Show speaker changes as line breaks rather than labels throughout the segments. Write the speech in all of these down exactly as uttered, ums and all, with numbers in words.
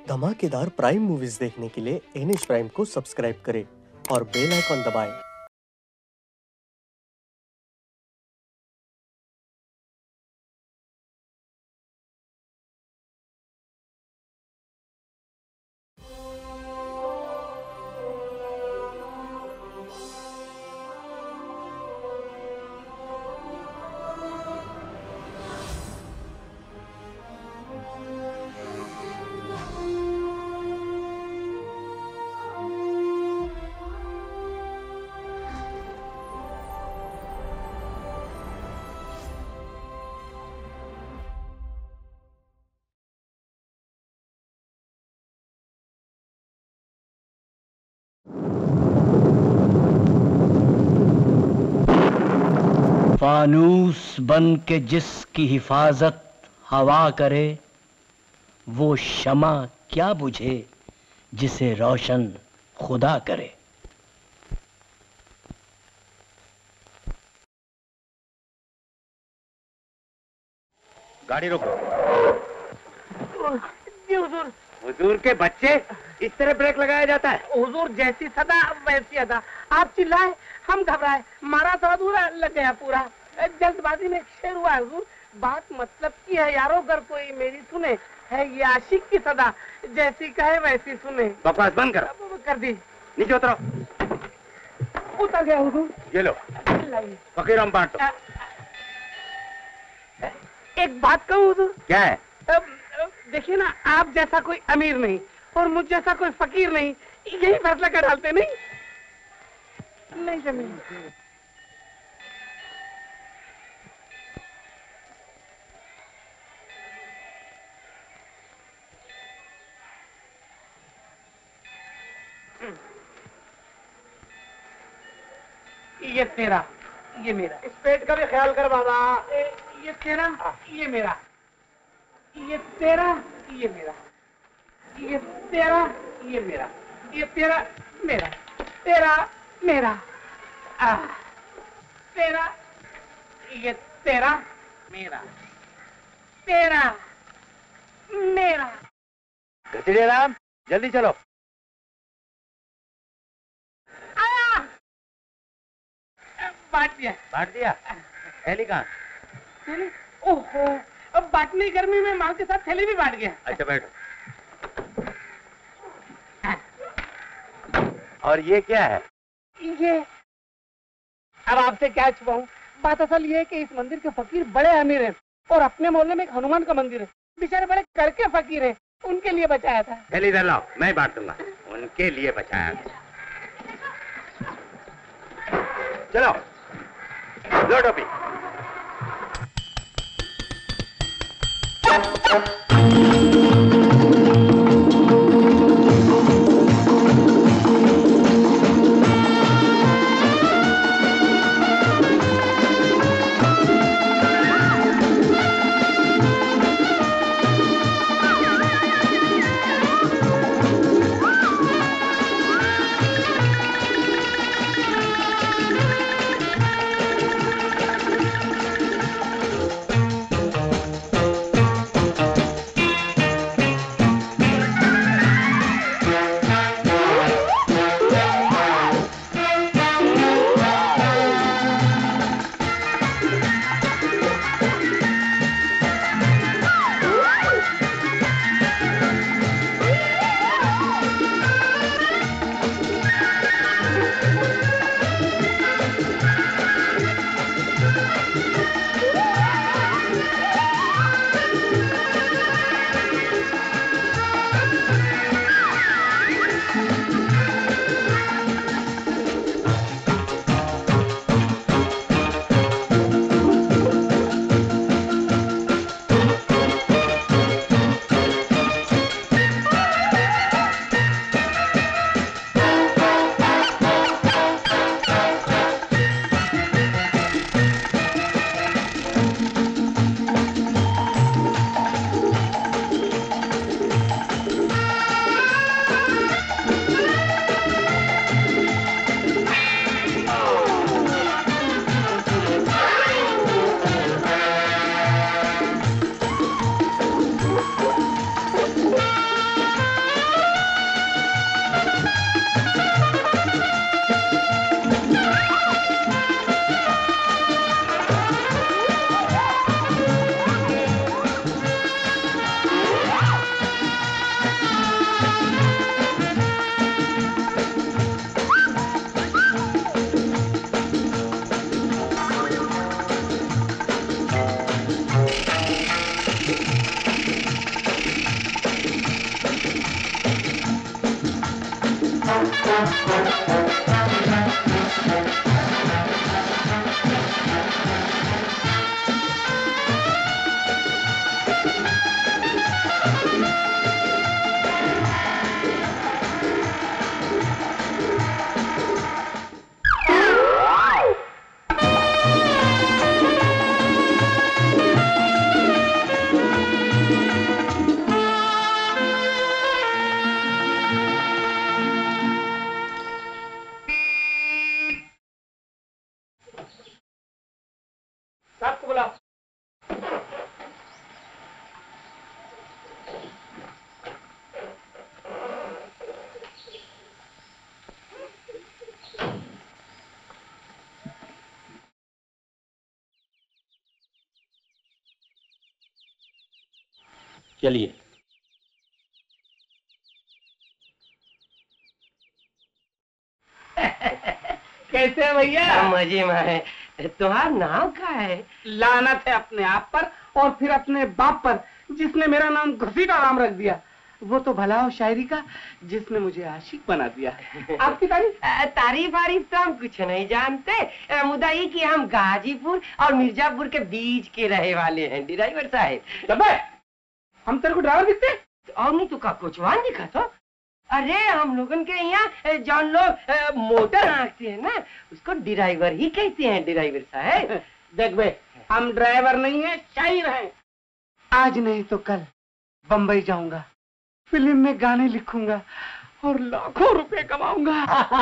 धमाकेदार prime movies देखने के लिए एनएच प्राइम को सब्सक्राइब करें और बेल आइकॉन दबाएं।
फानूस बन के जिसकी हिफाजत हवा करे, वो शमा क्या बुझे जिसे रोशन खुदा करे।
गाड़ी रोको।
जी हुजूर।
हुजूर के बच्चे, इस तरह ब्रेक लगाया जाता है?
हुजूर जैसी सदा वैसी अदा। आप चिल्लाए, हम घबराए, मारा तो अधूरा लग गया पूरा। जल्दबाजी में शेर हुआ हुजूर। बात मतलब की है यारो, अगर कोई मेरी सुने, है ये आशिक की सदा, जैसी कहे वैसी सुने।
बकवास बंद करो।
कर दी।
नीचे उतरो।
उतर गया हुजूर।
ये लो फकीर, हम बांटो।
एक बात कहूँ हुजूर।
क्या है?
देखिए ना, आप जैसा कोई अमीर नहीं और मुझ जैसा कोई फकीर नहीं, यही फैसला कर डालते। नहीं नहीं जमीन। ये तेरा, ये मेरा।
इस पेट का भी ख्याल कर बाबा।
ये तेरा, ये मेरा। ये तेरा, ये मेरा। ये तेरा, ये मेरा। ये तेरा, मेरा। तेरा, मेरा। आ, तेरा, ये तेरा, मेरा। तेरा, मेरा।
घसीटे राम, जल्दी चलो।
बांट दिया।
बांट दिया? थैली कहाँ?
थैली? ओहो, अब बांटने गर्मी में माल के साथ थैली भी बांट गया।
अच्छा बैठो। और ये क्या है?
ये अब आपसे क्या छुपाऊं, बात असल ये है कि इस मंदिर के फकीर बड़े अमीर हैं और अपने मोहल्ले में एक हनुमान का मंदिर है, बेचारे बड़े करके फकीर हैं, उनके लिए बचाया था।
थैली इधर लाओ, मैं बांट दूंगा। उनके लिए बचाया था। चलो लो टोपी।
चलिए।
कैसे है भैया?
मजे में है। तुम्हारा नाम क्या है?
लानत है अपने आप पर और फिर अपने बाप पर जिसने मेरा नाम घसीटा राम रख दिया। वो तो भला हो शायरी का जिसने मुझे आशिक बना दिया। आपकी तारीफ?
तारीफ वारीफ तो हम कुछ नहीं जानते, मुद्दा ये कि हम गाजीपुर और मिर्जापुर के बीच के रहे वाले हैं ड्राइवर साहब।
हम तेरे को ड्राइवर दिखते?
और नहीं तो का कोचवान दिखा तो? अरे हम लोगन के यहाँ जौन लोग मोटर हाँकते हैं ना उसको ड्राइवर ही कहते हैं ड्राइवर साहब।
देख बे, हम ड्राइवर नहीं है, शायर हैं। आज नहीं तो कल बम्बई जाऊंगा, फिल्म में गाने लिखूंगा और लाखों रुपए कमाऊंगा।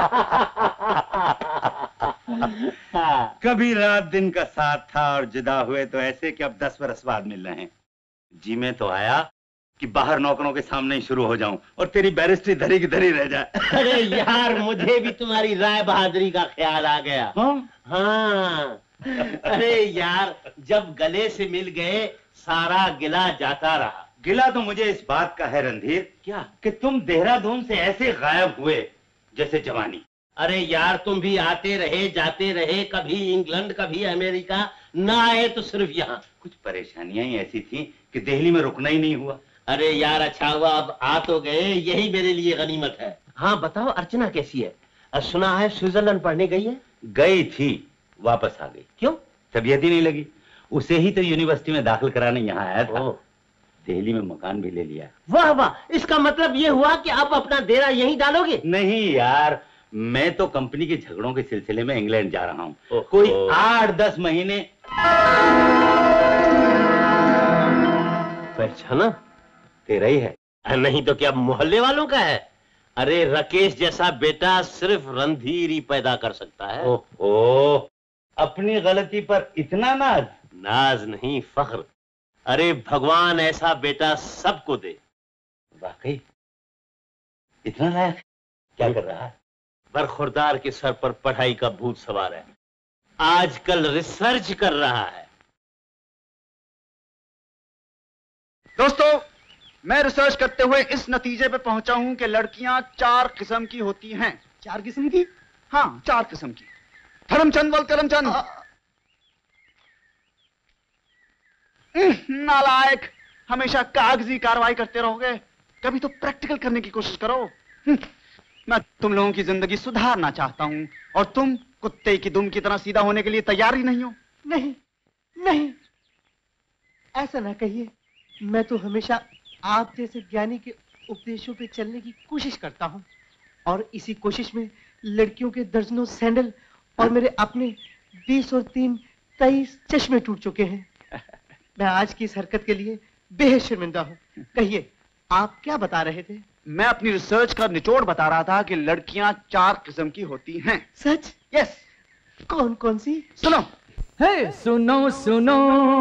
कभी रात दिन का साथ था और जुदा हुए तो ऐसे कि अब दस बरस बाद मिल रहे हैं। जी में तो आया कि बाहर नौकरों के सामने ही शुरू हो जाऊं और तेरी बैरिस्ट्री धरी की धरी रह जाए।
अरे यार मुझे भी तुम्हारी राय बहादुरी का ख्याल आ गया।
हाँ?
हाँ। अरे यार जब गले से मिल गए सारा गिला जाता रहा।
गिला तो मुझे इस बात का है रणधीर
क्या
कि तुम देहरादून से ऐसे गायब हुए जैसे जवानी।
अरे यार तुम भी आते रहे जाते रहे, कभी इंग्लैंड कभी अमेरिका, ना आए तो सिर्फ यहाँ।
कुछ परेशानियां ही ऐसी थी कि दिल्ली में रुकना ही नहीं हुआ।
अरे यार अच्छा हुआ अब आ तो गए, यही मेरे लिए गनीमत है। हाँ बताओ अर्चना कैसी है? सुना है स्विट्जरलैंड पढ़ने गई है।
गई थी, वापस आ गई।
क्यों?
तबीयत ही नहीं लगी। उसे ही तो यूनिवर्सिटी में दाखिल कराने यहाँ आया था। दिल्ली में मकान भी ले लिया।
वाह वाह, इसका मतलब ये हुआ कि आप अपना डेरा यहीं डालोगे?
नहीं यार, मैं तो कंपनी के झगड़ों के सिलसिले में इंग्लैंड जा रहा हूँ। कोई आठ दस महीने।
पहचाना?
तेरा ही है।
नहीं तो क्या मोहल्ले वालों का है? अरे राकेश जैसा बेटा सिर्फ रणधीर ही पैदा कर सकता है।
ओहो, अपनी गलती पर इतना नाज?
नाज नहीं फख्र। अरे भगवान ऐसा बेटा सबको दे।
वाकई इतना लायक? क्या कर रहा है?
बरखुरदार के सर पर पढ़ाई का भूत सवार है, आजकल रिसर्च कर रहा है।
दोस्तों, मैं रिसर्च करते हुए इस नतीजे पे पहुंचा हूं कि लड़कियां चार किस्म की होती हैं।
चार किस्म की?
हाँ, चार किस्म की। धर्मचंद वल करमचंद। नालायक, हमेशा कागजी कार्रवाई करते रहोगे, कभी तो प्रैक्टिकल करने की कोशिश करो। मैं तुम लोगों की जिंदगी सुधारना चाहता हूं और तुम कुत्ते की दुम की तरह सीधा होने के लिए तैयार ही नहीं हो।
नहीं नहीं, ऐसा ना कहिए। मैं तो हमेशा आप जैसे ज्ञानी के उपदेशों पे चलने की कोशिश करता हूँ और इसी कोशिश में लड़कियों के दर्जनों सैंडल और मेरे अपने बीस और तीन तेईस चश्मे टूट चुके हैं। मैं आज की इस हरकत के लिए बेहद शर्मिंदा हूँ। कहिए, आप क्या बता रहे थे?
मैं अपनी रिसर्च का निचोड़ बता रहा था कि लड़कियां चार किस्म की होती हैं।
सच?
यस।
कौन कौन सी?
सुनो।
हे सुनो सुनो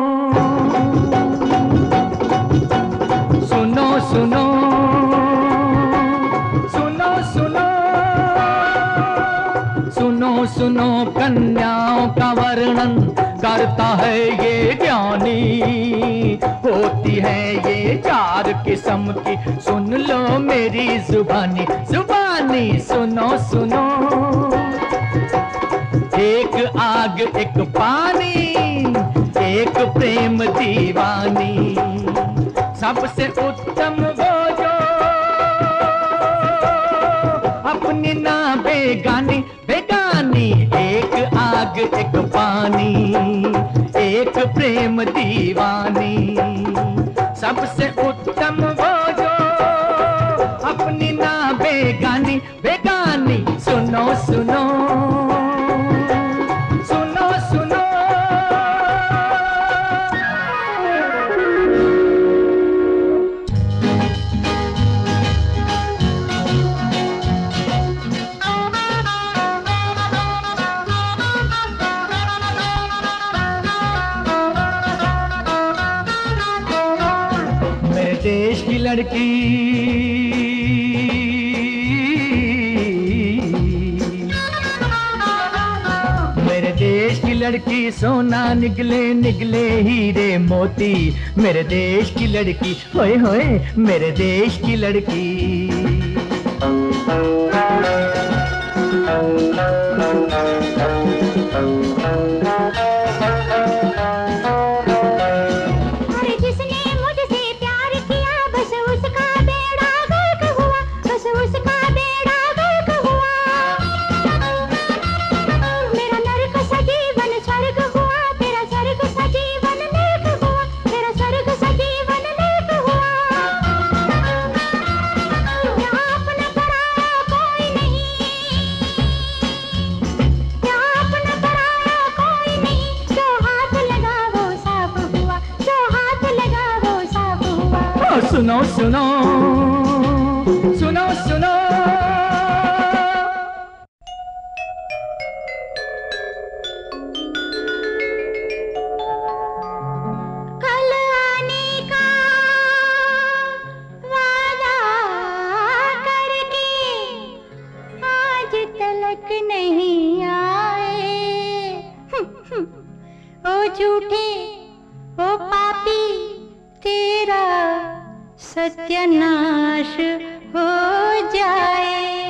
सुनो सुनो सुनो सुनो सुनो सुनो कन्याओं का वर्णन करता है ये ज्ञानी। होती है ये चार किस्म की, सुन लो मेरी जुबानी जुबानी। सुनो सुनो, एक आग एक पानी, एक प्रेम दीवानी। सबसे उत्तम वो जो अपनी ना प्रेम दीवानी। सबसे उत्तम वो जो अपनी ना बेगानी, बेगानी सुनो सुनो सुनो सुनो। मेरे देश की लड़की देश की लड़की सोना निकले निकले हीरे मोती। मेरे देश की लड़की होए होए मेरे देश की लड़की।
अरे जिसने मुझसे प्यार किया बस उसका बेड़ा गर्क हुआ, बस उसका बेड़ा गर्क हुआ। मेरा नरक सा जीवन स्वर्ग हुआ, तेरा स्वर्ग सा जीवन नरक हुआ, तेरा स्वर्ग सा जीवन नरक हुआ। यहाँ अपना पराया कोई नहीं, यहाँ अपना पराया कोई नहीं। जो हाथ लगा वो साफ हुआ, जो हाथ लगा वो साफ हुआ।
ओ सुनो सुनो सुनो सुनो।
कल आने का वादा करके आज तलक नहीं आए। ओ झूठे ओ पापी तेरा सत्यानाश हो जाए।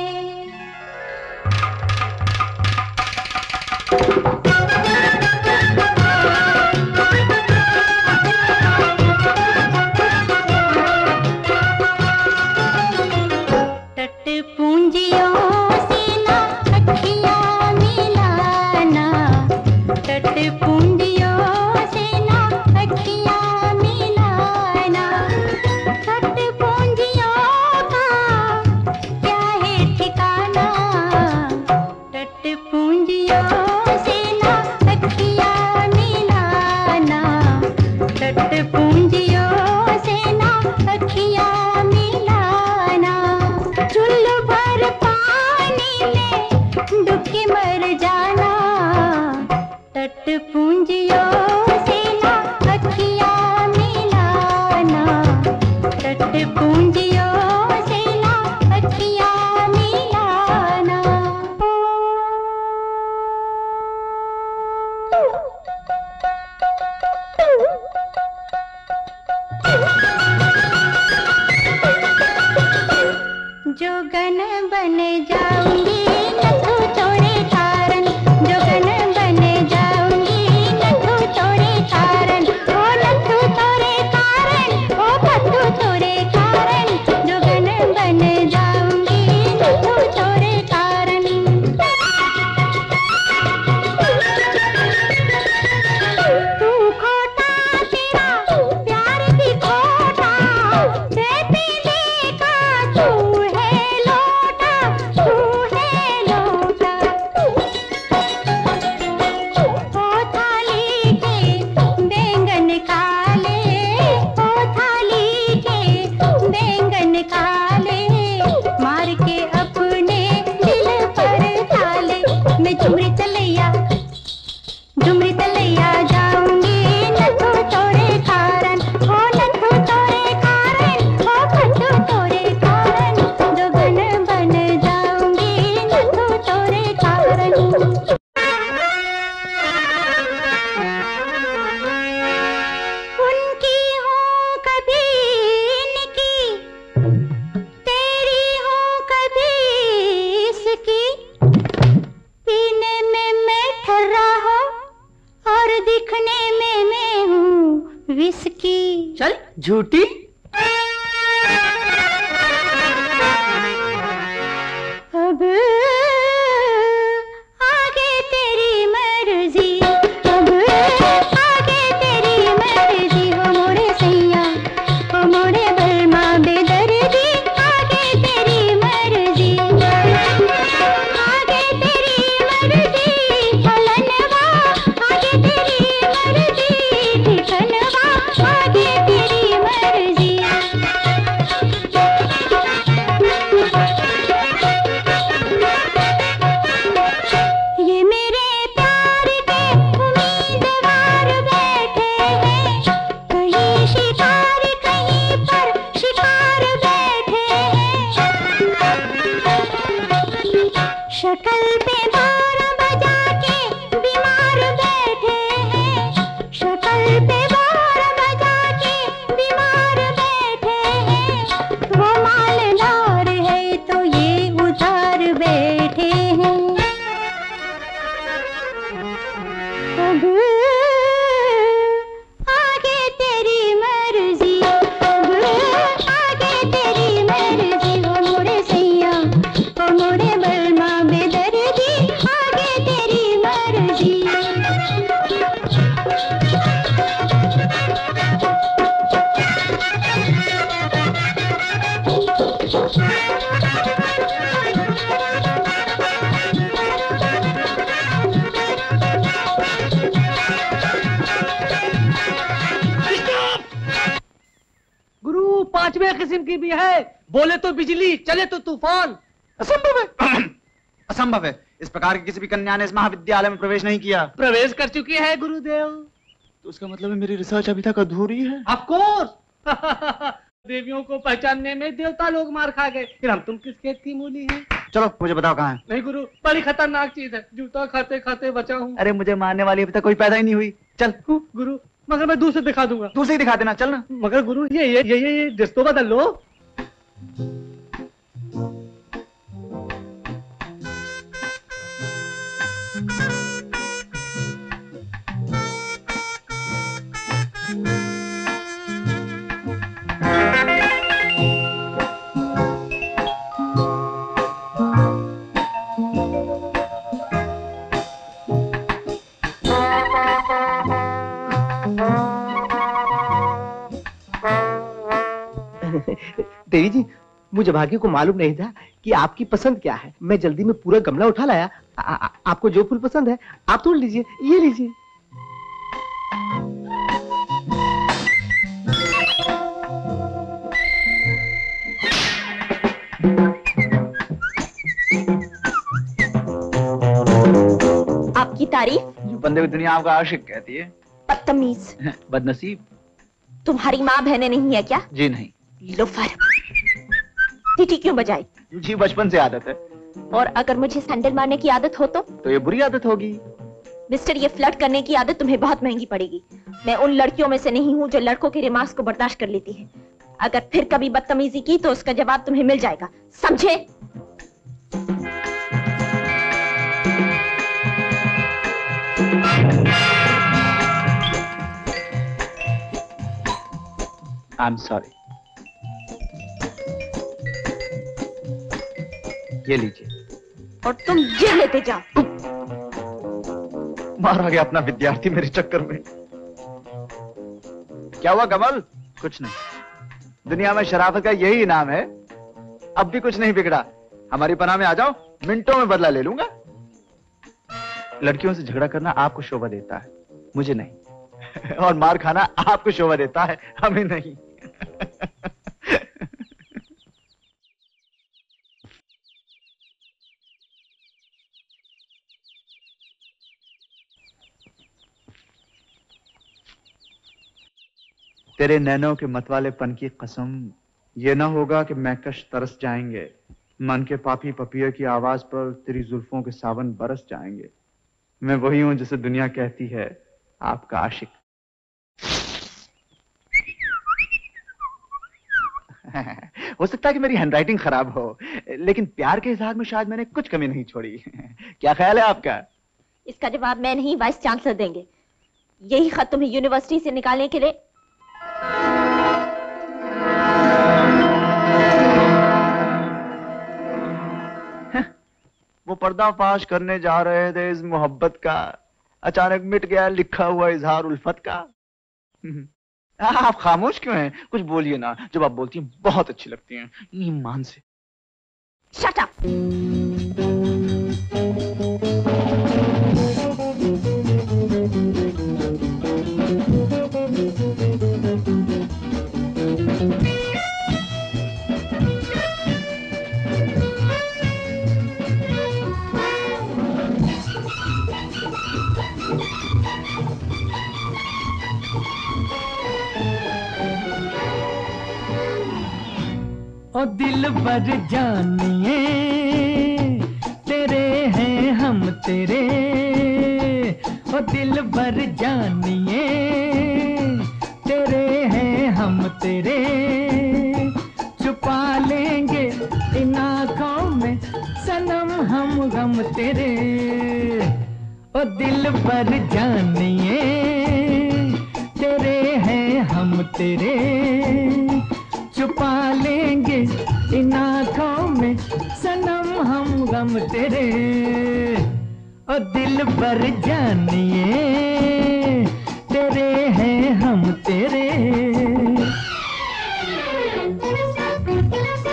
तट पूंजियों से ना अखियां मिलाना, तट पूंजियों से ना अखियां मिलाना। तट पूंजियों का क्या है ठिकाना, तट पूंजियों से ना अखियां मिलाना, तट पूंजियों से ना अखियां मिलाना। चुल्लू भर पानी में डूब के मर जाना, तट पूंजियों से ना अखियां मिलाना, तट पूंजियों से ना अखियां मिलाना। जोगन बन जाऊंगी नथु तोरे कारण, जोगन बन जाऊंगी नथु तोरे कारण। ओ नथु तोरे कारण, ओ पत्तू तोरे कारण। जोगन बन जाऊंगी नथु तोरे कारण। तू खोटा तेरा प्यार भी खोटा, देती देखा तू है लोटा, तू है लोटा। ओ थाली के बैंगन काले, ओ थाली के बैंगन काले, मार के अपने दिल पर ताले। मैं झुमरी तलैया झुमरी तलैया जाऊंगी नथु तोरे कारण, ओ नथु तोरे कारण, ओ पत्तू तोरे कारण। जोगन बन जाऊंगी नथु तोरे कारण। उनकी हूँ कभी इनकी, तेरी हूँ कभी इसकी। पीने में मैं ठर्रा हूँ और दिखने में मैं हूँ विस्की।
चल झूठी।
अब आगे तेरी मर्जी, अब आगे तेरी
गुरु पांचवें किस्म की भी है, बोले तो बिजली, चले तो तूफान।
असंभव है। असंभव है। इस प्रकार की किसी भी कन्या ने इस महाविद्यालय में प्रवेश नहीं किया।
प्रवेश कर चुकी है गुरुदेव।
तो उसका मतलब है मेरी रिसर्च अभी तक अधूरी है।
Of course. देवियों को पहचानने में देवता लोग मार खा गए, फिर हम तुम किस खेत की मूली हैं?
चलो मुझे बताओ कहाँ है।
नहीं गुरु, बड़ी खतरनाक चीज है, जूता खाते खाते बचा हूँ।
अरे मुझे मारने वाली अभी तक कोई पैदा ही नहीं हुई। चल
गुरु, मगर मैं दूर से दिखा दूंगा।
दूर से ही दिखा देना, चल ना।
मगर गुरु ये ये ये ये, ये ड्रेस तो बदल लो।
देवी जी, मुझे भाग्य को मालूम नहीं था कि आपकी पसंद क्या है। मैं जल्दी में पूरा गमला उठा लाया। आ, आ, आपको जो फूल पसंद है आप तोड़ लीजिए, ये लीजिए।
आपकी तारीफ
जो बंदे को दुनिया आपका आशिक कहती है।
बदतमीज।
बदनसीब।
तुम्हारी माँ बहनें नहीं है क्या?
जी नहीं।
लोफर। सीटी क्यों बजाई?
जी बचपन से आदत है।
और अगर मुझे सैंडल मारने की आदत हो तो?
तो ये बुरी आदत होगी।
मिस्टर, ये फ्लर्ट करने की आदत तुम्हें बहुत महंगी पड़ेगी। मैं उन लड़कियों में से नहीं हूँ जो लड़कों के रिमार्क्स को बर्दाश्त कर लेती है। अगर फिर कभी बदतमीजी की तो उसका जवाब तुम्हें मिल जाएगा, समझे?
I am sorry. ये लीजिए।
और तुम ये लेते जाओ।
मारा गया अपना विद्यार्थी मेरे चक्कर में। क्या हुआ कमल? कुछ नहीं। दुनिया में शराफत का यही इनाम है। अब भी कुछ नहीं बिगड़ा। हमारी पनाह में आ जाओ, मिनटों में बदला ले लूंगा। लड़कियों से झगड़ा करना आपको शोभा देता है, मुझे नहीं। और मार खाना आपको शोभा देता है, हमें नहीं। तेरे नैनों के मतवालेपन की कसम, ये ना होगा कि मैकश तरस जाएंगे। मन के पापी पपिये की आवाज पर तेरी जुल्फों के सावन बरस जाएंगे। मैं वही हूं जिसे दुनिया कहती है आपका आशिक। हो सकता है कि मेरी हैंडराइटिंग खराब हो, लेकिन प्यार के इजहार में शायद मैंने कुछ कमी नहीं छोड़ी। क्या ख्याल है आपका?
इसका जवाब मैं नहीं, वाइस चांसलर देंगे। यही खत तुम्हें यूनिवर्सिटी से निकालने के लिए।
वो पर्दाफाश करने जा रहे थे इस मोहब्बत का, अचानक मिट गया लिखा हुआ इजहार उल्फत का। आप खामोश क्यों हैं? कुछ बोलिए ना। जब आप बोलती हैं बहुत अच्छी लगती हैं, ईमान से।
Shut up.
ओ दिल भर जानिए तेरे हैं हम तेरे, ओ दिल भर जानिए तेरे हैं हम तेरे, छुपा लेंगे इन आँखों में सनम हम गम तेरे। ओ दिल भर जानिए तेरे हैं हम तेरे, छुपा लेंगे इन आँखों में सनम हम गम तेरे। ओ दिल भर जानिए तेरे हैं हम तेरे।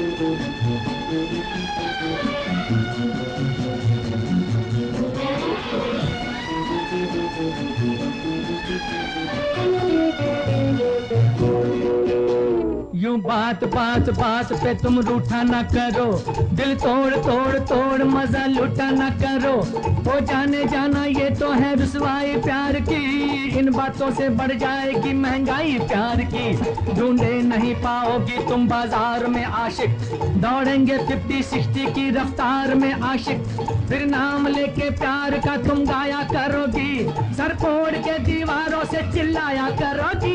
यूं बात बात बात पे तुम रूठा ना करो, दिल तोड़ तोड़ तोड़ मजा लूटा ना करो। हो जाने जाना ये तो है रुसवाई प्यार की, इन बातों से बढ़ जाएगी महंगाई प्यार की। ढूंढे नहीं पाओगी तुम बाजार में आशिक, दौड़ेंगे फिफ्टी सिक्सटी की रफ्तार में आशिक। फिर नाम लेके प्यार का तुम गाया करोगी, सर फोड़ के दीवारों से चिल्लाया करोगी।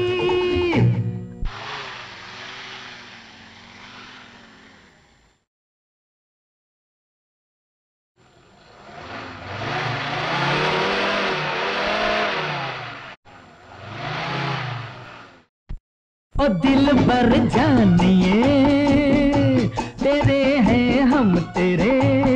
ओ दिल भर जानिए तेरे हैं हम तेरे,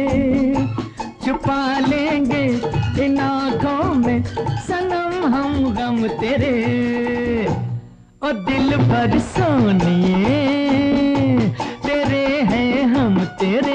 छुपा लेंगे इन आँखों में सनम हम गम तेरे। ओ दिल भर सोनिए तेरे हैं हम तेरे।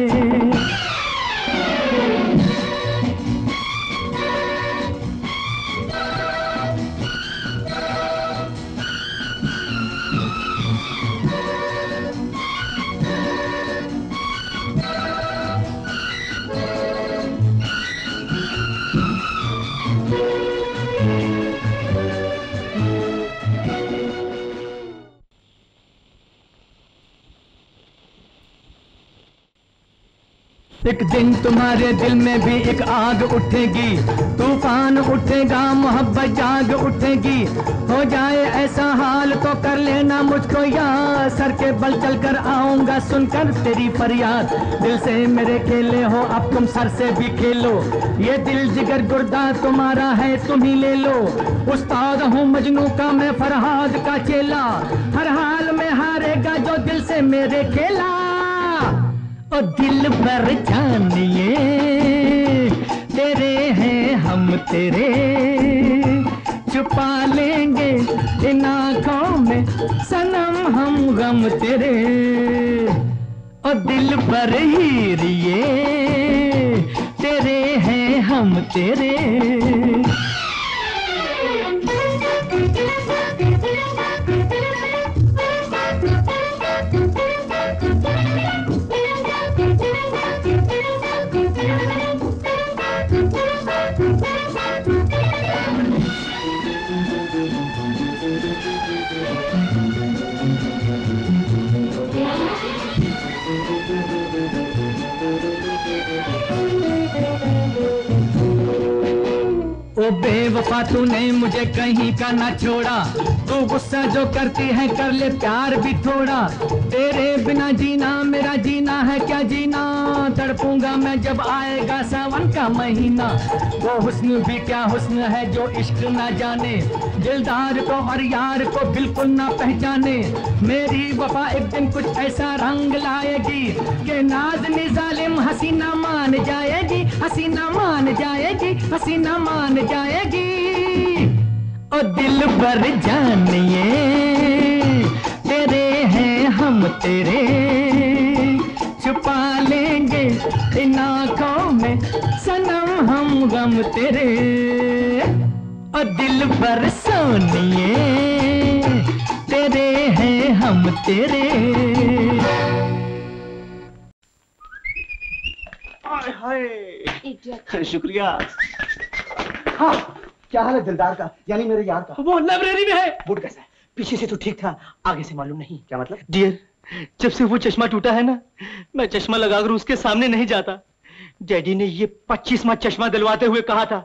एक दिन तुम्हारे दिल में भी एक आग उठेगी, तूफान उठेगा मोहब्बत जाग उठेगी। हो जाए ऐसा हाल तो कर लेना मुझको याद, सर के बल चल कर आऊंगा सुनकर तेरी फरियाद। दिल से मेरे खेले हो अब तुम सर से भी खेलो, ये दिल जिगर गुर्दा तुम्हारा है तुम ही ले लो। उस्ताद हूँ मजनू का मैं फरहाद का चेला, हर हाल में हारेगा जो दिल से मेरे खेला। ओ दिल भर जानिए तेरे हैं हम तेरे, छुपा लेंगे इन आँखों में सनम हम गम तेरे। ओ दिल भर हीरिए तेरे हैं हम तेरे। ओ बेवफा तूने मुझे कहीं का ना छोड़ा, तू गुस्सा जो करती है कर ले प्यार भी थोड़ा। तेरे बिना जीना मेरा जीना है क्या जीना, तड़पूंगा मैं जब आएगा सावन का महीना। वो हुस्न भी क्या हुस्न है जो इश्क ना जाने, दिलदार को और यार को बिल्कुल ना पहचाने। मेरी वफा एक दिन कुछ ऐसा रंग लाएगी कि नाज़नी जालिम हसीना मान जाएगी, हसीना मान जाएगी, हसीना मान जाएगी। ओ दिल भर जानिए तेरे हैं हम तेरे, छुपा लेंगे इन आँखों में सनम हम गम तेरे। ओ दिल भर सोनिए तेरे हैं हम तेरे।
हाय हाय शुक्रिया। हाँ क्या हाल है दिलदार का, यानी मेरे यार का?
वो लाइब्रेरी में है।
बूट कैसा है?
पीछे से तो ठीक था, आगे से मालूम नहीं।
क्या मतलब?
डियर, जब से वो चश्मा टूटा है ना, मैं चश्मा लगाकर उसके सामने नहीं जाता। डैडी ने ये पच्चीसवां चश्मा दिलवाते हुए कहा था,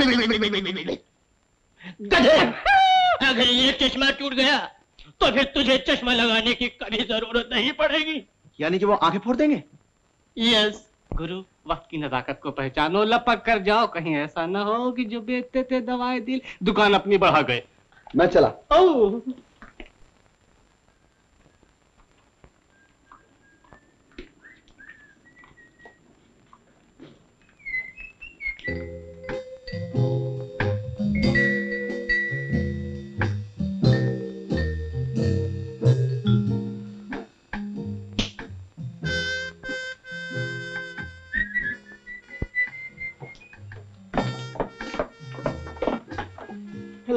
गधे, अगर ये चश्मा टूट गया तो फिर तुझे चश्मा लगाने की कभी जरूरत नहीं पड़ेगी।
यानी कि वो आंखें फोड़ देंगे?
यस गुरु, वक्त की नजाकत को पहचानो, लपक कर जाओ, कहीं ऐसा ना हो कि जो बेचते थे दवाई दिल दुकान अपनी बढ़ा गए।
मैं चला।
ओह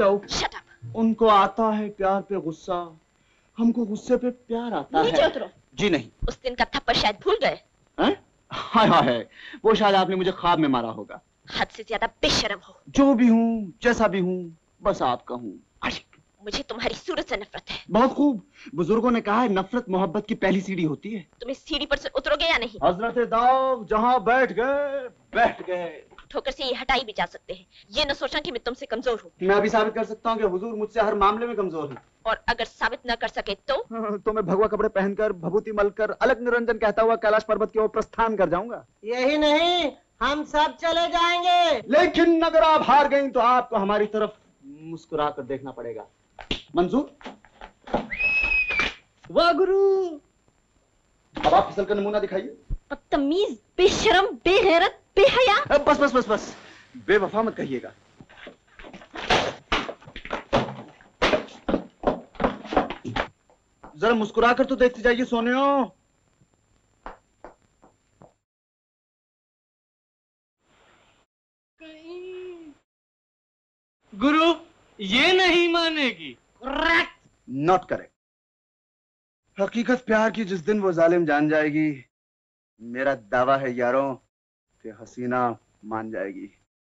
जाओ।
Shut up.
उनको आता है प्यार पे गुस्सा, हमको गुस्से पे प्यार आता है।
नीचे उतरो।
जी नहीं।
उस दिन का थप्पड़ शायद भूल गए।
हैं? हाय हाय, वो शायद आपने मुझे ख्वाब में मारा होगा।
हद से ज्यादा बेशर्म हो।
जो भी हूँ, जैसा भी हूँ, बस आपका हूँ। आशिक।
मुझे तुम्हारी सूरत से नफरत है।
बहुत खूब। बुजुर्गों ने कहा है नफरत मोहब्बत की पहली सीढ़ी होती है।
तुम इस सीढ़ी पर से उतरोगे या नहीं?
हजरत दाऊद जहाँ बैठ गए बैठ गए।
ठोकर से ये हटाई भी जा सकते हैं। ये न सोचना कि मैं तुमसे कमजोर हूँ।
मैं अभी साबित कर सकता हूँ कि हुजूर मुझसे हर मामले में कमजोर है।
और अगर साबित न कर सके तो?
तो मैं भगवा कपड़े पहनकर, भभूति मलकर, अलग निरंजन कहता हुआ कैलाश पर्वत की ओर प्रस्थान कर जाऊंगा।
यही नहीं, हम सब चले जाएंगे।
लेकिन अगर आप हार गई तो आपको हमारी तरफ मुस्कुरा कर देखना पड़ेगा। मंजूर?
वाह गुरु।
अब आप फिसल का नमूना दिखाइए।
बदतमीज, बेशरम, बेगैरत, बेहया।
बस बस बस बस, बेवफा मत कहिएगा। जरा मुस्कुरा कर तो देखते जाइए सोनियो।
गुरु ये नहीं मानेगी।
Not correct. हकीकत प्यार की जिस दिन वो जालिम जान जाएगी, मेरा दावा है यारों कि हसीना मान जाएगी।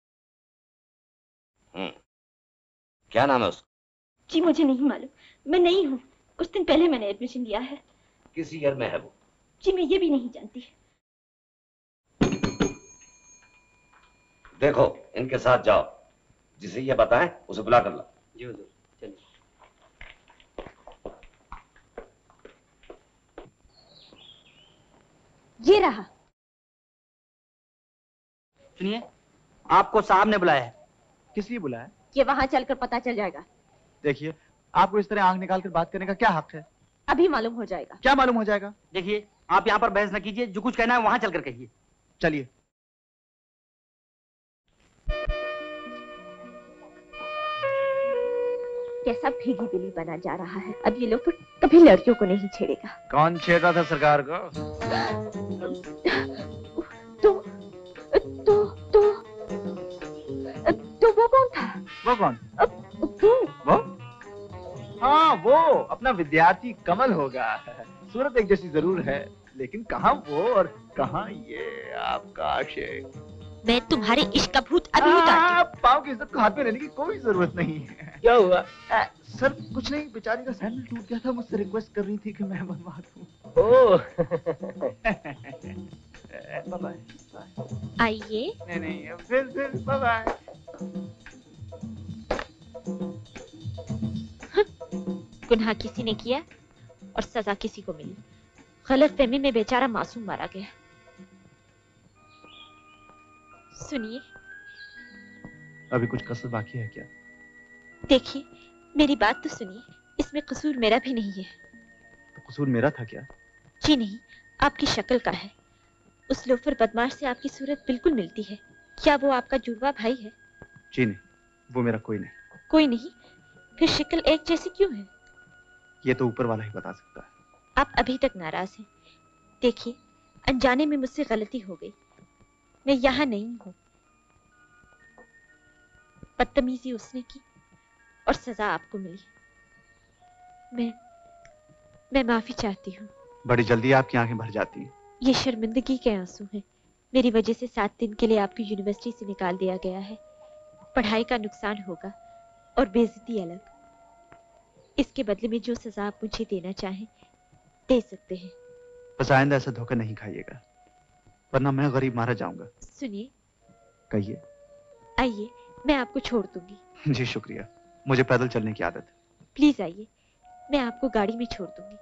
हम्म, क्या नाम है उसका?
जी मुझे नहीं मालूम, मैं नहीं हूँ। कुछ दिन पहले मैंने एडमिशन लिया है।
किस ईयर में है वो?
जी मैं ये भी नहीं जानती।
देखो इनके साथ जाओ, जिसे ये बताएं उसे बुला कर ला।
जी हुजूर, चलिए।
ये रहा।
सुनिए, आपको साहब ने बुलाया है।
किस लिए बुलाया?
ये वहाँ चलकर पता चल जाएगा।
देखिए, आपको इस तरह आंख निकाल कर बात करने का क्या हक है?
अभी मालूम हो जाएगा।
क्या मालूम हो जाएगा?
देखिए, आप यहाँ पर बहस न कीजिए, जो कुछ कहना है वहाँ चलकर कहिए।
चलिए।
कैसा भीगी बिली बना जा रहा है। अब ये लोग कभी लड़कियों को नहीं छेड़ेगा।
कौन छेड़ रहा था सरकार को?
तो तो तो तो वो कौन था?
वो कौन?
तू?
वो? हाँ, वो अपना विद्यार्थी कमल होगा। सूरत एक जैसी जरूर है, लेकिन कहाँ वो और कहाँ ये आपका आशिक।
मैं तुम्हारे इश्क का भूत अभी उतारती।
पाँव की इज्जत को हाथ में लेने की कोई जरूरत नहीं है।
क्या हुआ?
आ, सर कुछ नहीं, बेचारी का सैंडल टूट गया था, मुझसे रिक्वेस्ट कर रही थी कि मैं बनवा दूं।
ओह।
Bye bye.
आइए।
नहीं नहीं, फिर फिर बाय बाय।
गुनाह किसी ने किया और सजा किसी को मिली। गलतफहमी में बेचारा मासूम मारा गया। सुनिए,
अभी कुछ कसर बाकी है क्या?
देखिए मेरी बात तो सुनिए, इसमें कसूर मेरा भी नहीं है।
तो कसूर मेरा था क्या?
जी नहीं, आपकी शक्ल का है। उस लोफर बदमाश से आपकी सूरत बिल्कुल मिलती है। क्या वो आपका जुड़वा भाई है?
जी नहीं, वो मेरा कोई नहीं।
कोई नहीं? फिर शक्ल एक जैसी क्यों है?
ये तो ऊपर वाला ही बता सकता है।
आप अभी तक नाराज हैं। देखिए, अनजाने में मुझसे गलती हो गई। मैं यहाँ नहीं हूँ। बदतमीजी उसने की और सजा आपको मिली। मैं मैं माफी चाहती हूँ।
बड़ी जल्दी आपकी आंखें भर जाती हैं।
ये शर्मिंदगी के आंसू हैं। मेरी वजह से सात दिन के लिए आपकी यूनिवर्सिटी से निकाल दिया गया है। पढ़ाई का नुकसान होगा और बेइज्जती अलग। इसके बदले में जो सजा आप मुझे देना चाहें दे सकते हैं।
बस आइंदा ऐसा धोखा नहीं खाइएगा, वरना मैं गरीब मारा जाऊंगा।
सुनिए।
कहिए।
आइए, मैं आपको छोड़ दूंगी।
जी शुक्रिया, मुझे पैदल चलने की आदत है।
प्लीज आइए, मैं आपको गाड़ी में छोड़ दूंगी।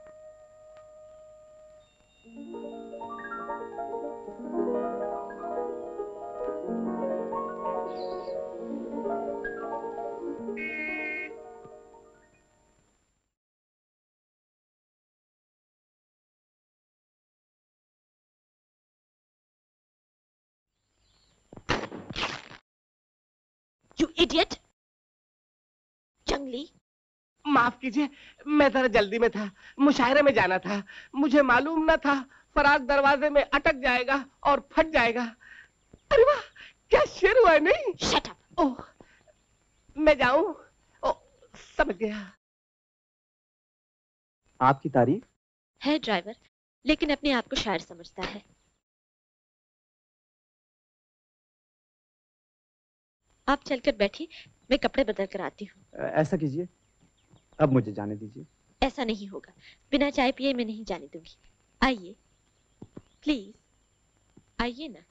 You idiot! जंगली।
माफ कीजिए, मैं जरा जल्दी में था, मुशायरे में जाना था। मुझे मालूम न था फराज दरवाजे में अटक जाएगा और फट जाएगा। अरे वाह, क्या शेर हुआ है नहीं?
Shut up!
ओह, मैं जाऊं? ओ,
समझ गया। आपकी तारीफ
है ड्राइवर, लेकिन अपने आप को शायर समझता है। आप चलकर बैठिए, मैं कपड़े बदल कर आती हूँ।
ऐसा कीजिए, अब मुझे जाने दीजिए।
ऐसा नहीं होगा, बिना चाय पिए मैं नहीं जाने दूंगी। आइए प्लीज, आइए ना।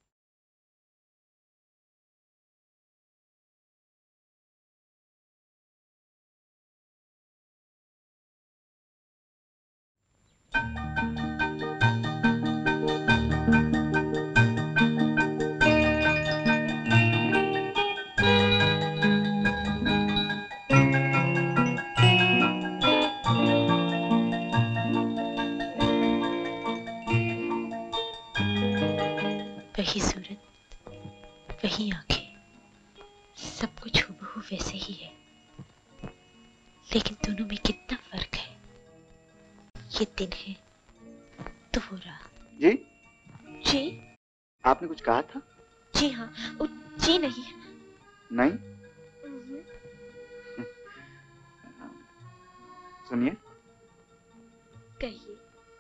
वही सूरत, वही आंखें, सब कुछ हूबहू वैसे ही है, लेकिन दोनों में कितना फर्क है। ये दिन है तो वो रात।
जी
जी
आपने कुछ कहा था?
जी हाँ, ओ, जी नहीं
नहीं। सुनिए,
कहिए।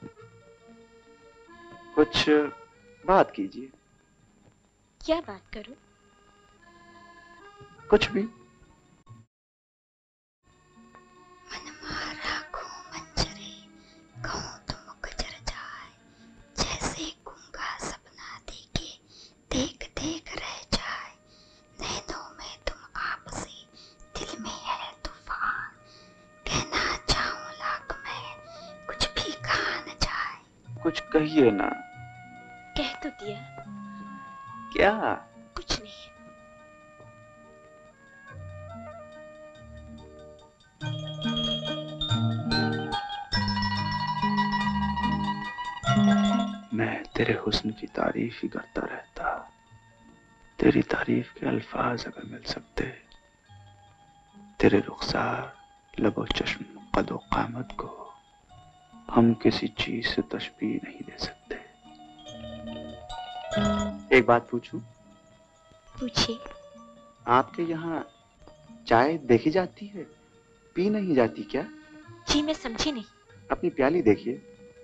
कुछ बात कीजिए।
क्या बात करूं?
कुछ भी।
मनमारा मंजरे कहूँ तो मुख जर जाए, जैसे गूंगा सपना देखे देख देख रह जाए। नैनों में तुम आपसे, दिल में है तूफान, कहना चाहूं लाख में कुछ भी कहा न जाए।
कुछ कहिए ना।
कह तो दिया।
क्या?
कुछ नहीं।
मैं तेरे हुस्न की तारीफ ही करता रहता। तेरी तारीफ के अल्फाज अगर मिल सकते, तेरे रुखसार, लबो चश्म, कदो कामत को हम किसी चीज से तशबीह नहीं दे सकते। एक बात पूछूं?
पूछिए।
आपके यहाँ चाय देखी जाती है, पी नहीं जाती क्या?
जी मैं समझी नहीं।
अपनी प्याली देखिए।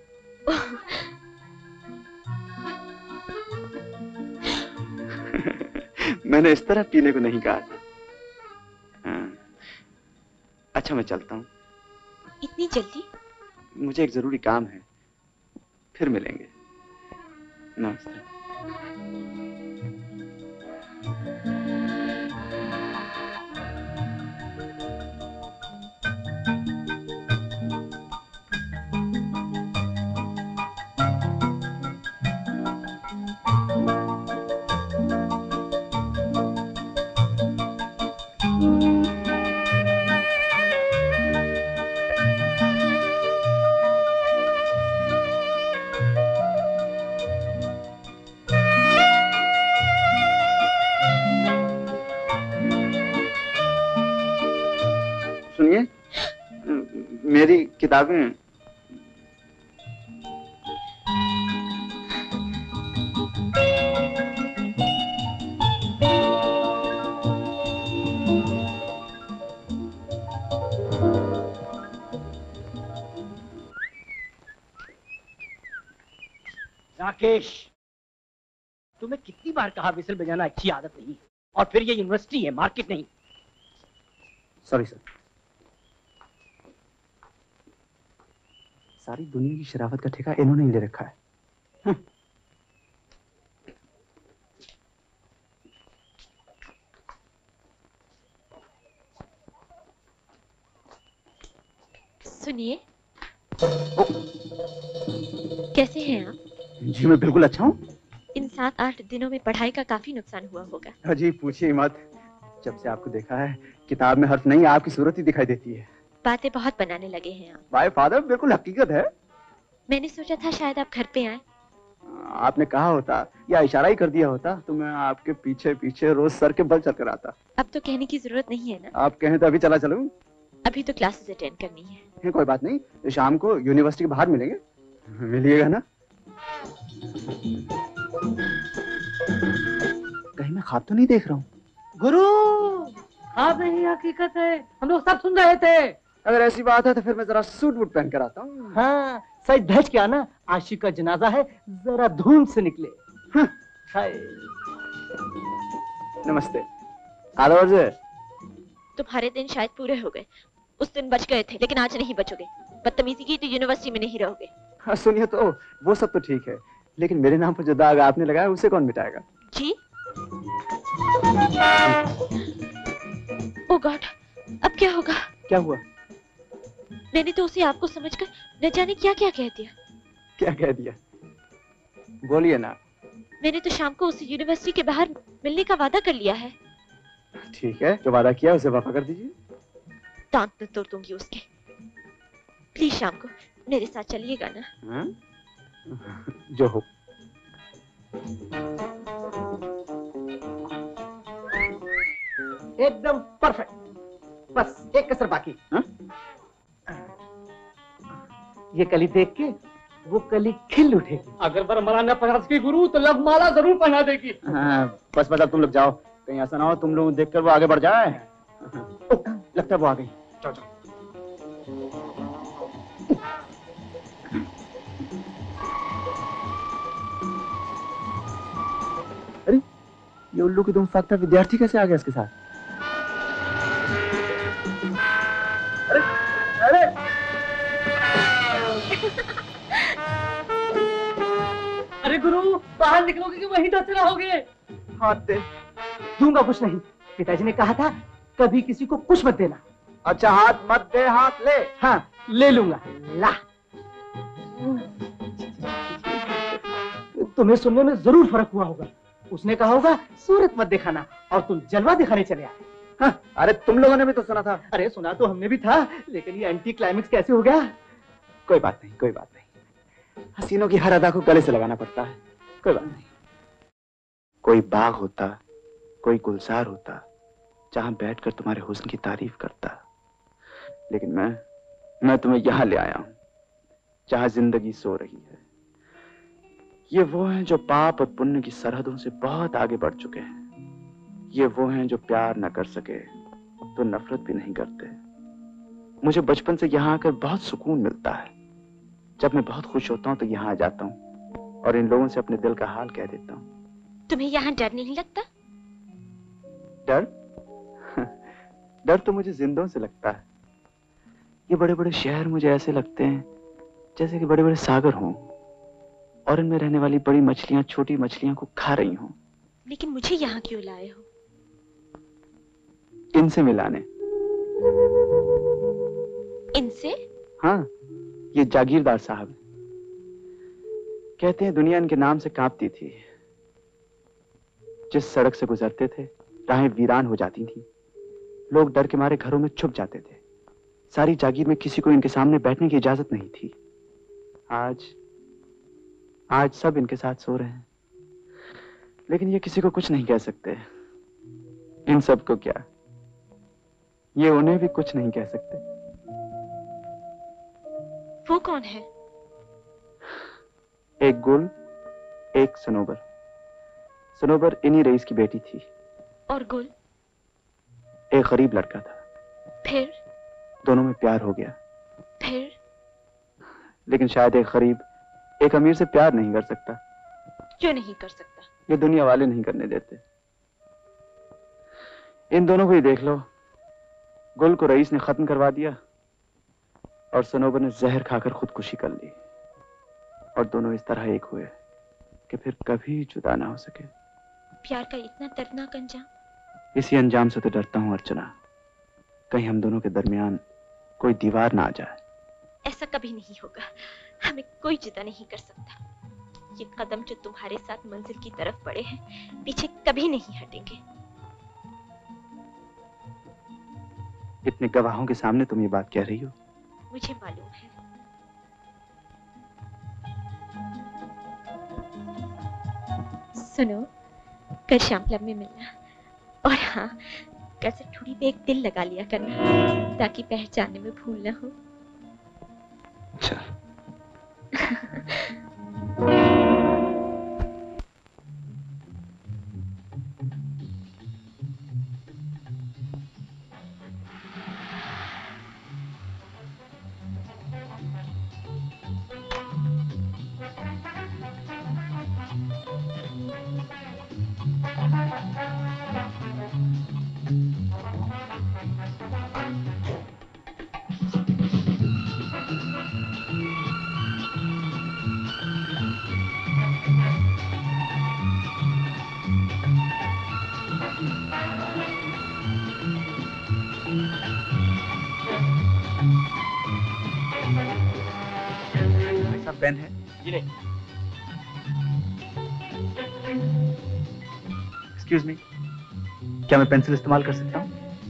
मैंने इस तरह पीने को नहीं कहा था। हाँ। अच्छा मैं चलता हूँ।
इतनी जल्दी?
मुझे एक जरूरी काम है, फिर मिलेंगे। नमस्ते। सुनिए, मेरी किताबें।
राकेश, तुम्हें कितनी बार कहा विसल बजाना अच्छी आदत नहीं है, और फिर ये यूनिवर्सिटी है, मार्केट नहीं।
Sorry sir. सारी दुनिया की शराफत का ठेका इन्होंने ही ले रखा है।
सुनिए, कैसे हैं आप?
जी मैं बिल्कुल अच्छा हूँ।
इन सात आठ दिनों में पढ़ाई का काफी नुकसान हुआ होगा।
अजी पूछिए मत, जब से आपको देखा है किताब में हर्फ नहीं आपकी सूरत ही दिखाई देती है।
बातें बहुत बनाने लगे हैं आप।
माय फादर, बिल्कुल हकीकत है।
मैंने सोचा था शायद आप घर पे आए।
आपने कहा होता या इशारा ही कर दिया होता तो मैं आपके पीछे पीछे रोज सर के बल चल कर आता।
अब तो कहने की जरूरत नहीं है ना।
आप कहें तो अभी चला चलूं?
अभी तो क्लासेस अटेंड करनी है।
है, कोई बात नहीं, शाम को यूनिवर्सिटी के बाहर मिलेंगे। मिलिएगा ना? कहीं मैं ख्वाब तो नहीं देख रहा हूँ?
गुरु, ख्वाब नहीं हकीकत है, हम लोग सब सुन रहे थे।
अगर ऐसी बात है तो फिर मैं जरा सूट वूट पहन कर आता हूँ।
हाँ सच धज के आना, आशिक का जनाजा है, जरा धूम से निकले। हाय
नमस्ते। आदर्श,
तुम्हारे दिन शायद पूरे हो गए। उस दिन बच गए थे, लेकिन आज नहीं बचोगे। बदतमीजी की तो यूनिवर्सिटी में नहीं रहोगे।
हाँ सुनिए तो वो सब तो ठीक है, लेकिन मेरे नाम पर जो दाग आपने लगाया उसे कौन मिटाएगा?
जी? ओ गॉड, अब क्या होगा?
क्या हुआ?
मैंने तो उसे आपको समझकर न जाने क्या क्या कह दिया।
क्या कह दिया? बोलिए ना।
मैंने तो शाम को उसे यूनिवर्सिटी के बाहर मिलने का वादा कर लिया है।
ठीक है, जो वादा किया उसे वफा कर दीजिए।
दांत न तोड़ दूंगी उसके। प्लीज शाम को मेरे साथ चलिएगा ना?
हाँ? जो हो।
एकदम परफेक्ट, बस एक कसर बाकी।
हाँ?
ये कली देख के वो कली खिल उठेगी।
अगर वरमाला न पहना सकी गुरु तो लव माला जरूर पहना देगी।
हाँ, बस बस अब तुम लोग जाओ, कहीं ऐसा ना हो तुम लोग देखकर वो आगे बढ़ जाए। लगता है वो आ गई। जाओ जाओ। अरे ये उल्लू की तुम फाख्ता विद्यार्थी कैसे आ गया इसके साथ? अरे अरे
अरे गुरु, बाहर निकलोगे कि वहीं दस रहोगे?
हाथ दे। दूंगा कुछ नहीं, पिताजी ने कहा था कभी किसी को कुछ मत देना।
अच्छा हाथ मत दे, हाथ ले।
हाँ ले लूंगा। ला, तुम्हें सुनने में जरूर फर्क हुआ होगा। उसने कहा होगा सूरत मत दिखाना, और तुम जलवा दिखाने चले आए।
हाँ, अरे तुम लोगों ने भी तो सुना था।
अरे सुना तो हमने भी था, लेकिन ये एंटी क्लाइमेक्स कैसे हो गया?
कोई बात नहीं, कोई बात नहीं। हसीनों की हर अदा को गले से लगाना पड़ता है। कोई बात नहीं। कोई बाग होता, कोई गुलजार होता, जहां बैठकर तुम्हारे हुस्न की तारीफ करता, लेकिन मैं मैं तुम्हें यहां ले आया हूं, जहां जिंदगी सो रही है। ये वो हैं जो पाप और पुण्य की सरहदों से बहुत आगे बढ़ चुके हैं। ये वो हैं जो प्यार न कर सके तो नफरत भी नहीं करते। मुझे बचपन से यहाँ आकर बहुत सुकून मिलता है। जब मैं बहुत खुश होता हूँ तो यहाँ आ जाता हूँ और इन लोगों से अपने दिल का हाल कह देता हूँ।
तुम्हें यहाँ डर नहीं लगता?
डर? डर तो मुझे जिंदों से लगता है। ये बड़े बड़े शहर मुझे ऐसे लगते हैं जैसे कि बड़े बड़े सागर हों और इनमें रहने वाली बड़ी मछलियां छोटी मछलियां को खा रही हों।
लेकिन मुझे यहाँ क्यों लाए हो?
इनसे मिलाने।
इनसे?
हाँ, ये जागीरदार साहब कहते हैं दुनिया इनके नाम से कांपती थी। जिस सड़क से गुजरते थे राहें वीरान हो जाती थी। लोग डर के मारे घरों में छुप जाते थे। सारी जागीर में किसी को इनके सामने बैठने की इजाजत नहीं थी। आज आज सब इनके साथ सो रहे हैं, लेकिन ये किसी को कुछ नहीं कह सकते। इन सब को क्या, ये उन्हें भी कुछ नहीं कह सकते।
वो कौन है?
एक गुल, एक सनोबर। सनोबर इन्हीं रईस की बेटी थी।
और गुल?
एक गरीब लड़का था।
फिर?
दोनों में प्यार हो गया।
फिर?
लेकिन शायद एक गरीब एक अमीर से प्यार नहीं कर सकता।
क्यों नहीं कर सकता?
ये दुनिया वाले नहीं करने देते। इन दोनों को ही देख लो। गुल को रईस ने खत्म करवा दिया और सनोबर ने जहर खाकर खुदकुशी कर ली। और दोनों इस तरह एक हुए कि फिर कभी जुदा ना हो सके।
प्यार का इतना दर्दनाक अंजाम?
इसी अंजाम से तो डरता हूं अर्चना, कहीं हम दोनों के दरमियान कोई दीवार ना आ जाए।
ऐसा कभी नहीं होगा। हमें कोई जुदा नहीं कर सकता। ये कदम जो तुम्हारे साथ मंजिल की तरफ बढ़े हैं, पीछे कभी नहीं हटेंगे।
इतने गवाहों के सामने तुम ये बात कह रही हो?
मुझे मालूम है। सुनो, कल शाम क्लब में मिलना। और हाँ, कल से ठुड़ी पे एक दिल लगा लिया करना, ताकि पहचानने में भूल ना हो।
अच्छा। पेन है?
जी नहीं।
एक्सक्यूज मी, क्या मैं पेंसिल इस्तेमाल कर सकता हूँ?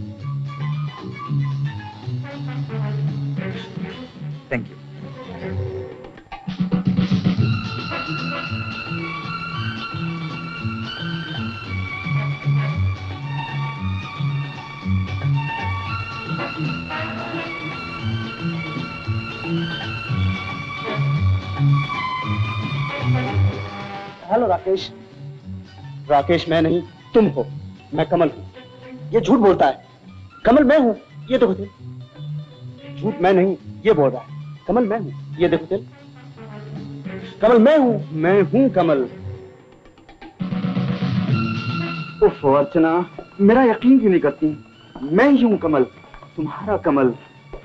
Thank you.
Hello Rakesh. Rakesh मैं नहीं, तुम हो। मैं कमल हूँ। ये झूठ बोलता है। कमल मैं हूँ, ये देखो तेल। झूठ मैं नहीं, ये बोल रहा है। कमल मैं हूँ, ये देखो तेल। कमल मैं हूँ, मैं हूँ कमल। उफ अर्चना, मेरा यकीन क्यों नहीं करती? मैं ही हूँ कमल, तुम्हारा कमल।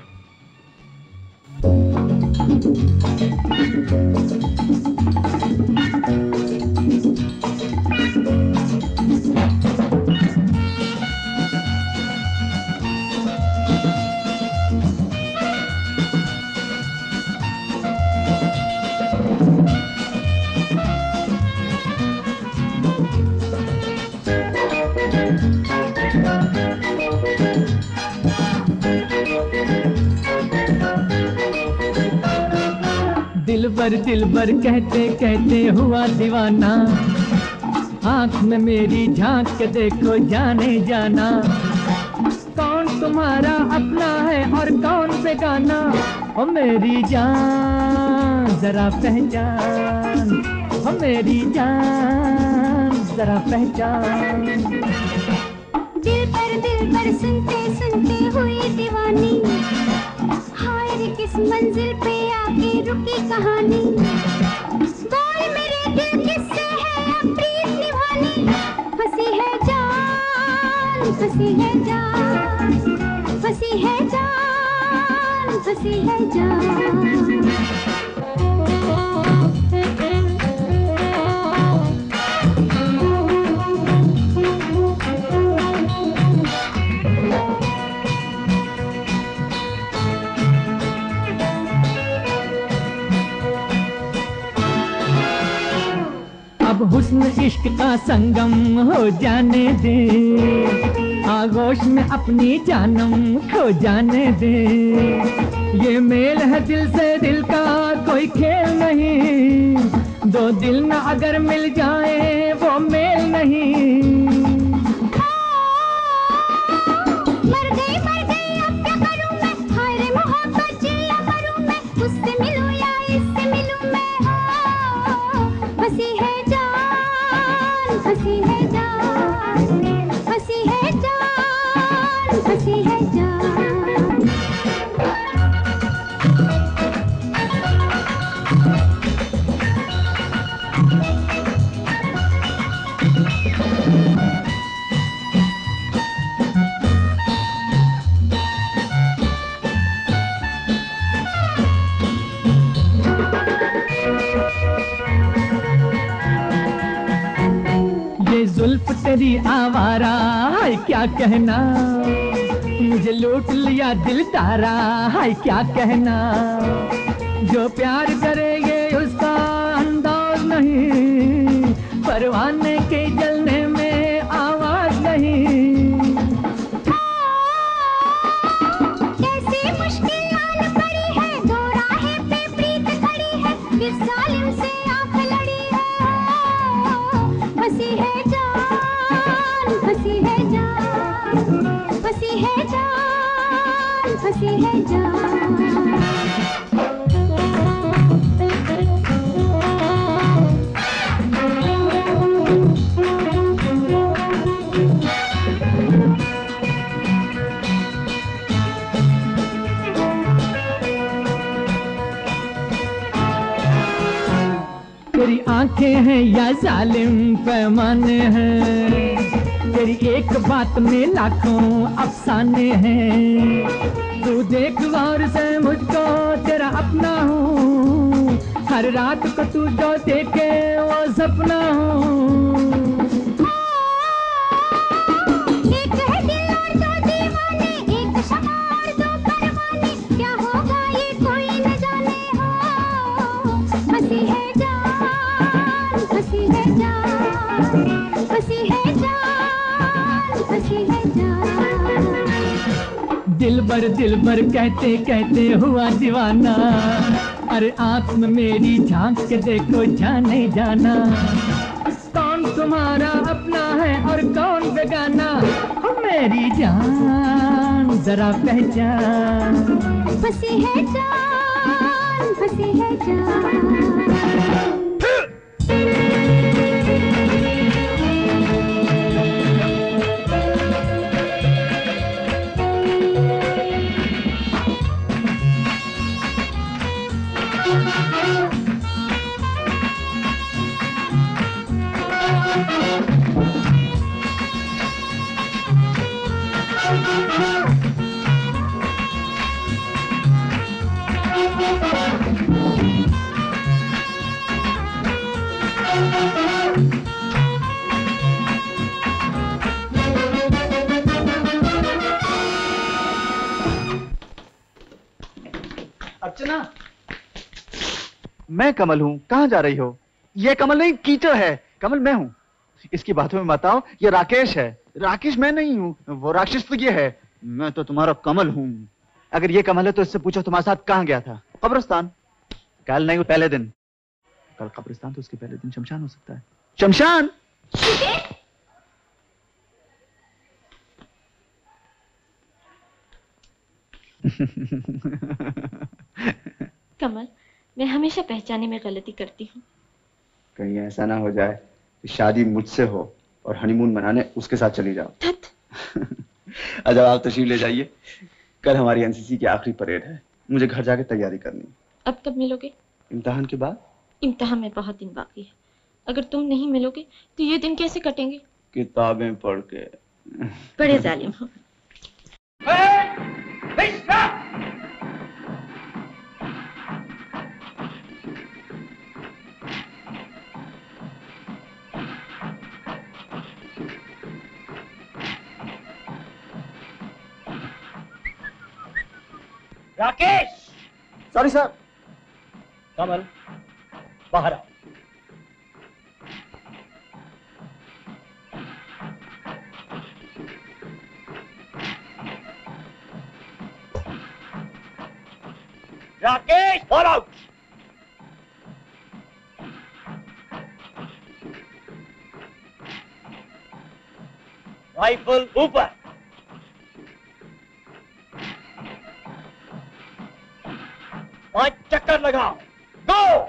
दिलबर दिलबर कहते कहते हुआ दीवाना, आंख में मेरी झांक के देखो जाने जाना, कौन तुम्हारा अपना है और कौन बेगाना। ओ मेरी जान जरा पहचान, ओ मेरी जान जरा पहचान।
दिल पर दिल पर सुनते सुनते हुई दीवानी, हाय रे किस मंजिल पे आके रुकी कहानी। बोल मेरे दिल किससे है अब प्रीत निभानी। फंसी है जान, फंसी है जान, फंसी है जान, फंसी है जान।
अब हुस्न इश्क का संगम हो जाने दे, आगोश में अपनी जानम खो जाने दे। ये मेल है दिल से दिल का कोई खेल नहीं, दो दिल न अगर मिल जाए वो मेल नहीं।
मर गई मर गई अब क्या करूं मैं, हाय रे मोहब्बत जिया करूं मैं, उससे मिलूं या इससे मिलूं मैं। फंसी है जान, फंसी है जान, फंसी है जान, फंसी है जान।
ये जुल्फ तेरी आवारा है क्या कहना, मुझे लूट लिया दिल तारा है क्या कहना। जो प्यार करेंगे उसका अंदाज नहीं, परवाने के जलने में आवाज नहीं।
कैसी मुश्किल आन पड़ी है, दो राहें पे प्रीत खड़ी है, किस जालिम से आंख लड़ी है। फंसी है जान, फंसी है जान, फंसी है जान, फंसी है जान।
तेरी आंखें हैं या जालिम पैमाने हैं, तेरी एक बात में लाखों अफसाने हैं। तू देख गौर से मुझको तेरा अपना हूँ, हर रात को तू जो देखे वो सपना हूँ।
एक है दिल और दो दीवाने, एक शमा और दो परवाने, क्या होगा ये कोई न जाने। हो
पर दिल भर कहते कहते हुआ दीवाना। अरे आंख में मेरी झांक के देखो जाने जाना, कौन तुम्हारा अपना है और कौन बेगाना। हो मेरी जान जरा पहचान,
फंसी है जान, फंसी है जान।
अर्चना, मैं कमल हूँ, कहाँ जा रही हो? ये कमल नहीं, कीचड़ है। कमल मैं हूँ, इसकी बातों में मत आओ। ये राकेश है। राकेश मैं नहीं हूँ, वो राक्षस तो ये है। मैं तो तुम्हारा कमल हूँ। अगर ये कमल है तो इससे पूछो तुम्हारे साथ कहाँ गया था? कब्रिस्तान। कल नहीं, पहले दिन। कल कब्रिस्तान तो उसके पहले दिन शमशान हो सकता है। शमशान।
कमल, मैं हमेशा पहचाने में गलती करती हूँ।
कहीं ऐसा ना हो जाए कि शादी मुझसे हो और हनीमून मनाने उसके साथ चली जाओ। अच्छा, आप तशरीफ ले जाइए। कल हमारी एनसीसी की आखिरी परेड है, मुझे घर जाके तैयारी करनी है।
अब कब मिलोगे?
इम्तिहान के बाद।
इम्तिहान में बहुत दिन बाकी है। अगर तुम नहीं मिलोगे तो ये दिन कैसे कटेंगे?
किताबें पढ़ के।
बड़े जालिम हो।
राकेश!
Sorry sir.
कमल, बाहर आओ। Rakesh, fall out. राइफल ऊपर। पांच चक्कर लगाओ। गो।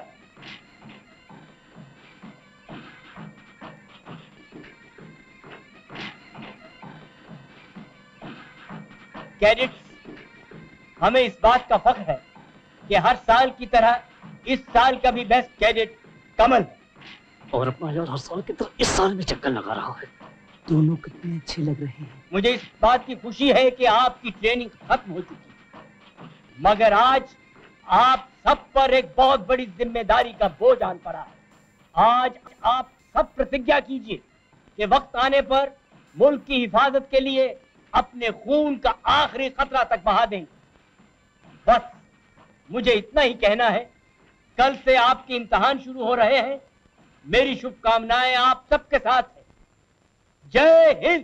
कैडेट्स, हमें इस बात का फख्र है कि हर साल की तरह इस साल का भी बेस्ट कैडेट कमल,
और अपना यार हर साल की तरह इस साल में चक्कर लगा रहा है। दोनों कितने अच्छे लग रहे हैं।
मुझे इस बात की खुशी है कि आपकी ट्रेनिंग खत्म हो चुकी है, मगर आज आप सब पर एक बहुत बड़ी जिम्मेदारी का बोझ आन पड़ा है। आज आप सब प्रतिज्ञा कीजिए कि वक्त आने पर मुल्क की हिफाजत के लिए अपने खून का आखिरी खतरा तक बहा देंगे। बस मुझे इतना ही कहना है। कल से आपके इम्तिहान शुरू हो रहे हैं। मेरी शुभकामनाएं आप सबके साथ हैं। जय हिंद।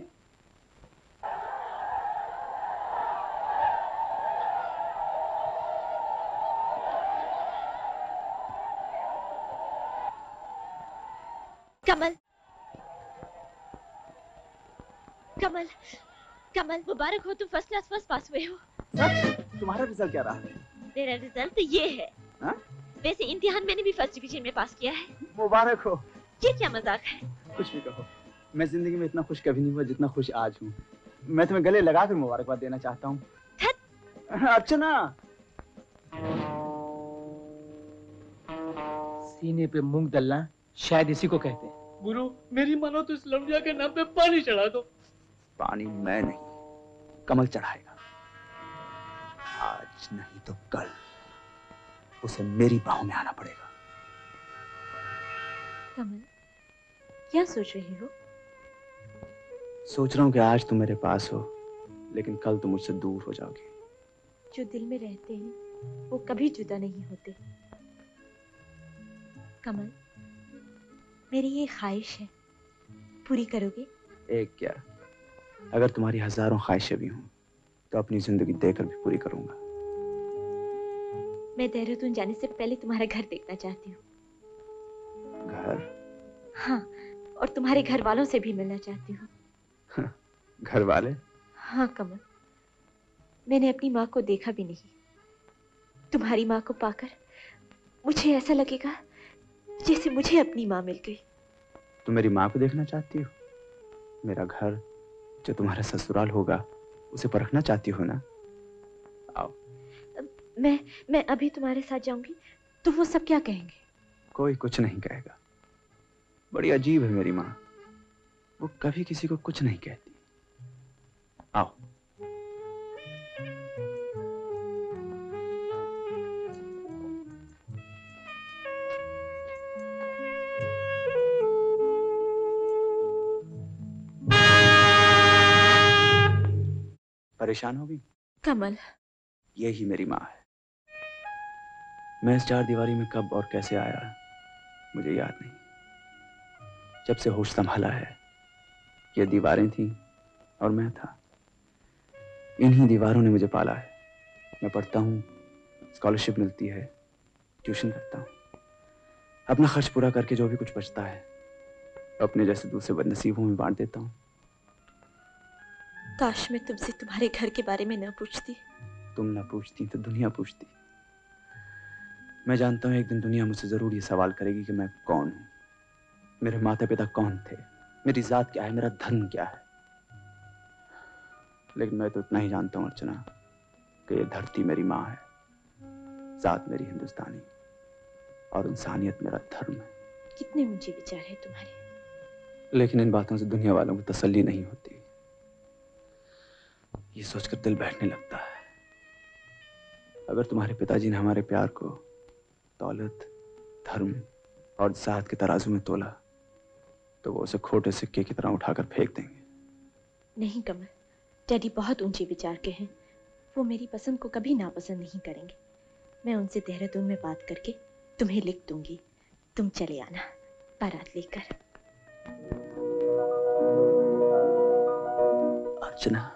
कमल, कमल, कमल, मुबारक हो, तुम फर्स्ट क्लास फर्स्ट पास हुए हो।
सच? तुम्हारा रिजल्ट क्या रहा?
मेरा रिजल्ट तो ये है।
हा?
वैसे इम्तिहान मैंने भी फर्स्ट डिवीजन में पास किया है।
मुबारक हो।
ये क्या मजाक है?
कुछ भी कहो, मैं जिंदगी में इतना खुश कभी नहीं हुआ जितना खुश आज हूँ। मैं तुम्हें गले लगा कर मुबारकबाद देना चाहता हूँ। अर्चना,
सीने पे मूंग दलना शायद इसी को कहते हैं।
गुरु, मेरी मानो तो इस लौंडिया के नाम पे पानी चढ़ा दो।
पानी मैं नहीं, कमल चढ़ाएगा। आज नहीं तो कल उसे मेरी बाहों में आना पड़ेगा।
कमल, क्या सोच रही हो?
सोच रहा हूँ कि आज तुम मेरे पास हो, लेकिन कल तुम मुझसे दूर हो जाओगी।
जो दिल में रहते हैं वो कभी जुदा नहीं होते। कमल, मेरी ये ख्वाहिश है, पूरी करोगे?
एक क्या, अगर तुम्हारी हजारों ख्वाहिशें भी हों तो अपनी जिंदगी देकर भी पूरी करूंगा।
मैं देहरादून जाने से पहले तुम्हारा घर देखना चाहती हूँ।
घर?
हाँ, और तुम्हारे घर वालों से भी मिलना चाहती हूँ।
घर वाले?
हाँ कमल, मैंने अपनी माँ को देखा भी नहीं। तुम्हारी माँ को पाकर मुझे ऐसा लगेगा जैसे मुझे अपनी माँ मिल गई।
तुम मेरी माँ को देखना चाहती हो? मेरा घर जो तुम्हारा ससुराल होगा उसे परखना चाहती हो ना? आओ।
मैं मैं अभी तुम्हारे साथ जाऊंगी तो वो सब क्या कहेंगे?
कोई कुछ नहीं कहेगा। बड़ी अजीब है मेरी माँ, वो कभी किसी को कुछ नहीं कहती। आओ। परेशान होगी?
कमल,
यही मेरी माँ है। मैं इस चार दीवारी में कब और कैसे आया मुझे याद नहीं। जब से होश संभाला है ये दीवारें थीं और मैं था। इन्हीं दीवारों ने मुझे पाला है। मैं पढ़ता हूँ, स्कॉलरशिप मिलती है, ट्यूशन करता हूँ। अपना खर्च पूरा करके जो भी कुछ बचता है अपने जैसे दूसरे बदनसीबों में बांट देता हूँ।
काश मैं तुमसे तुम्हारे घर के बारे में न पूछती।
तुम ना पूछती तो दुनिया पूछती। मैं जानता हूँ एक दिन दुनिया मुझसे जरूर ये सवाल करेगी कि मैं कौन हूँ, मेरे माता पिता कौन थे, मेरी जात क्या है, मेरा धर्म क्या है। लेकिन मैं तो इतना ही जानता हूँ अर्चना कि ये धरती मेरी माँ है, जात मेरी हिंदुस्तानी और इंसानियत मेरा धर्म है।
कितने ऊंचे विचार है तुम्हारे।
लेकिन इन बातों से दुनिया वालों को तसल्ली नहीं होती। ये सोचकर दिल बैठने लगता है अगर तुम्हारे पिताजी ने हमारे प्यार को दौलत, धर्म और जात के तराजू में तोला तो वो उसे खोटे सिक्के की तरह उठाकर फेंक देंगे।
नहीं कमल, डैडी बहुत ऊंचे विचार के हैं। वो मेरी पसंद को कभी नापसंद नहीं करेंगे। मैं उनसे देहरादून में बात करके तुम्हें लिख दूंगी। तुम चले आना बारात लेकर।
अर्चना,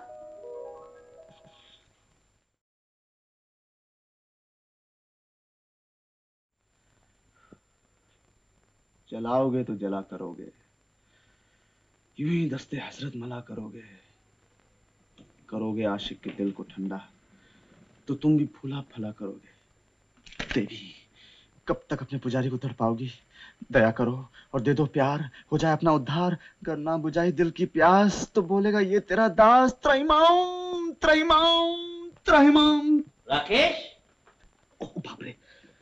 जलाओगे तो जला करोगे, यूं ही दस्ते हसरत मला करोगे। करोगे आशिक के दिल को ठंडा तो तुम भी फूला फला करोगे। देवी, कब तक अपने पुजारी को तड़पाओगी? दया करो और दे दो प्यार, हो जाए अपना उद्धार। अगर ना बुझाई दिल की प्यास तो बोलेगा ये तेरा दास त्रैमाम त्रैमाम त्रैमाम।
राकेश,
ओह बाप रे।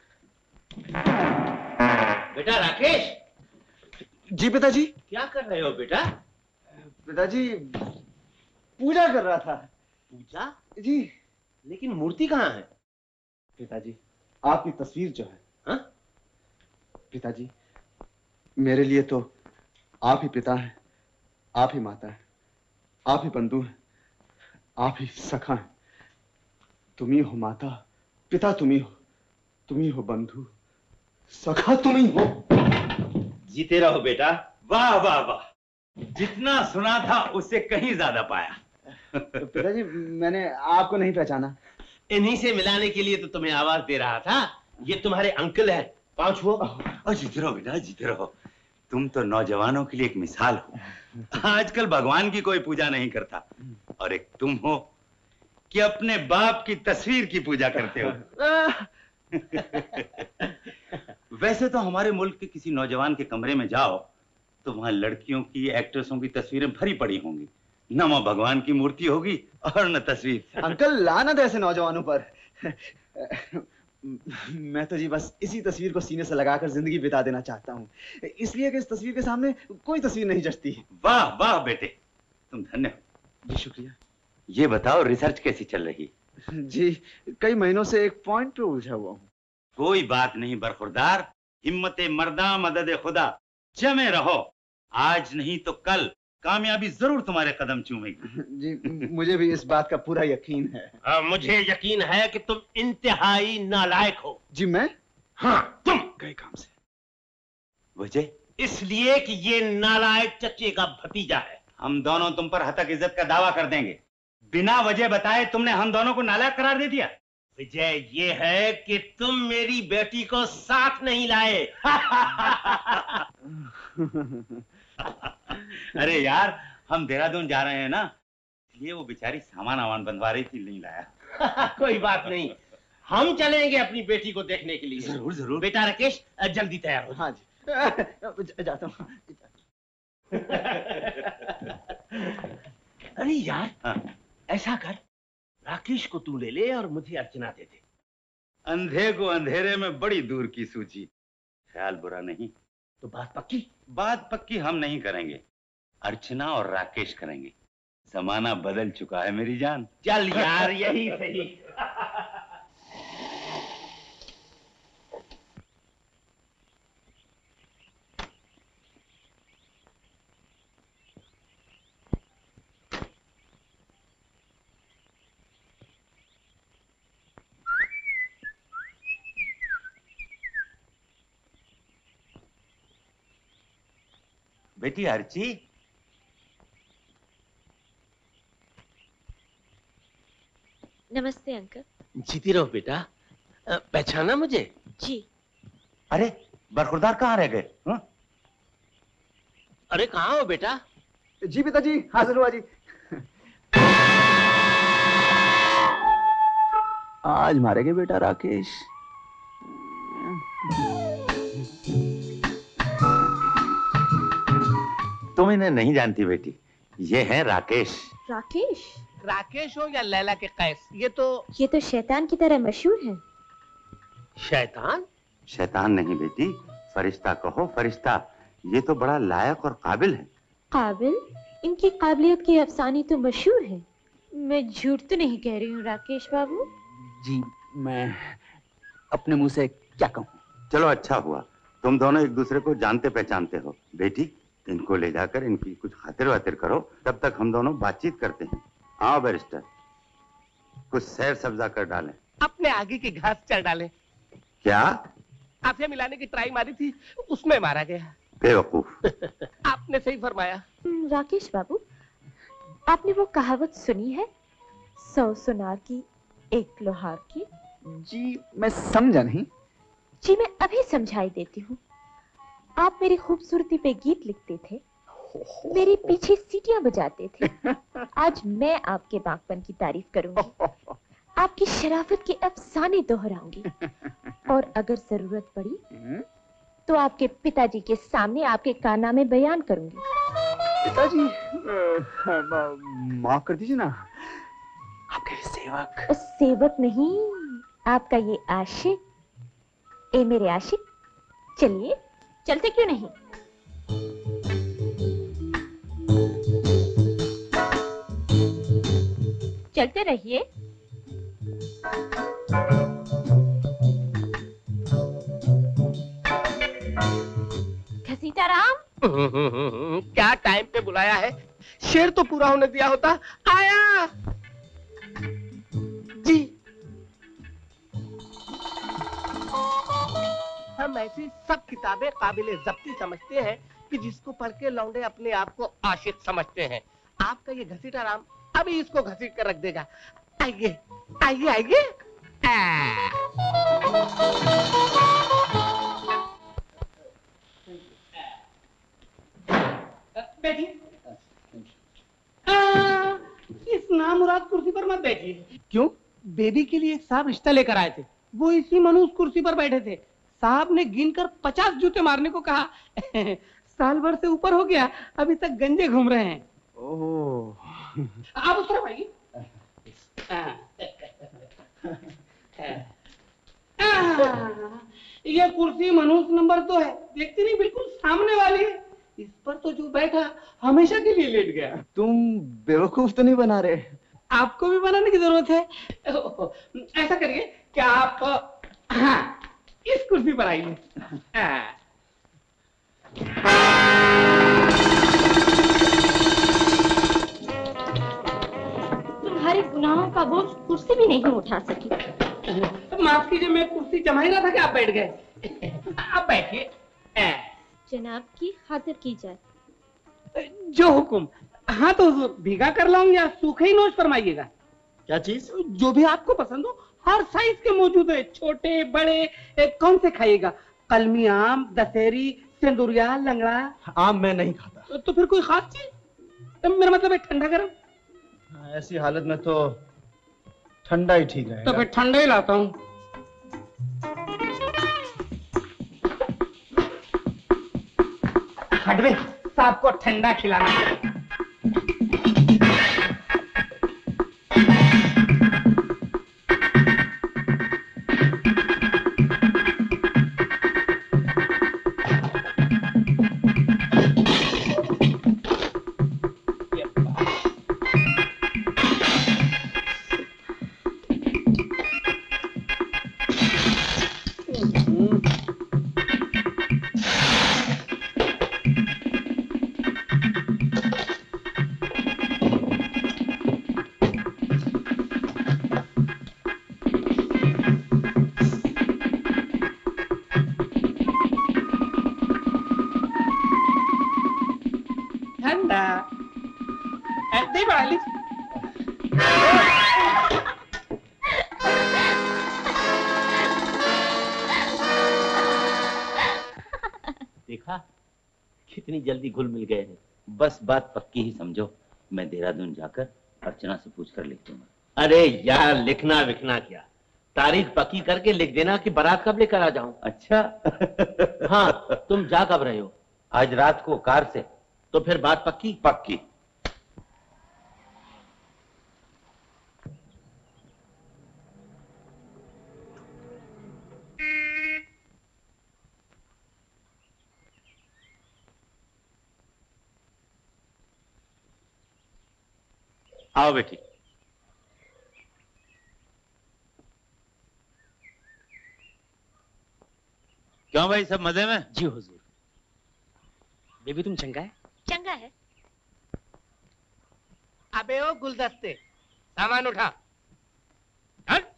बेटा राकेश।
जी पिताजी।
क्या कर रहे हो बेटा?
पिताजी पूजा कर रहा था।
पूजा?
जी।
लेकिन मूर्ति कहाँ है?
पिताजी आपकी तस्वीर जो है।
हाँ?
पिताजी मेरे लिए तो आप ही पिता हैं, आप ही माता हैं, आप ही बंधु हैं, आप ही सखा हैं। तुम ही हो माता, पिता तुम ही हो, तुम ही हो बंधु, सखा तुम ही हो।
जीते रहो बेटा। वाह वाह वाह, जितना सुना था उससे कहीं ज्यादा पाया।
पिताजी मैंने आपको नहीं पहचाना।
इन्हीं से मिलाने के लिए तो तुम्हें आवाज दे रहा था। ये तुम्हारे अंकल है, पांव छुओ।
और जीते रहो बेटा, जीते रहो। तुम तो नौजवानों के लिए एक मिसाल हो। आजकल भगवान की कोई पूजा नहीं करता और एक तुम हो कि अपने बाप की तस्वीर की पूजा करते हो। वैसे तो हमारे मुल्क के किसी नौजवान के कमरे में जाओ तो वहां लड़कियों की, एक्ट्रेसों की तस्वीरें भरी पड़ी होंगी। न वहां भगवान की मूर्ति होगी और न तस्वीर।
अंकल लानत ऐसे नौजवानों पर। मैं तो जी बस इसी तस्वीर को सीने से लगाकर जिंदगी बिता देना चाहता हूँ, इसलिए कि इस तस्वीर के सामने कोई तस्वीर नहीं जचती।
वाह वाह बेटे, तुम धन्य हो।
जी शुक्रिया।
ये बताओ रिसर्च कैसी चल रही?
जी कई महीनों से एक पॉइंट पे उलझा हुआ हूँ।
कोई बात नहीं बरखुरदार, हिम्मते मर्दा मदद खुदा, जमे रहो। आज नहीं तो कल कामयाबी जरूर तुम्हारे कदम चूमेगी।
जी मुझे भी इस बात का पूरा यकीन है।
आ, मुझे यकीन है कि तुम इंतहाई नालायक हो।
जी मैं?
हाँ तुम।
गए काम से।
वजह?
इसलिए कि ये नालायक चच्चे का भतीजा है।
हम दोनों तुम पर हतक इज्जत का दावा कर देंगे। बिना वजह बताए तुमने हम दोनों को नालायक करार दे दिया।
विजय ये है कि तुम मेरी बेटी को साथ नहीं लाए।
अरे यार, हम देहरादून जा रहे हैं ना, इसलिए वो बेचारी सामान आवान बंधवा रही थी, नहीं लाया।
कोई बात नहीं, हम चलेंगे अपनी बेटी को देखने के लिए।
जरूर जरूर।
बेटा राकेश जल्दी तैयार हो।
हाँ जी, जाता हूँ।
अरे यार,
हाँ।
ऐसा कर, राकेश को तू ले ले और मुझे अर्चना दे दे।
अंधे को अंधेरे में बड़ी दूर की सूची। ख्याल बुरा नहीं
तो बात पक्की?
बात पक्की हम नहीं करेंगे, अर्चना और राकेश करेंगे। जमाना बदल चुका है मेरी जान।
चल यार, यही सही।
बेटी अर्ची,
नमस्ते अंकल।
जीती रहो बेटा। पहचाना मुझे?
जी।
अरे बरखुरदार कहाँ रह गए? हाँ?
अरे कहाँ हो बेटा?
जी पिताजी, हाजिर हुआ जी। आज मारेंगे बेटा राकेश।
तुम इन्हें नहीं जानती बेटी, ये है राकेश।
राकेश?
राकेश हो या लैला के कैस, ये तो
ये तो शैतान की तरह मशहूर है।
शैतान?
शैतान नहीं बेटी, फरिश्ता कहो, फरिश्ता। ये तो बड़ा लायक और काबिल है।
काबिल? इनकी काबिलियत के अफसाने तो मशहूर है। मैं झूठ तो नहीं कह रही हूँ राकेश बाबू?
जी, मैं अपने मुंह से क्या कहूँ।
चलो अच्छा हुआ, तुम दोनों एक दूसरे को जानते पहचानते हो। बेटी, इनको ले जाकर इनकी कुछ खातिर वातिर करो, तब तक हम दोनों बातचीत करते हैं। आओ बैरिस्टर, कुछ सैर सब्जा कर डालें।
अपने आगे की घास चढ़ डालें।
क्या?
आपसे मिलाने की ट्राई मारी थी, उसमें मारा गया।
बेवकूफ।
आपने सही फरमाया।
राकेश बाबू, आपने वो कहावत सुनी है, सौ सुनार की एक लोहार की?
जी मैं समझा नहीं।
जी मैं अभी समझाई देती हूँ। आप मेरी खूबसूरती पे गीत लिखते थे, मेरे पीछे सीटियां बजाते थे। आज मैं आपके बागपन की तारीफ करूंगी, आपकी शराफत के अफसाने दोहराऊंगी, और अगर जरूरत पड़ी तो आपके पिताजी के सामने आपके कारनामे बयान करूंगी।
पिताजी, माफ कर दीजिए ना, आपके सेवक।
उस सेवक नहीं, आपका ये आशिक। ए मेरे आशिक, चलिए चलते क्यों नहीं? चलते रहिए। घसीटाराम,
क्या टाइम पे बुलाया है? शेर तो पूरा होने दिया होता। आया जी। हम ऐसी सब किताबें काबिले जब्ती समझते हैं कि जिसको पढ़ के लौंडे अपने आप को आशिक समझते हैं। आपका ये घसीटाराम अभी इसको घसीट कर रख देगा। आइए आइए आइए।
बैठिए। इस नामुराद कुर्सी पर मत बैठिए।
क्यों?
बेबी के लिए एक साहब रिश्ता लेकर आए थे, वो इसी मनुष्य कुर्सी पर बैठे थे। साहब ने गिनकर पचास जूते मारने को कहा। साल भर से ऊपर हो गया, अभी तक गंजे घूम रहे हैं।
ओह,
आप उस तरफ आइए। ये कुर्सी मनुष्य नंबर दो है, देखती नहीं, बिल्कुल सामने वाली है। इस पर तो जो बैठा हमेशा के लिए लेट गया।
तुम बेवकूफ तो नहीं बना रहे?
आपको भी बनाने की जरूरत है। ऐसा करिए कि आप हाँ, इस कुर्सी पर आइए।
तुम्हारे गुनाहों का बोझ कुर्सी भी नहीं उठा सकी।
माफ कीजिए, मैं कुर्सी जमा ही रहा था कि आप बैठ गए। आप बैठिए।
जनाब की खातिर की जाए।
जो हुक्म। हाँ तो भीगा कर लाऊं या सूखे ही नोच फरमाइएगा?
क्या चीज?
जो भी आपको पसंद हो, हर साइज के मौजूद है, छोटे बड़े। ए, कौन से खाइएगा? कलमी आम, दशहरी, सिंदूरिया, लंगड़ा?
आम मैं नहीं खाता।
तो, तो फिर कोई खास चीज? तो मेरा मतलब है ठंडा गरम।
ऐसी हालत में तो ठंडा ही ठीक रहेगा।
तो फिर ठंडा ही लाता हूँ। हटवे, साहब को ठंडा खिलाना।
देखा कितनी जल्दी घुल मिल गए हैं। बस बात पक्की ही समझो, मैं देहरादून जाकर अर्चना से पूछकर लिख दूंगा।
अरे यार, लिखना विखना क्या, तारीख पक्की करके लिख देना कि बारात कब लेकर आ जाऊं।
अच्छा
हाँ, तुम जा कब रहे हो?
आज रात को कार से।
तो फिर बात पक्की?
पक्की। आओ बेटी। क्यों भाई, सब मजे में?
जी हुजूर। बेबी तुम चंगा है?
चंगा है।
अबे ओ गुलदस्ते, सामान उठा। हट।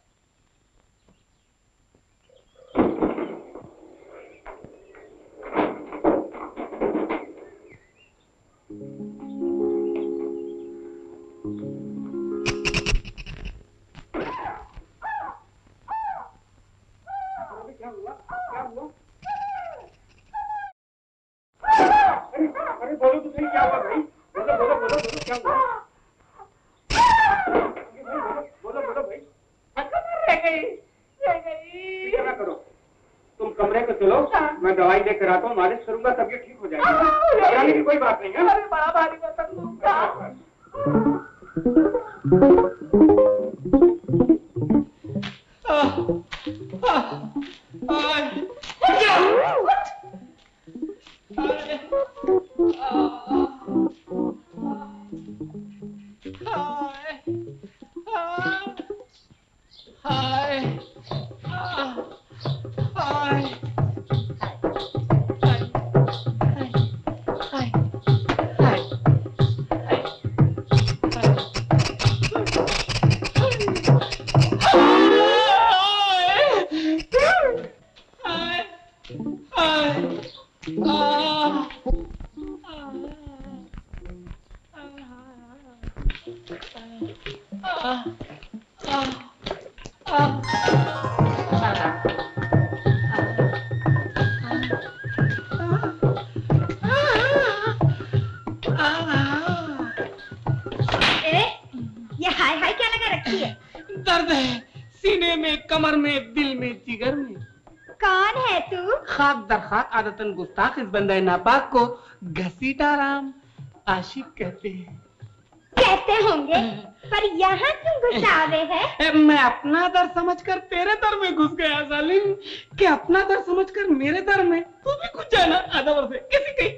अरे बोलो तो सही, क्या हुआ भाई? बोलो बोलो बोलो बोलो, क्या हुआ? बोलो बोलो भाई। रह गई, रह गई। क्या करो, तुम कमरे पे चलो, मैं दवाई लेकर आता हूँ, मालिश करूंगा, तबीयत ठीक हो जाएगी। घबराने की कोई बात नहीं है। अरे बड़ा भारी बर्तन दूंगा। आदतन गुस्ताख इस बंदे नापाक को घसीटा राम आशिक कहते हैं।
कहते होंगे, पर यहाँ क्यों घुसावे है?
मैं अपना दर समझकर तेरे दर में घुस गया सालिम, कि अपना दर समझकर मेरे दर में तू भी घुस जाना आधा वर्ष किसी कहीं।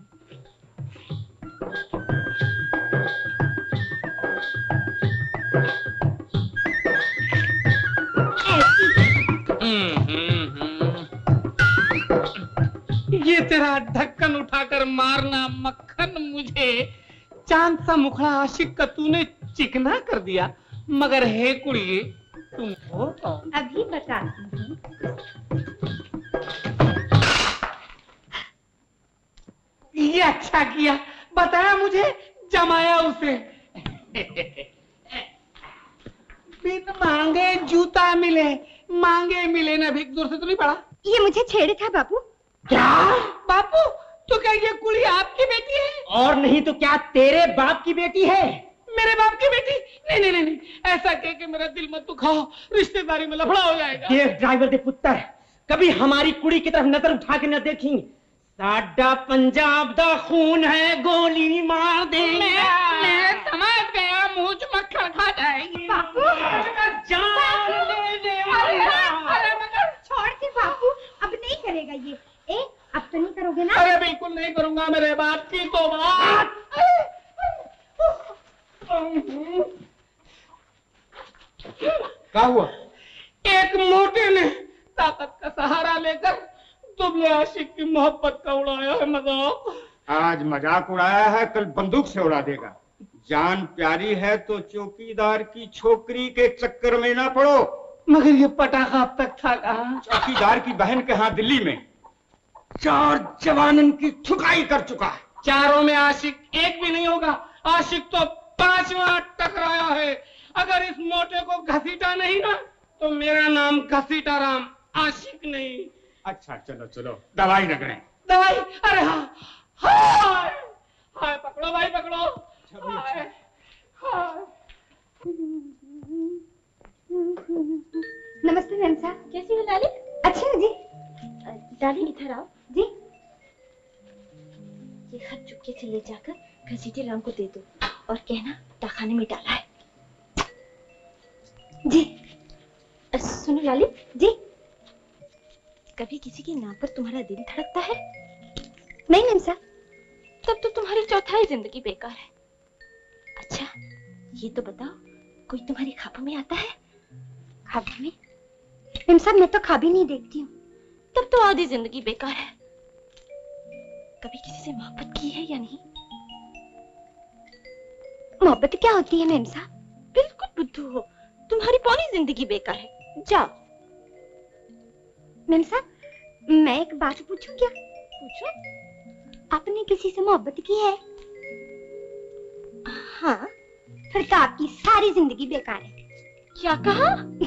ये तेरा ढक्कन उठाकर मारना मक्खन मुझे चांद सा मुखड़ा आशिक का तूने चिकना कर दिया, मगर हे कुड़िए तुम हो कौन?
अभी बताती हूँ।
ये अच्छा किया बताया मुझे,
जमाया उसे। बिन मांगे जूता मिले, मांगे मिले ना, भीख दूर से तो नहीं पड़ा।
ये मुझे छेड़े था बापू।
क्या बापू? तो क्या ये कुड़ी आपकी बेटी है?
और नहीं तो क्या तेरे बाप की बेटी है?
मेरे बाप की बेटी? नहीं नहीं नहीं, नहीं। ऐसा कह के मेरा दिल मत दुखाओ, रिश्तेदारी में लफड़ा हो जाएगा।
देख ड्राइवर दे पुत्र, कभी हमारी कुड़ी की तरफ नजर उठा के न देखी। साडा पंजाब दा खून है, गोली मार दे।
मैं, मैं समझ गया, मुंह मक्खन खा जाएगी।
बापू
जान ले दे।
अरे मगर छोड़ के बापू, अब नहीं करेगा ये। ए, अब तो नहीं करोगे ना?
अरे बिल्कुल नहीं करूंगा, मेरे बाप की तो बात।
क्या हुआ?
एक मोटे ने ताकत का सहारा लेकर दुबले आशिक की मोहब्बत का उड़ाया है मजाक।
आज मजाक उड़ाया है, कल बंदूक से उड़ा देगा। जान प्यारी है तो चौकीदार की छोकरी के चक्कर में ना पड़ो।
मगर ये पटाखा अब तक था कहाँ?
चौकीदार की बहन के यहाँ दिल्ली में चार जवानन की ठुकाई कर चुका है।
चारों में आशिक एक भी नहीं होगा। आशिक तो पांचवा टकराया है। अगर इस मोटे को घसीटा नहीं ना, तो मेरा नाम घसीटा राम, आशिक नहीं।
अच्छा चलो चलो, दवाई रगड़ें।
दवाई? अरे हाँ, हाय हाय, पकड़ो भाई पकड़ो। हाय हाय।
नमस्ते मैम साहब।
कैसी हो लाली?
अच्छी हो जी।
डाली इधर आओ।
जी।
ये खत चुपके से ले जाकर घसीटे राम को दे दो और कहना तहखाने में डाला है।
जी।
सुनो लाली
जी।
कभी किसी के नाम पर तुम्हारा दिल धड़कता है?
नहीं मैम साहब।
तब तो तुम्हारी चौथाई जिंदगी बेकार है। अच्छा ये तो बताओ, कोई तुम्हारी ख्वाबों में आता है?
ख्वाबों में? मैम साहब मैं तो ख्वाब ही नहीं देखती हूँ।
तब तो आधी जिंदगी बेकार है। कभी किसी से मोहब्बत की है या नहीं?
मोहब्बत क्या होती है मैम साहब?
बिल्कुल बुद्धू हो, तुम्हारी पौनी जिंदगी बेकार है। जाओ।
मैम साहब मैं एक बात पूछूं क्या?
पूछो।
आपने किसी से मोहब्बत की है?
हाँ।
फिर तो आपकी सारी जिंदगी बेकार है।
क्या कहा?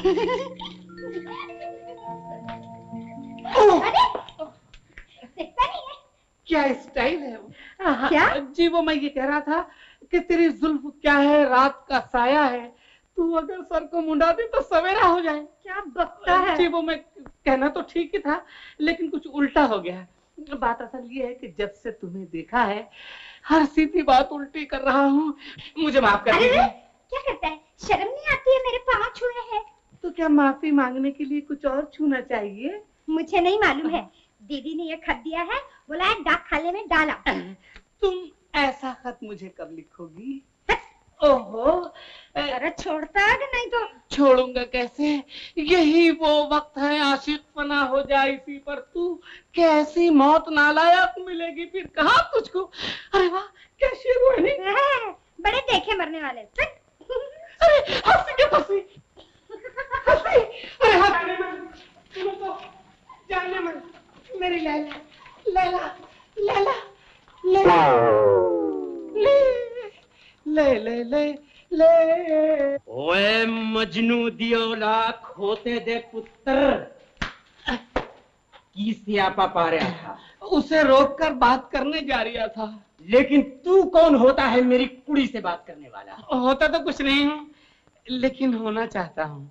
देखता नहीं है?
क्या स्टाइल है वो?
क्या?
जी वो मैं ये कह रहा था कि तेरी जुल्फ क्या है, रात का साया है। तू अगर सर को मुंडा दे तो सवेरा हो जाए।
क्या बकता है?
जी वो मैं कहना तो ठीक ही था, लेकिन कुछ उल्टा हो गया। बात असल ये है कि जब से तुम्हें देखा है, हर सीधी बात उल्टी कर रहा हूँ। मुझे माफ कर दीजिए।
क्या करता है? शर्म नहीं आती है? मेरे पाँव छू रहे हैं।
तो क्या माफी मांगने के लिए कुछ और छूना चाहिए?
मुझे नहीं मालूम है। दीदी ने ये खत दिया है, बोला है डाक खाने में डाला।
तुम ऐसा खत मुझे कब लिखोगी? ओहो,
अरे छोड़ता है कि नहीं तो?
छोड़ूंगा कैसे? यही वो वक्त है आशिक फना हो जाए इसी पर। तू कैसी मौत नालायक मिलेगी फिर कहाँ तुझको। अरे वाह क्या शेर है।
बड़े देखे मरने वाले।
अरे हंसी के फंसी हंसी। अरे हंसी तो जाने मन मेरी लैला लैला लैला लैला ले ले ले ले।
ओए मजनू दी औलाद खोते दे पुत्र, की सियापा पा रहा था?
उसे रोककर बात करने जा रहा था।
लेकिन तू कौन होता है मेरी कुड़ी से बात करने वाला?
होता तो कुछ नहीं हूँ, लेकिन होना चाहता हूँ।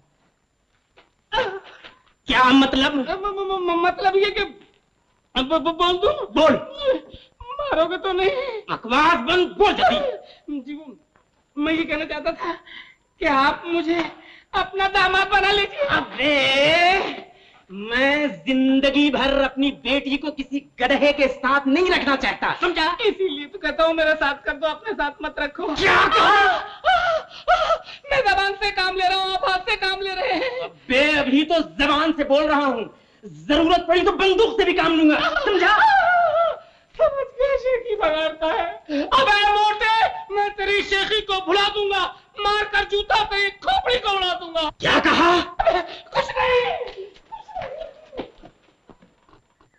क्या मतलब?
म, म, म, मतलब ये कि बोल दूं?
बोल।
मारोगे तो नहीं?
बकवास बंद, बोल जल्दी।
जी मैं ये कहना चाहता था कि आप मुझे अपना दामाद बना लीजिए।
अबे मैं जिंदगी भर अपनी बेटी को किसी गधे के साथ नहीं रखना चाहता, समझा?
इसीलिए तो कहता हूँ मेरा साथ कर दो, अपने साथ मत रखो।
क्या कहा?
मैं जबान से काम ले रहा हूँ, आप हाथ से काम ले रहे हैं।
अबे अभी तो जबान से बोल रहा हूँ, जरूरत पड़ी तो बंदूक से भी काम लूंगा, समझा?
समझ गया शेखी बगाड़ता है। अब ऐ मोटे मैं तेरी शेखी को भुला दूंगा, मार कर जूता पे खोपड़ी को उड़ा दूंगा।
क्या कहा?
कुछ नहीं।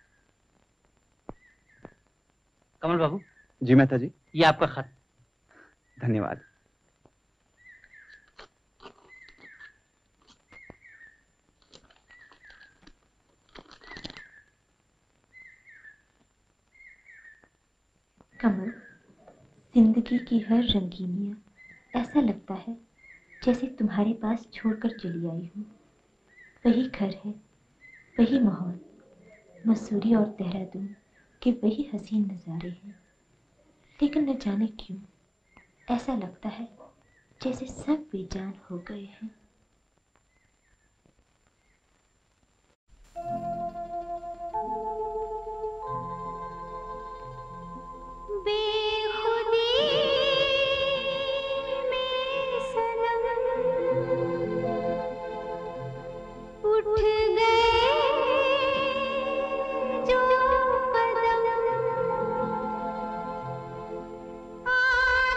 कमल बाबू।
जी मेहता जी।
ये आपका खत।
धन्यवाद।
कमल, जिंदगी की हर रंगीनियाँ ऐसा लगता है जैसे तुम्हारे पास छोड़कर चली आई हूँ। वही घर है, वही माहौल, मसूरी और देहरादून के वही हसीन नज़ारे हैं, लेकिन न जाने क्यों ऐसा लगता है जैसे सब बेजान हो गए हैं।
बेखुदी में सनम उठ गए जो कदम आ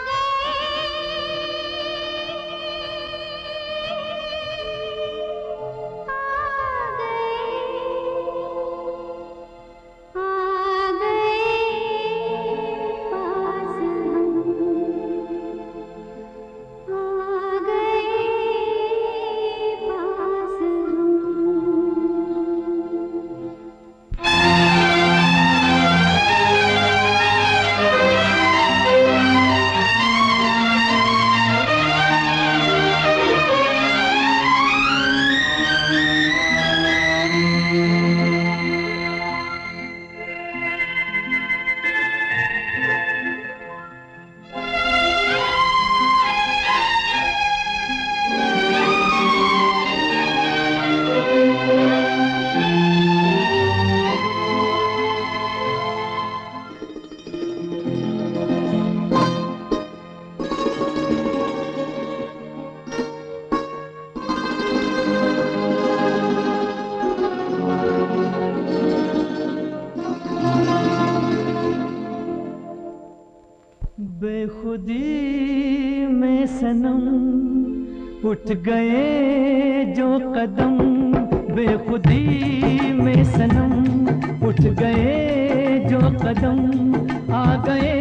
बेखुदी में सनम उठ गए जो कदम, बेखुदी में सनम उठ गए जो कदम, आ गए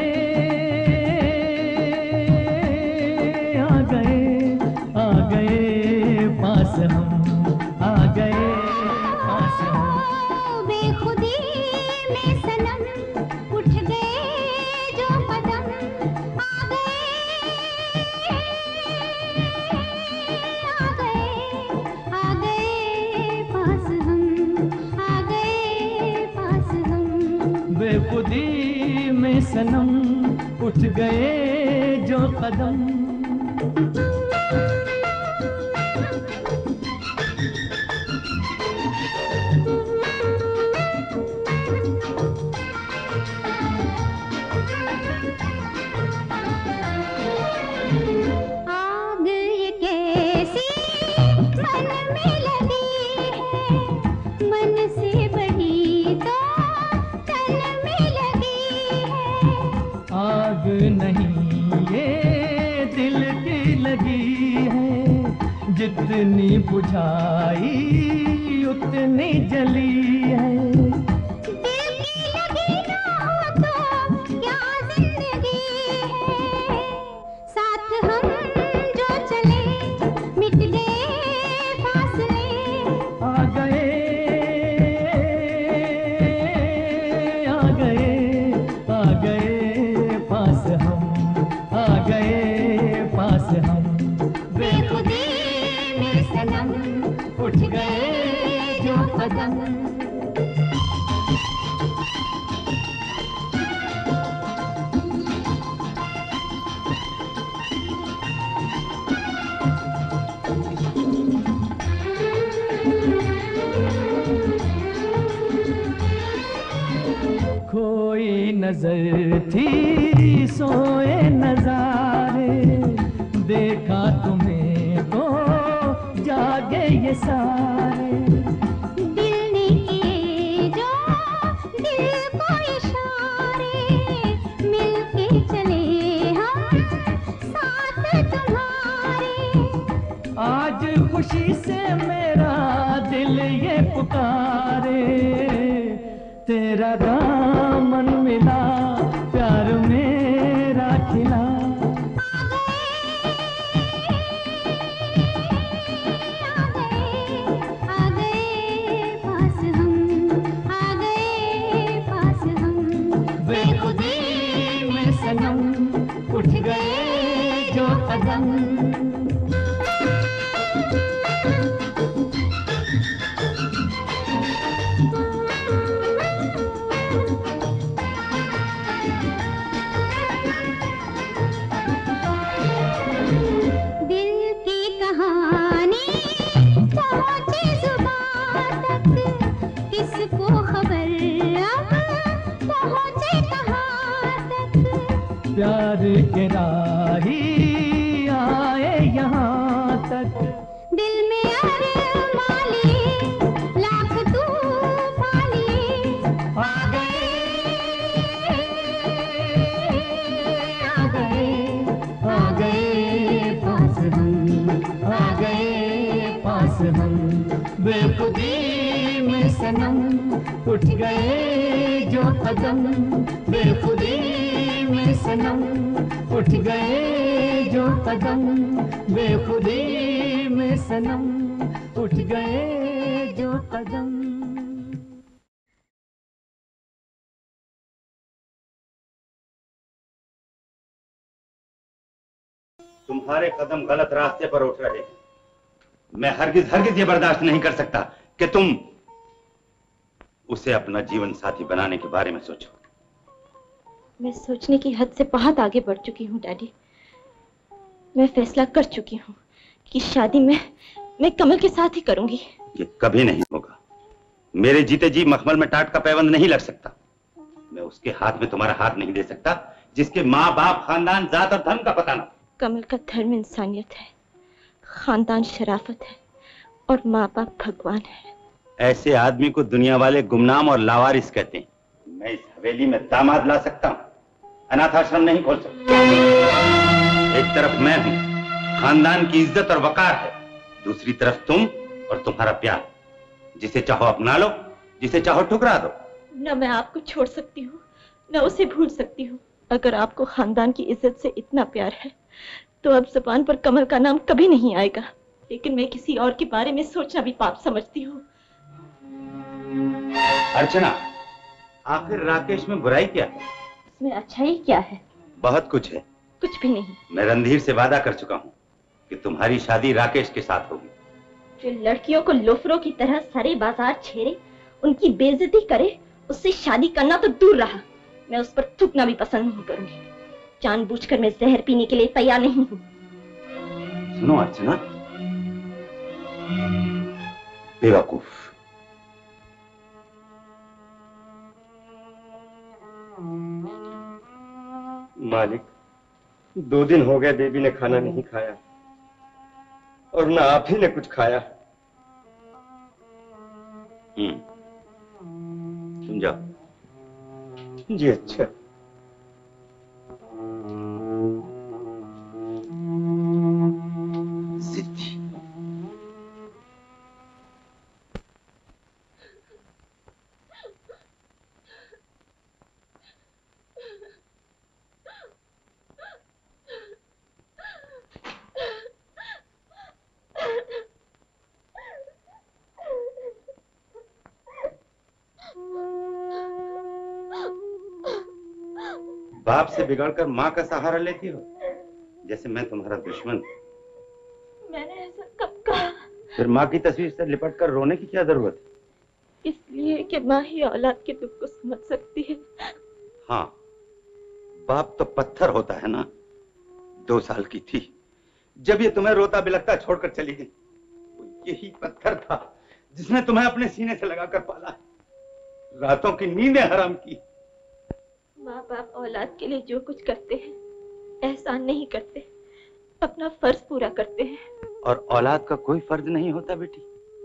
आ गए आ गए पास हम, आ गए पास हम।
बेखुदी में सनम उठ गए जो कदम, आ गए आ गए आ गए पास हम, आ गए पास हम।
बेखुदी में सनम उठ गए जो कदम।
आग ये कैसी मन में लगी है, मन से बड़ी तो तन में लगी है।
आग नहीं ये दिल की लगी है, जितनी बुझाई उतनी जली है।
दिल की लगी ना हो तो क्या जिंदगी है, साथ हम जो चले मिट गए फासले।
आ गए आ गए आ गए पास हम, आ गए पास हम।
बेखुदी में सनम
उठ गए जो कदम। खोई नजर थी सोए नजारे, देखा तुम्हें तो जागे ये सारे।
दिल ने किए जो दिल को इशारे, मिलके चले हम साथ तुम्हारे।
आज खुशी से मेरा दिल ये पुकारे, तेरा दामन मिला प्यार मेरा खिला।
आ
सनम, उठ गए जो कदम। प्यार के राही आए यहाँ तक,
दिल में अरमां लिए लाख तूफान लिए
आ गए आ गए आ गए पास हम, आ गए पास हम। बेखुदी में सनम, उठ गए जो कदम। बेखुदी में सनम, उठ गए जो कदम। बेखुदी में सनम, उठ गए जो कदम।
तुम्हारे कदम गलत रास्ते पर उठ रहे हैं। मैं हरगिज हरगिज ये बर्दाश्त नहीं कर सकता कि तुम उसे अपना जीवन साथी बनाने के बारे में सोचो।
मैं सोचने की हद से बहुत आगे बढ़ चुकी हूँ डैडी। मैं फैसला कर चुकी हूँ कि शादी में मैं कमल के साथ ही करूंगी।
ये कभी नहीं होगा। मेरे जीते जी मखमल में टाट का पैबंद नहीं लग सकता। मैं उसके हाथ में तुम्हारा हाथ नहीं दे सकता जिसके माँ बाप, खानदान, जात और धर्म का पता ना।
कमल का धर्म इंसानियत है, खानदान शराफत है और माँ बाप भगवान है।
ऐसे आदमी को दुनिया वाले गुमनाम और लावारिस कहते हैं। मैं इस हवेली में दामाद ला सकता हूँ, अनाथ आश्रम नहीं खोल सकता। एक तरफ मैं हूँ, खानदान की इज्जत और वकार है, दूसरी तरफ तुम और तुम्हारा प्यार। जिसे चाहो अपना लो, जिसे चाहो ठुकरा दो।
न मैं आपको छोड़ सकती हूँ, न उसे भूल सकती हूँ। अगर आपको खानदान की इज्जत से इतना प्यार है तो अब जुबान पर कमल का नाम कभी नहीं आएगा। लेकिन मैं किसी और के बारे में सोचना भी पाप समझती हूँ।
अर्चना, आखिर राकेश में बुराई क्या है?
इसमें अच्छाई क्या है?
बहुत कुछ है।
कुछ भी नहीं।
मैं रणधीर से वादा कर चुका हूँ कि तुम्हारी शादी राकेश के साथ होगी।
जो लड़कियों को लोफरों की तरह सारे बाजार छेड़े, उनकी बेइज्जती करे, उससे शादी करना तो दूर रहा, मैं उस पर थूकना भी पसंद नहीं करूंगी। जानबूझकर मैं जहर पीने के लिए तैयार नहीं हूँ।
सुनो अर्चना, बेवकूफ।
मालिक, दो दिन हो गए बेबी ने खाना नहीं खाया और ना आप ही ने कुछ खाया।
हम्म, तुम जाओ।
जी अच्छा।
सिद्धि। बाप से बिगड़कर माँ का सहारा लेती हो, जैसे मैं तुम्हारा दुश्मन।
मैंने ऐसा कब कहा?
फिर माँ की तस्वीर से लिपट कर रोने की क्या जरूरत है?
इसलिए कि माँ ही औलाद के दुख को समझ सकती है।
हाँ, बाप तो पत्थर होता है ना। दो साल की थी जब ये तुम्हें रोता बिलखता छोड़कर चली गई। यही पत्थर था जिसने तुम्हें अपने सीने से लगाकर पाला, रातों की नींदें हराम की।
माँ बाप औलाद के लिए जो कुछ करते हैं एहसान नहीं करते, अपना फर्ज पूरा करते हैं।
और औलाद का कोई फर्ज नहीं होता बेटी।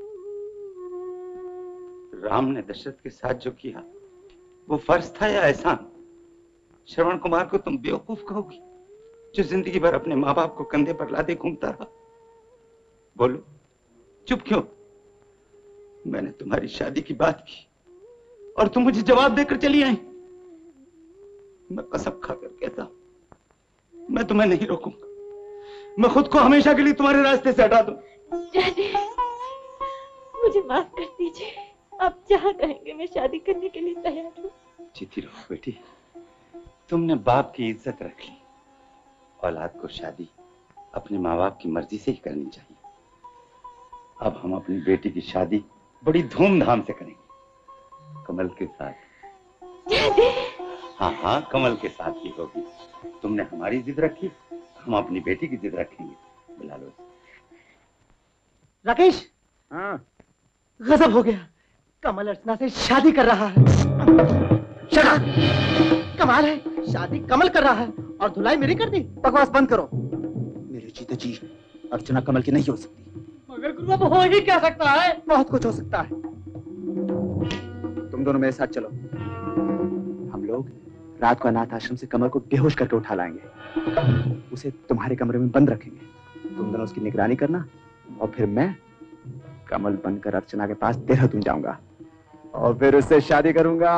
राम ने दशरथ के साथ जो किया वो फर्ज था या एहसान? श्रवण कुमार को तुम बेवकूफ कहोगी जो जिंदगी भर अपने माँ बाप को कंधे पर लादे घूमता रहा? बोलो, चुप क्यों? मैंने तुम्हारी शादी की बात की और तुम मुझे जवाब देकर चली आई। मैं कसम खाकर कहता हूं, मैं तुम्हें नहीं रोकूंगा। मैं खुद को हमेशा के लिए तुम्हारे रास्ते से हटा दूं।
डैडी, मुझे माफ कर दीजिए। आप जहाँ कहेंगे मैं शादी करने के लिए तैयार हूँ।
जीती रहो बेटी, तुमने बाप की इज्जत रख ली। औलाद को शादी अपने माँ बाप की मर्जी से ही करनी चाहिए। अब हम अपनी बेटी की शादी बड़ी धूमधाम से करेंगे, कमल के साथ। हाँ हाँ, कमल के साथ ही होगी। तुमने हमारी जिद रखी, हम अपनी बेटी की जिद रखेंगे। बुला लो।
राकेश,
हाँ
गजब हो गया, कमल अर्चना से शादी कर रहा है। शगा, कमाल है, शादी कमल कर रहा है और धुलाई मेरी कर दी।
बकवास बंद करो। मेरी जीते जी अर्चना कमल की नहीं हो सकती।
मगर गुरु अब हो ही क्या सकता है?
बहुत कुछ हो सकता है। तुम दोनों मेरे साथ चलो। हम लोग रात को अनाथ आश्रम से कमल को बेहोश करके उठा लाएंगे, उसे तुम्हारे कमरे में बंद रखेंगे। तुम दोनों उसकी निगरानी करना और फिर मैं कमल बनकर अर्चना के पास देहरादून जाऊंगा और फिर उससे शादी करूंगा।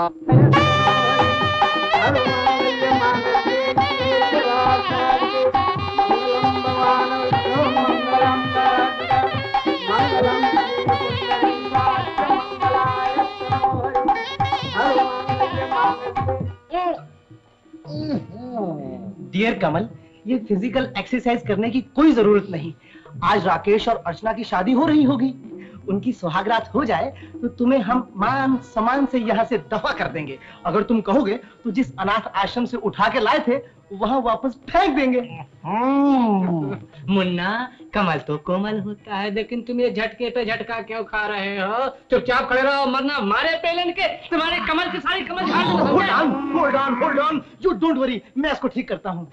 डियर कमल, ये फिजिकल एक्सरसाइज करने की कोई जरूरत नहीं। आज राकेश और अर्चना की शादी हो रही होगी, उनकी सुहागरात हो जाए तो तुम्हें हम मान सम्मान से यहाँ से दफा कर देंगे। अगर तुम कहोगे तो जिस अनाथ आश्रम से उठा के लाए थे वहाँ वापस फेंक देंगे।
मुन्ना, कमल तो कोमल होता है, लेकिन तुम ये झटके पे झटका क्यों खा रहे हो? चुपचाप खड़े रहो, मरना मारे पेलन के तुम्हारे कमल की सारी कमल झाड़ दूंगा।
Hold on, hold on, hold on, you don't worry, मैं इसको ठीक करता हूँ।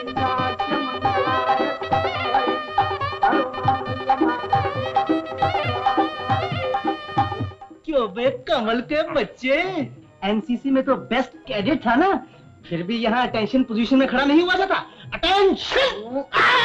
क्यों बे कमल के बच्चे, एनसीसी में तो बेस्ट कैडेट था ना, फिर भी यहाँ अटेंशन पोजीशन में खड़ा नहीं हुआ जाता। अटेंशन!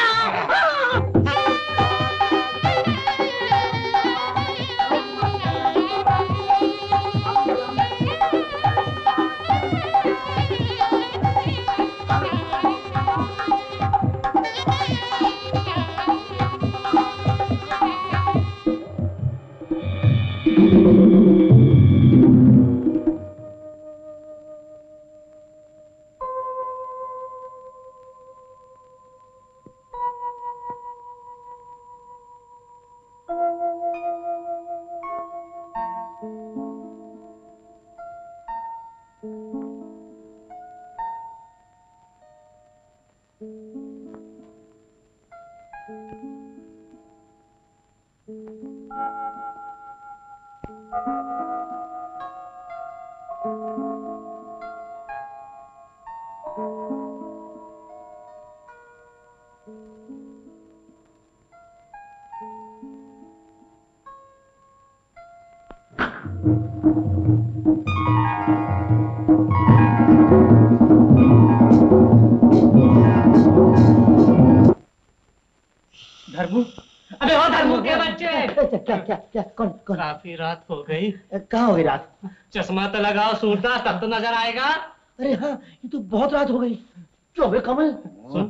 धर्मू, अबे ओ धर्मू के बच्चे, क्या क्या क्या कौन कौन?
काफी रात हो गई।
कहाँ हो गई रात?
चश्मा तो लगाओ सूरदास, तब तो नजर आएगा।
अरे हाँ, ये तो बहुत रात हो गई। क्यों बे कमल?
सुन,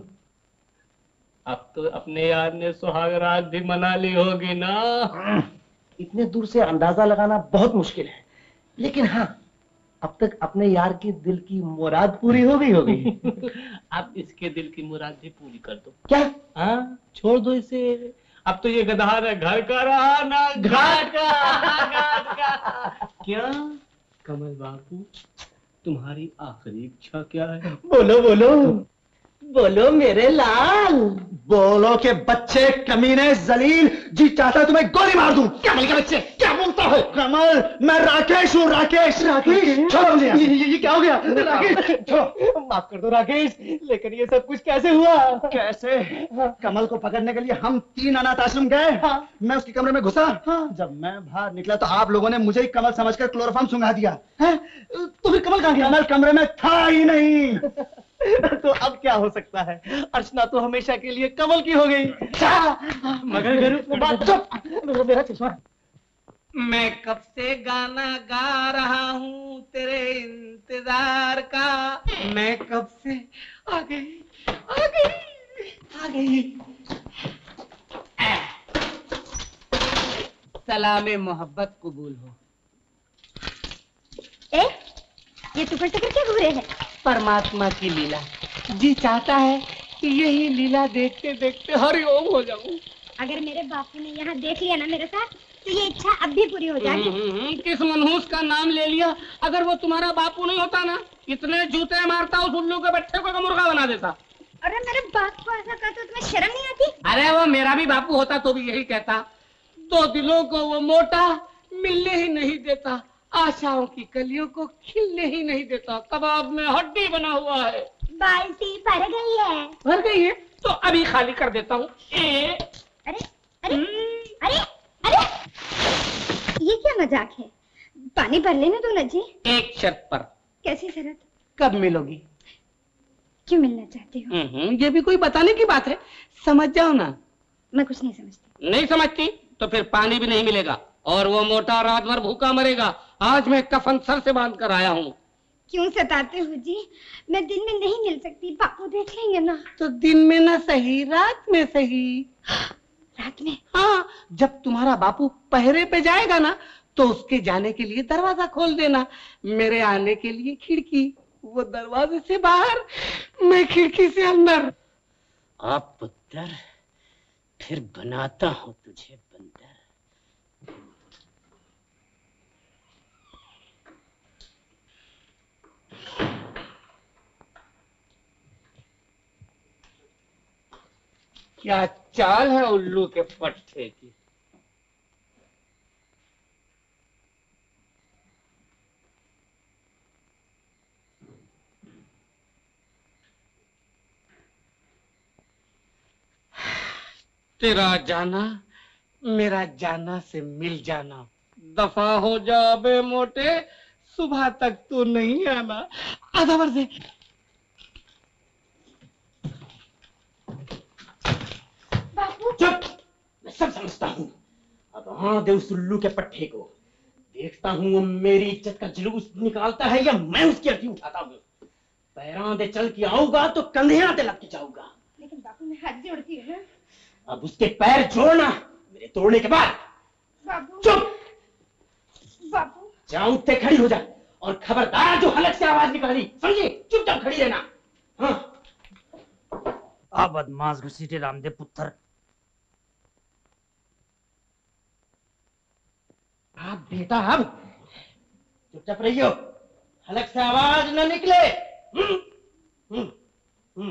अब तो अपने यार ने सुहाग रात भी मना ली होगी ना।
इतने दूर से अंदाजा लगाना बहुत मुश्किल है, लेकिन हाँ, अब तक अपने यार के दिल की मुराद पूरी हो गई होगी।
अब इसके दिल की मुराद भी पूरी कर दो।
क्या?
हाँ, छोड़ दो इसे। अब तो ये गधा न घर का रहा ना घाट का, घाट का। क्या कमल बाबू, तुम्हारी आखिरी इच्छा क्या है?
बोलो बोलो बोलो मेरे लाल। बोलो के बच्चे कमीने जलील, जी चाहता है तुम्हें गोली मार दूं। कमल के बच्चे क्या बोलता है? कमल, मैं राकेश हूँ। राकेश राकेश छोड़ो मुझे। ये, ये, ये क्या हो गया? राकेश छोड़ो। माफ कर दो राकेश, लेकिन ये सब कुछ कैसे हुआ?
कैसे? कमल को पकड़ने के लिए हम तीन अनाथ आश्रम गए। हाँ। मैं उसके कमरे में घुसा। हाँ। जब मैं बाहर निकला तो आप लोगों ने मुझे ही कमल समझकर क्लोरोफॉर्म सुंघा दिया।
है? तो फिर कमल कहाँ गया?
कमल कमरे में था ही नहीं।
तो अब क्या हो सकता है? अर्चना तो हमेशा के लिए कमल की हो गई।
मगर गुरु,
बात चुप। मेरा चश्मा।
मैं कब से गाना गा रहा हूँ तेरे इंतजार का। मैं कब से आ गई आ गई आ गई। सलामे मोहब्बत कबूल हो।
ए, ये टुकड़ टुकड़ क्या घूरे हैं?
परमात्मा की लीला। जी चाहता है कि यही लीला देखते देखते हरिओम हो जाऊं।
अगर मेरे बापू ने यहाँ देख लिया ना मेरे साथ, तो ये इच्छा अब भी पूरी हो जाएगी।
किस मनहूस का नाम ले लिया? अगर वो तुम्हारा बापू नहीं होता ना, इतने जूते मारता उस उल्लू के बच्चे को मुर्गा बना देता।
अरे मेरे बाप को ऐसा कहते तो तुम्हें शर्म नहीं आती?
अरे वो मेरा भी बापू होता तो भी यही कहता। दो दिलों को वो मोटा मिलने ही नहीं देता, आशाओं की कलियों को खिलने ही नहीं देता, कबाब में हड्डी बना हुआ है।
बाल्टी भर गई है।
भर गई है तो अभी खाली कर देता हूँ। ए
अरे अरे अरे अरे ये क्या मजाक है? पानी भर लेने दो ना जी।
एक शर्त पर।
कैसी शर्त?
कब मिलोगी?
क्यों मिलना चाहती हो?
ये भी कोई बताने की बात है, समझ जाओ ना।
मैं कुछ नहीं समझती।
नहीं समझती तो फिर पानी भी नहीं मिलेगा और वो मोटा रात भर भूखा मरेगा। आज मैं कफन सर से बांध कर आया हूँ।
क्यों सताते हो जी? मैं दिन में नहीं मिल सकती, बापू देख लेंगे ना।
तो दिन में ना सही, रात में सही।
रात में?
हाँ, जब तुम्हारा बापू पहरे पे जाएगा ना, तो उसके जाने के लिए दरवाजा खोल देना, मेरे आने के लिए खिड़की। वो दरवाजे से बाहर, मैं खिड़की से अंदर।
आप पुत्र, फिर बनाता हूँ तुझे बंदर।
क्या चाल है उल्लू के पट्टे की। तेरा जाना मेरा जाना से मिल जाना। दफा हो जा बे मोटे, सुबह तक तो नहीं आना। आधा वर्ष से
चुप, मैं सब समझता हूँ। अब हाँ दे उस उल्लू के पट्टे को। देखता हूँ वो मेरी इज्जत का जुलूस निकालता है या मैं उसकी अर्थी उठाता हूँ। पैरां दे चल के आऊंगा तो कंधे दे लग के जाऊंगा।
लेकिन बापू मैं हाथ जोड़ती हूँ ना।
अब उसके पैर जोड़ना मेरे तोड़ने के बाद।
बापू।
चुप।
बापू।
जाऊं उठते खड़ी हो जा और खबरदार जो हलक से आवाज निकाली, समझी? चुपचाप खड़ी रहना। हाँ।
आ बदमाश घसीटे रामदेव पुत्र।
आप बेटा अब चुपचाप रहियो, हलक से आवाज न निकले। हम्म हम्म हम्म।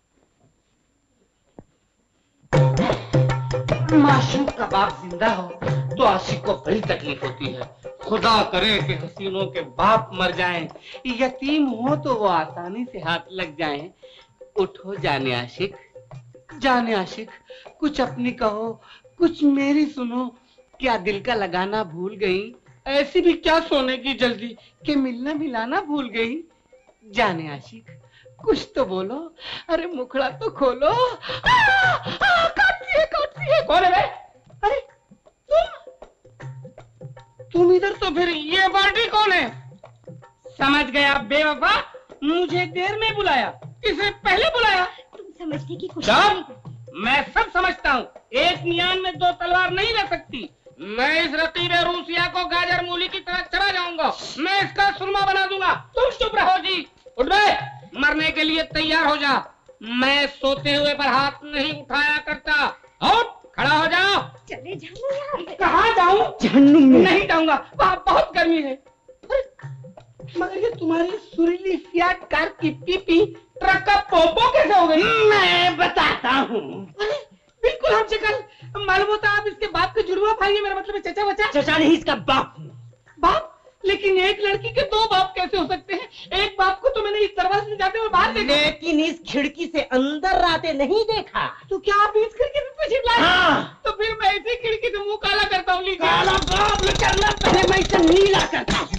माशूक का बाप जिंदा हो तो आशिक को बड़ी तकलीफ होती है। खुदा करे कि हसीनों के बाप मर जाएं, यतीम हो तो वो आसानी से हाथ लग जाएं। उठो जाने आशिक, जाने आशिक, कुछ अपनी कहो, कुछ मेरी सुनो। क्या दिल का लगाना भूल गई? ऐसी भी क्या सोने की जल्दी कि मिलना मिलाना भूल गई? जाने आशिक, कुछ तो बोलो। अरे मुखड़ा तो खोलो। आ, आ, काटती है, काटती है। कौन है बे? अरे तुम तुम इधर तो फिर ये पार्टी कौन है? समझ गया बेवफा, मुझे देर में बुलाया, इसे पहले बुलाया।
तुम समझने की कोशिश
नहीं करती। मैं सब समझता हूँ। एक मियान में दो तलवार नहीं रह सकती। मैं इस रतीबे रूसिया को गाजर मूली की तरह चला जाऊंगा। मैं इसका सुरमा बना दूंगा। तुम चुप रहो जी। उठ बे, मरने के लिए तैयार हो जा। मैं सोते हुए पर हाथ नहीं उठाया करता। उठ, खड़ा हो जाओ।
चले जाओ यहाँ से।
कहाँ जाऊँ?
जहन्नुम में।
नहीं जाऊंगा, वहाँ बहुत गर्मी है। मगर ये तुम्हारी सुरीली फियाट कार की पीपी ट्रक का पोपो कैसे हो गई?
मैं बताता हूँ।
बिल्कुल हम शक्ल मालूम होता आप इसके बाप के जुड़वा भाई है। मेरा मतलब है चचा बचा।
चचा नहीं, इसका बाप।
बाप? लेकिन एक लड़की के दो बाप कैसे हो सकते हैं? एक बाप को तो मैंने इस दरवाजे से जाते हुए बाहर देखा।
लेकिन इस खिड़की से अंदर आते नहीं देखा।
तो क्या आप इस खिड़की से तशरीफ लाए?
हाँ।
तो फिर मैं इसी खिड़की से मुंह काला करता हूँ।
काला बाप न करना, पहले मैं इसे नीला करता हूँ।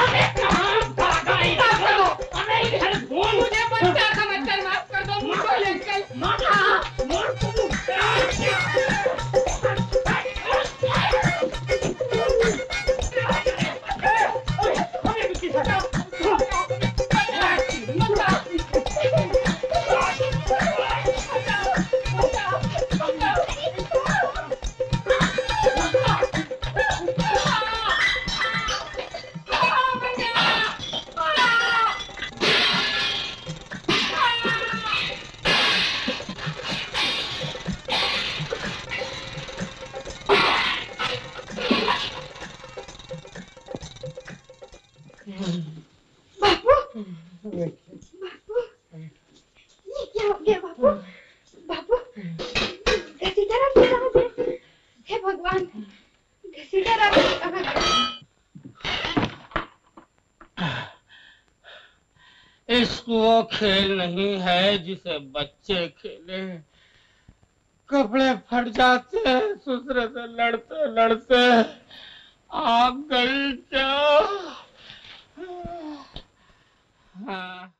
मुझे बच्चा समझकर माफ कर दो। मुझको लेकर
बाबू घसीटा रख कहाँ गए? हे भगवान, घसीटा रख कहाँ गए?
इश्क वो खेल नहीं है जिसे बच्चे खेले। कपड़े फट जाते हैं दूसरे से लड़ते लड़ते। आप गई क्या? हाँ।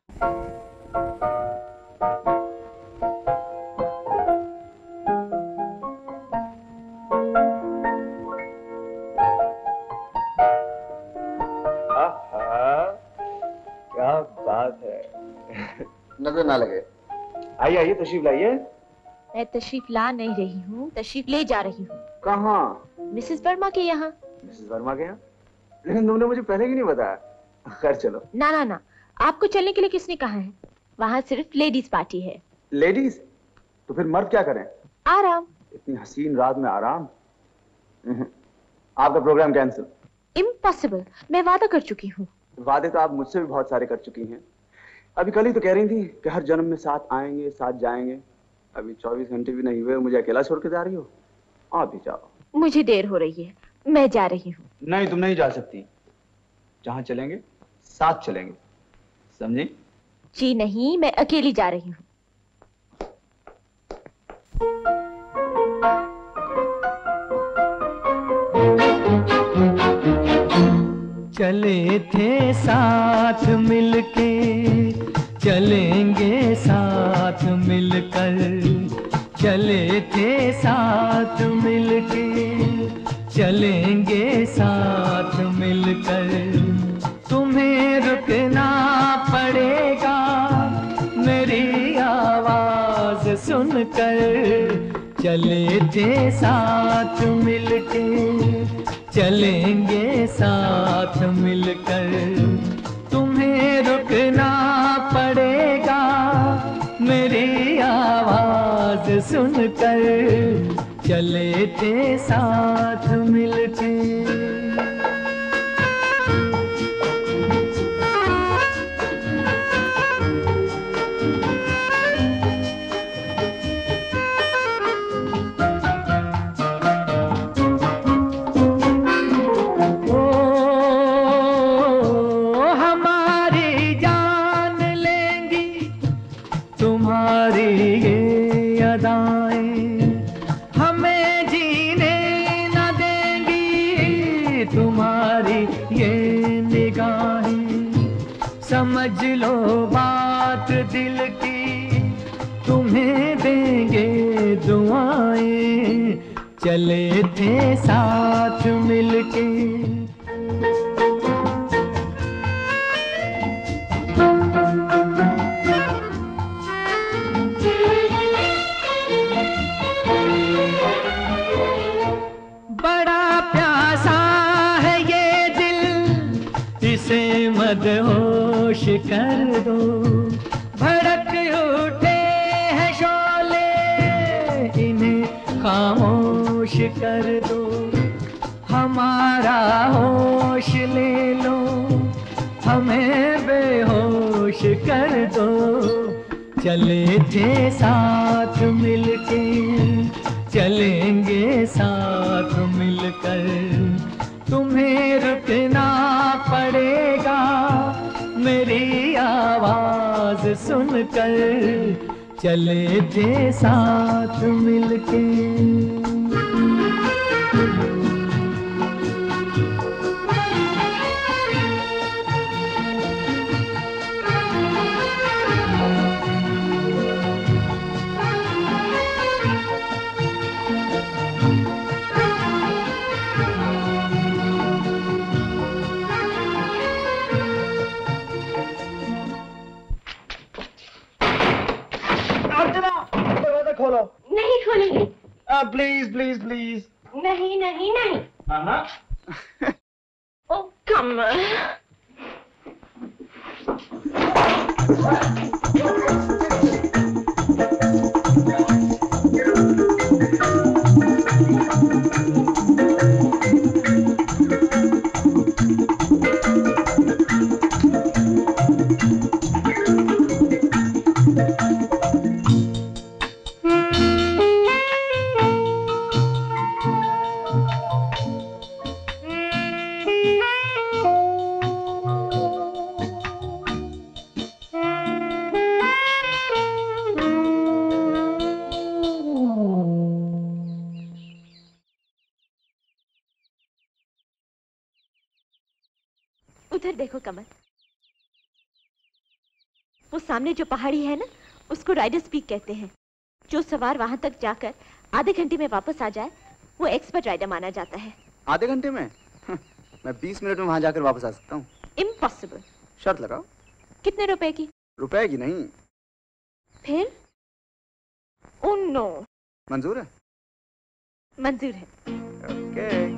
क्या बात है। नजर ना लगे। आइए आइए तशरीफ लाइए।
मैं तशरीफ ला नहीं रही हूँ, तशरीफ ले जा रही हूँ।
कहाँ?
मिसेस वर्मा के यहाँ।
मिसेस वर्मा के यहाँ? लेकिन तुमने मुझे पहले क्यों नहीं बताया? खैर चलो।
ना ना ना, आपको चलने के लिए किसने कहा है? वहाँ सिर्फ लेडीज पार्टी है।
लेडीज? तो फिर मर्द क्या करें?
आराम।
इतनी हसीन रात में आराम? आपका प्रोग्राम कैंसिल।
इम्पॉसिबल, मैं वादा कर चुकी हूँ।
वादे तो आप मुझसे भी बहुत सारे कर चुकी हैं। अभी कल ही तो कह रही थी कि हर जन्म में साथ आएंगे साथ जाएंगे। अभी चौबीस घंटे भी नहीं हुए, मुझे अकेला छोड़ के जा रही हो? आप भी जाओ।
मुझे देर हो रही है, मैं जा रही हूँ।
नहीं, तुम नहीं जा सकती। जहाँ चलेंगे साथ चलेंगे, समझी?
जी नहीं, मैं अकेली जा रही हूँ।
चले थे साथ मिलके, चलेंगे साथ मिलकर। चले थे साथ मिलके, चलेंगे साथ मिलकर। तुम्हें रुकना पड़ेगा मेरी आवाज सुनकर। चले थे साथ मिलके, चलेंगे साथ मिलकर। तुम्हें रुकना पड़ेगा मेरी आवाज सुनकर। चले थे साथ मिलके। समझ लो बात दिल की, तुम्हें देंगे दुआएं। चले थे साथ मिलके। बड़ा प्यासा है ये दिल, इसे मदहोश कर दो। भड़क उठे हैं शोले, इन्हें खामोश कर दो। हमारा होश ले लो, हमें बेहोश कर दो। चले थे साथ मिलके, चलेंगे साथ मिलकर। तुम्हें रुकना पड़ेगा मेरी आवाज सुनकर। चले थे साथ मिलके।
खोलो।
नहीं खोलेंगे।
Please please please.
नहीं नहीं नहीं।
हाँ।
ओ कमल।
उधर देखो कमल, वो सामने जो पहाड़ी है ना, उसको राइडर्स पीक कहते हैं। जो सवार वहां तक जाकर आधे घंटे में वापस आ जाए, वो एक्सपर्ट राइडर माना जाता है।
आधे घंटे में? मैं बीस मिनट में वहां जाकर वापस आ सकता हूँ।
इम्पॉसिबल।
शर्त लगाओ।
कितने रुपए की?
रुपए की नहीं।
फिर? Oh no.
मंजूर है?
मंजूर है।
ओके।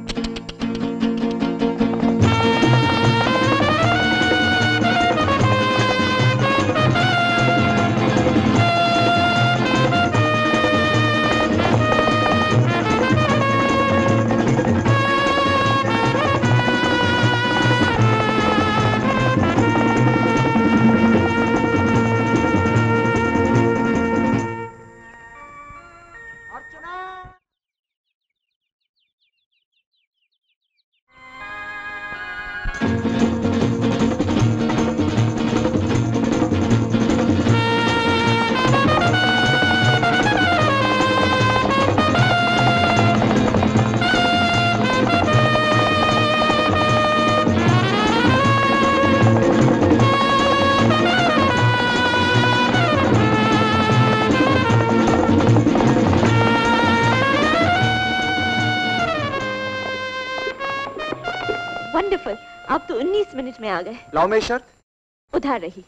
आप तो उन्नीस मिनट में आ गए।
लाओ मेरी शर्त।
उधार रही।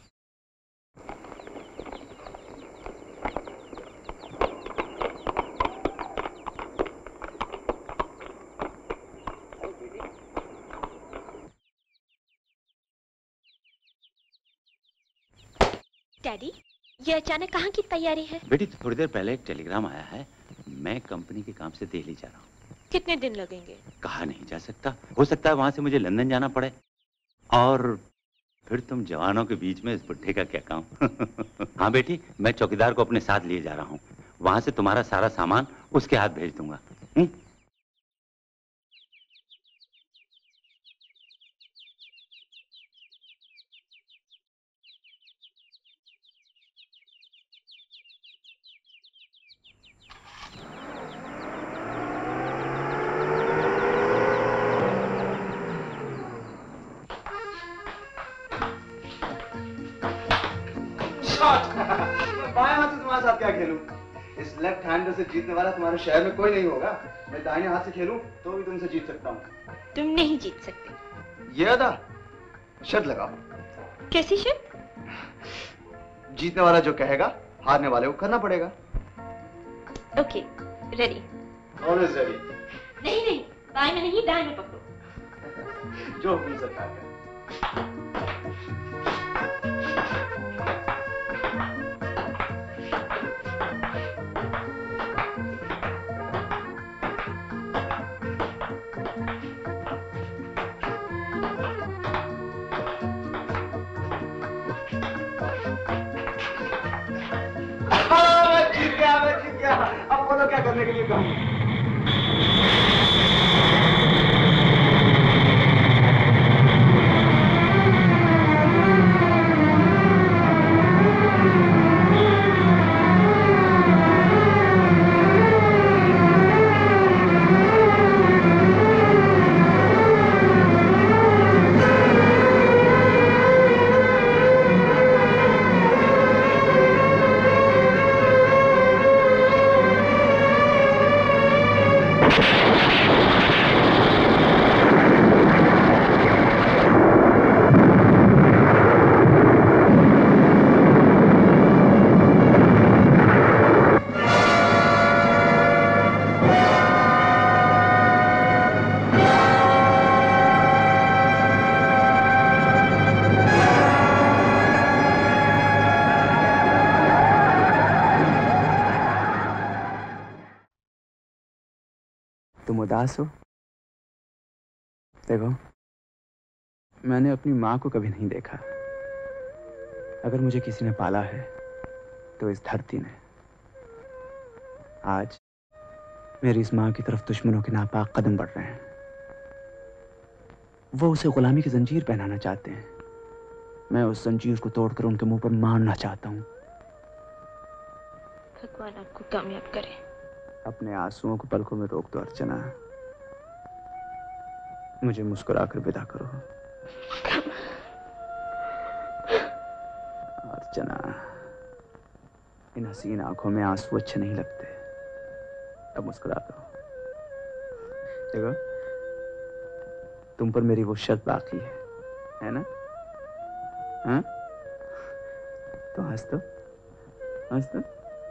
डैडी, ये अचानक कहाँ की तैयारी है?
बेटी, थोड़ी देर पहले एक टेलीग्राम आया है। मैं कंपनी के काम से दिल्ली जा रहा हूँ।
कितने दिन लगेंगे?
कहा नहीं जा सकता। हो सकता है वहां से मुझे लंदन जाना पड़े। और फिर तुम जवानों के बीच में इस बुढ़े का क्या काम। हाँ बेटी, मैं चौकीदार को अपने साथ लिए जा रहा हूँ। वहां से तुम्हारा सारा सामान उसके हाथ भेज दूंगा। हुँ?
बाएं हाथ से तुम्हारे साथ क्या खेलूं? इस लेफ्ट हैंडर से जीतने वाला तुम्हारे शहर में कोई नहीं होगा। मैं दाहिने हाथ से खेलूं तो भी तुमसे जीत सकता हूँ।
तुम नहीं जीत सकते।
ये अदा? शर्त लगाओ।
कैसी शर्त?
जीतने वाला जो कहेगा, हारने वाले को करना पड़ेगा।
Okay, ready.
Always ready.
नहीं नहीं, बाएं में नहीं, दाएं में पकड़ो।
जो हुक्म सरकार का। अब बोलो क्या करने के लिए कहूँ? उदास हो? देखो, मैंने अपनी माँ को कभी नहीं देखा। अगर मुझे किसी ने पाला है तो इस धरती ने। आज मेरी इस माँ की तरफ दुश्मनों के नापाक कदम बढ़ रहे हैं। वो उसे गुलामी की जंजीर पहनाना चाहते हैं। मैं उस जंजीर को तोड़कर उनके मुंह पर मारना चाहता हूँ।
भगवान आपको कामयाब करे।
अपने आंसुओं को पलकों में रोक दो अर्चना। मुझे मुस्कुराकर विदा करो। इन हसीन आंखों में आंसू अच्छे नहीं लगते। अब मुस्कुराता हूँ। देखो, तुम पर मेरी वो शर्त बाकी है, है ना? हाँ? तो हंस दो, हंस दो।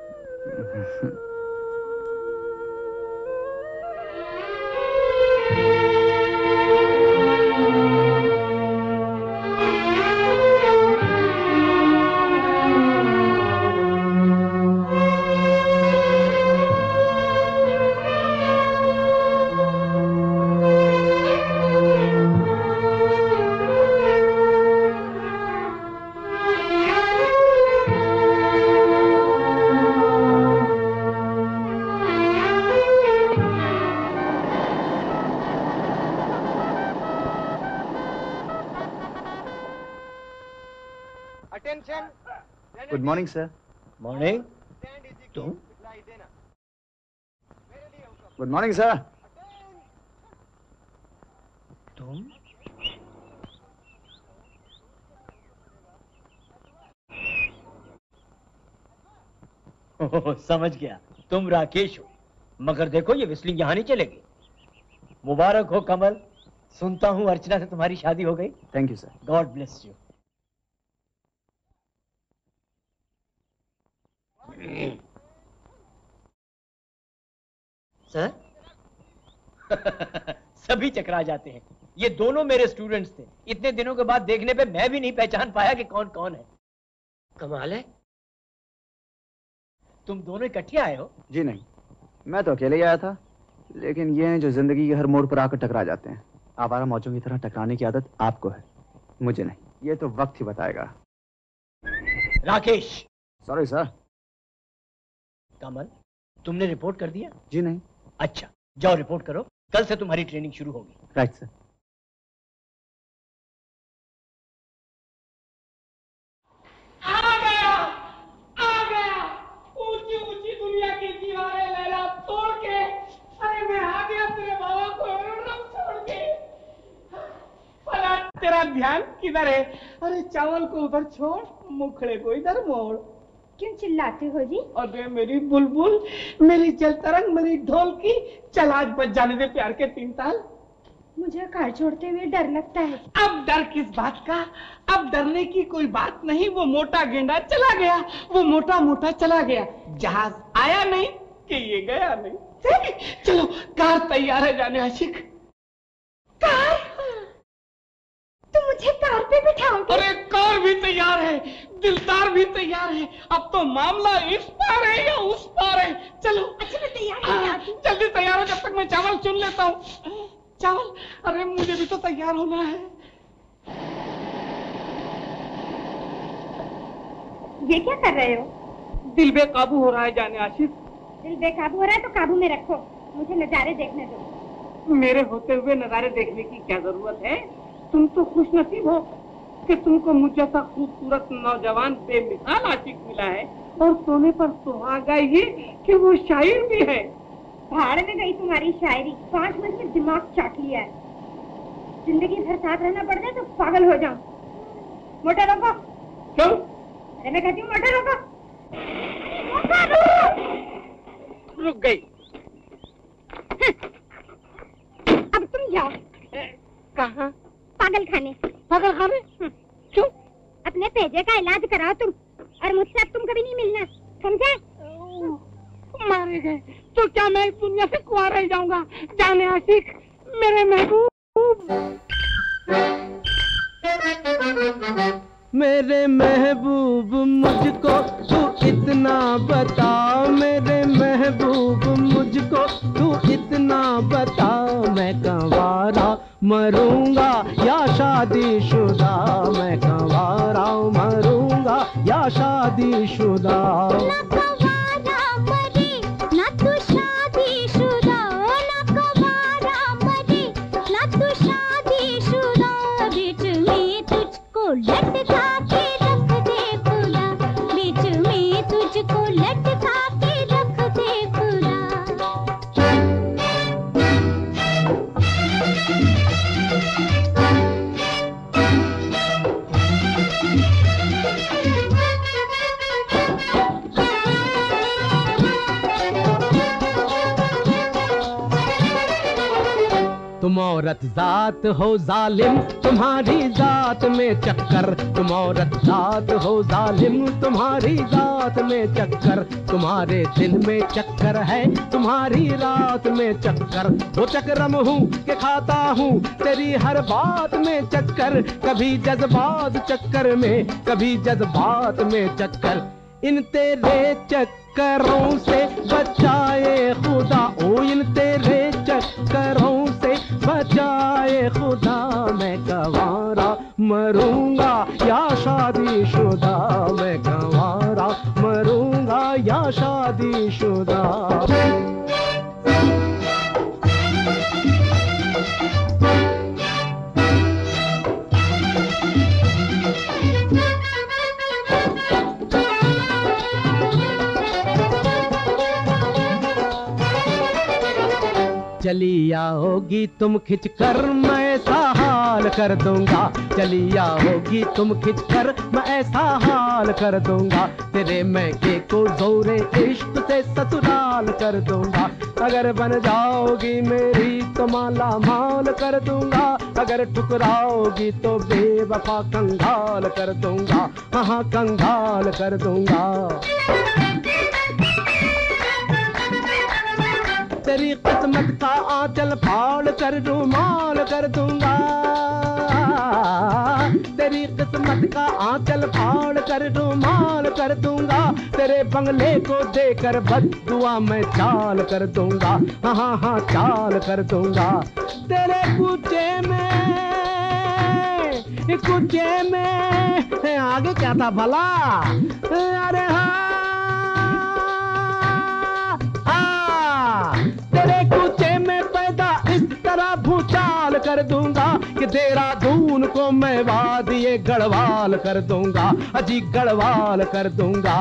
Good morning sir.
मॉर्निंग। तुम?
Good morning sir.
तुम? ओह, समझ गया, तुम राकेश हो। मगर देखो, ये विस्लिंग यहाँ नहीं चलेगी। मुबारक हो कमल, सुनता हूँ अर्चना से तुम्हारी शादी हो गई।
Thank you sir.
God bless you.
Sir?
सभी चकरा जाते हैं। ये दोनों मेरे स्टूडेंट्स थे। इतने दिनों के बाद देखने पे मैं भी नहीं पहचान पाया कि कौन कौन है।
कमाल है।
तुम दोनों इकट्ठे आए हो?
जी नहीं, मैं तो अकेले ही आया था, लेकिन ये हैं जो जिंदगी के हर मोड़ पर आकर टकरा जाते हैं। आवारा मौजों की तरह टकराने की आदत आपको है, मुझे नहीं। ये तो वक्त ही बताएगा।
राकेश।
Sorry sir.
कमल, तुमने रिपोर्ट कर दिया?
जी नहीं।
अच्छा, जाओ रिपोर्ट करो, कल से तुम्हारी ट्रेनिंग शुरू होगी।
Right sir.
आ गया, आ गया। ऊंची ऊंची दुनिया की दीवारें लैला तोड़ के, अरे मैं आ गया तेरे बाबा को एकदम छोड़ के। भला तेरा ध्यान किधर है? अरे चावल को उधर छोड़, मुखड़े को इधर मोड़।
क्यों चिल्लाते हो जी?
अरे मेरी बुलबुल, मेरी जल तरंग, मेरी ढोल की, चल आज बच जाने दे प्यार के तीन ताल।
मुझे कार छोड़ते हुए डर लगता है।
अब डर किस बात का? अब डरने की कोई बात नहीं। वो मोटा गेंडा चला गया, वो मोटा मोटा चला गया। जहाज आया नहीं कि ये गया नहीं। चलो कार तैयार है जाने आशिक।
कार? तुम मुझे कार पे बिठाओगे?
अरे कार भी तैयार है, दिलदार भी तैयार है। अब तो मामला इस पार है या उस पार है। चलो।
अच्छा मैं तैयार हूँ।
जल्दी तैयार हो, जब तक मैं चावल चुन लेता हूँ। चावल? अरे मुझे भी तो तैयार होना है।
ये क्या कर रहे हो?
दिल बेकाबू हो रहा है जाने आशिक।
दिल बेकाबू हो रहा है तो काबू में रखो, मुझे नजारे देखने दो।
मेरे होते हुए नजारे देखने की क्या जरूरत है? तुम तो खुशनसीब हो कि तुमको मुझ जैसा खूबसूरत नौजवान बेमिसाल आशिक मिला है, और सोने पर सुहागा ये कि वो शायर भी है।
भाड़ में गई तुम्हारी शायरी, पांच मिनट में दिमाग चाट लिया है। जिंदगी भर साथ रहना पड़ जाए तो पागल हो जाऊं। मोटर रोको।
क्यों?
अरे मैं कहती हूँ मोटर रोको।
रुक गई।
अब तुम जाओ।
कहाँ?
पागल खाने।
पागल खाने? क्यों?
अपने पेजे का इलाज कराओ तुम, और मुझसे अब तुम कभी नहीं मिलना, समझे?
मारे गए तो क्या मैं इस दुनिया से कुआरा रह जाऊंगा जाने आशिक, मेरे महबूब।
मेरे महबूब मुझको तू इतना बता, मेरे महबूब मुझको तू इतना बता, मैं कंवारा मरूंगा या शादीशुदा, मैं कंवारा मरूंगा या शादीशुदा।
लटका के रख दे खुदा, बीच में तुझको लटका के रख दे खुदा।
तुम औरत जात हो जालिम, तुम्हारी जात में चक्कर। तुम औरत जात हो जालिम, तुम्हारी जात में चक्कर। तुम्हारे दिन में चक्कर है, तुम्हारी रात में चक्कर। वो चक्रम हूँ कि खाता हूँ तेरी हर बात में चक्कर। कभी जज्बात चक्कर में, कभी जज्बात में चक्कर। इन तेरे चक्करों से बचाए खुदा, ओ इन तेरे चक्करों से बचाए खुदा। मैं गंवारा मरूंगा या शादीशुदा, मैं गंवारा मरूंगा या शादीशुदा। चली आओगी तुम खिंचकर, मैं ऐसा हाल कर दूंगा। चली आओगी तुम खिंचकर, मैं ऐसा हाल कर दूंगा। तेरे मैके को जोरे इश्क से ससुराल कर दूंगा। अगर बन जाओगी मेरी तो माला माल कर दूंगा। अगर ठुकराओगी तो बेवफा कंगाल कर दूंगा। हाँ कंगाल कर दूंगा। तेरी किस्मत का आंचल फाड़ कर रुमाल कर दूंगा। तेरी किस्मत का आंचल फाड़ कर रुमाल कर दूंगा। तेरे बंगले को देकर बद्दुआ मैं चाल कर दूंगा। हाँ हाँ चाल कर दूंगा। तेरे कूचे में, कूचे में आगे क्या था भला? अरे हाँ तेरे कूचे में पैदा इस तरह भूचाल कर दूंगा कि देहरादून को मैं वादिये गढ़वाल कर दूंगा। अजी गढ़वाल कर दूंगा।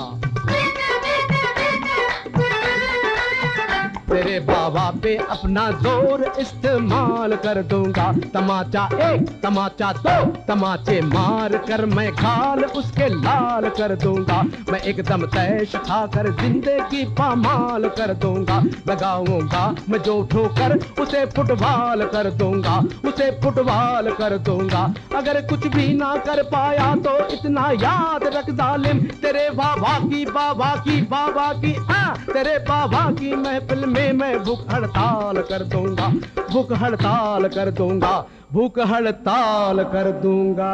तेरे बाबा पे अपना जोर इस्तेमाल कर दूंगा। तमाचा एक तमाचा दो तमाचे मार कर मैं खाल उसके लाल कर दूंगा। मैं एकदम तैश खाकर जिंदगी पामाल कर दूंगा। लगाऊंगा मैं जो ठोकर उसे फुटबॉल कर दूंगा। उसे फुटबॉल कर दूंगा। अगर कुछ भी ना कर पाया तो इतना याद रख जालिम, तेरे बाबा की बाबा की बाबा की आ, तेरे बाबा की महफिल में मैं भूख हड़ताल कर दूंगा। भूख हड़ताल कर दूंगा। भूख हड़ताल कर दूंगा।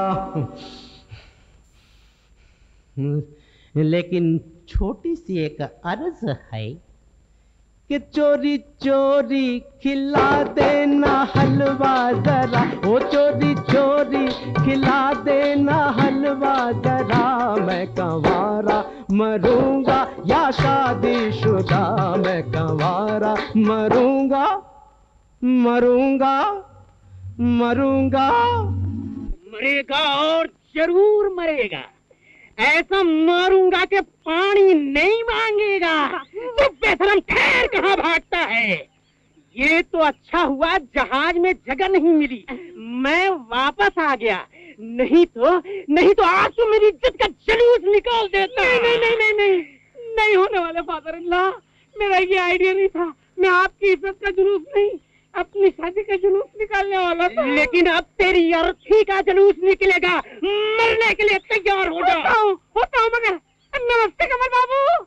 लेकिन छोटी सी एक अर्ज है कि चोरी चोरी खिला देना हलवा जरा। ओ चोरी चोरी खिला देना हलवा जरा। मैं कंवारा मरूंगा या शादीशुदा। मैं कंवारा मरूंगा मरूंगा मरूंगा।
मरेगा और जरूर मरेगा। ऐसा मारूंगा कि पानी नहीं मांगेगा। तो बेशरम ठहर कहाँ भागता है? ये तो अच्छा हुआ जहाज में जगह नहीं मिली, मैं वापस आ गया। नहीं तो नहीं तो आज तो मेरी इज्जत का जुलूस निकाल देता। नहीं नहीं नहीं नहीं नहीं नहीं होने वाले फादर अल्लाह, मेरा ये आइडिया नहीं था। मैं आपकी इज्जत का जुलूस नहीं, अपनी शादी का जुलूस निकालने वाला था। लेकिन अब तेरी अर्थी का जुलूस निकलेगा। मरने के लिए तैयार हो जाओ। होता हूँ होता हूँ मगर। नमस्ते कमल बाबू।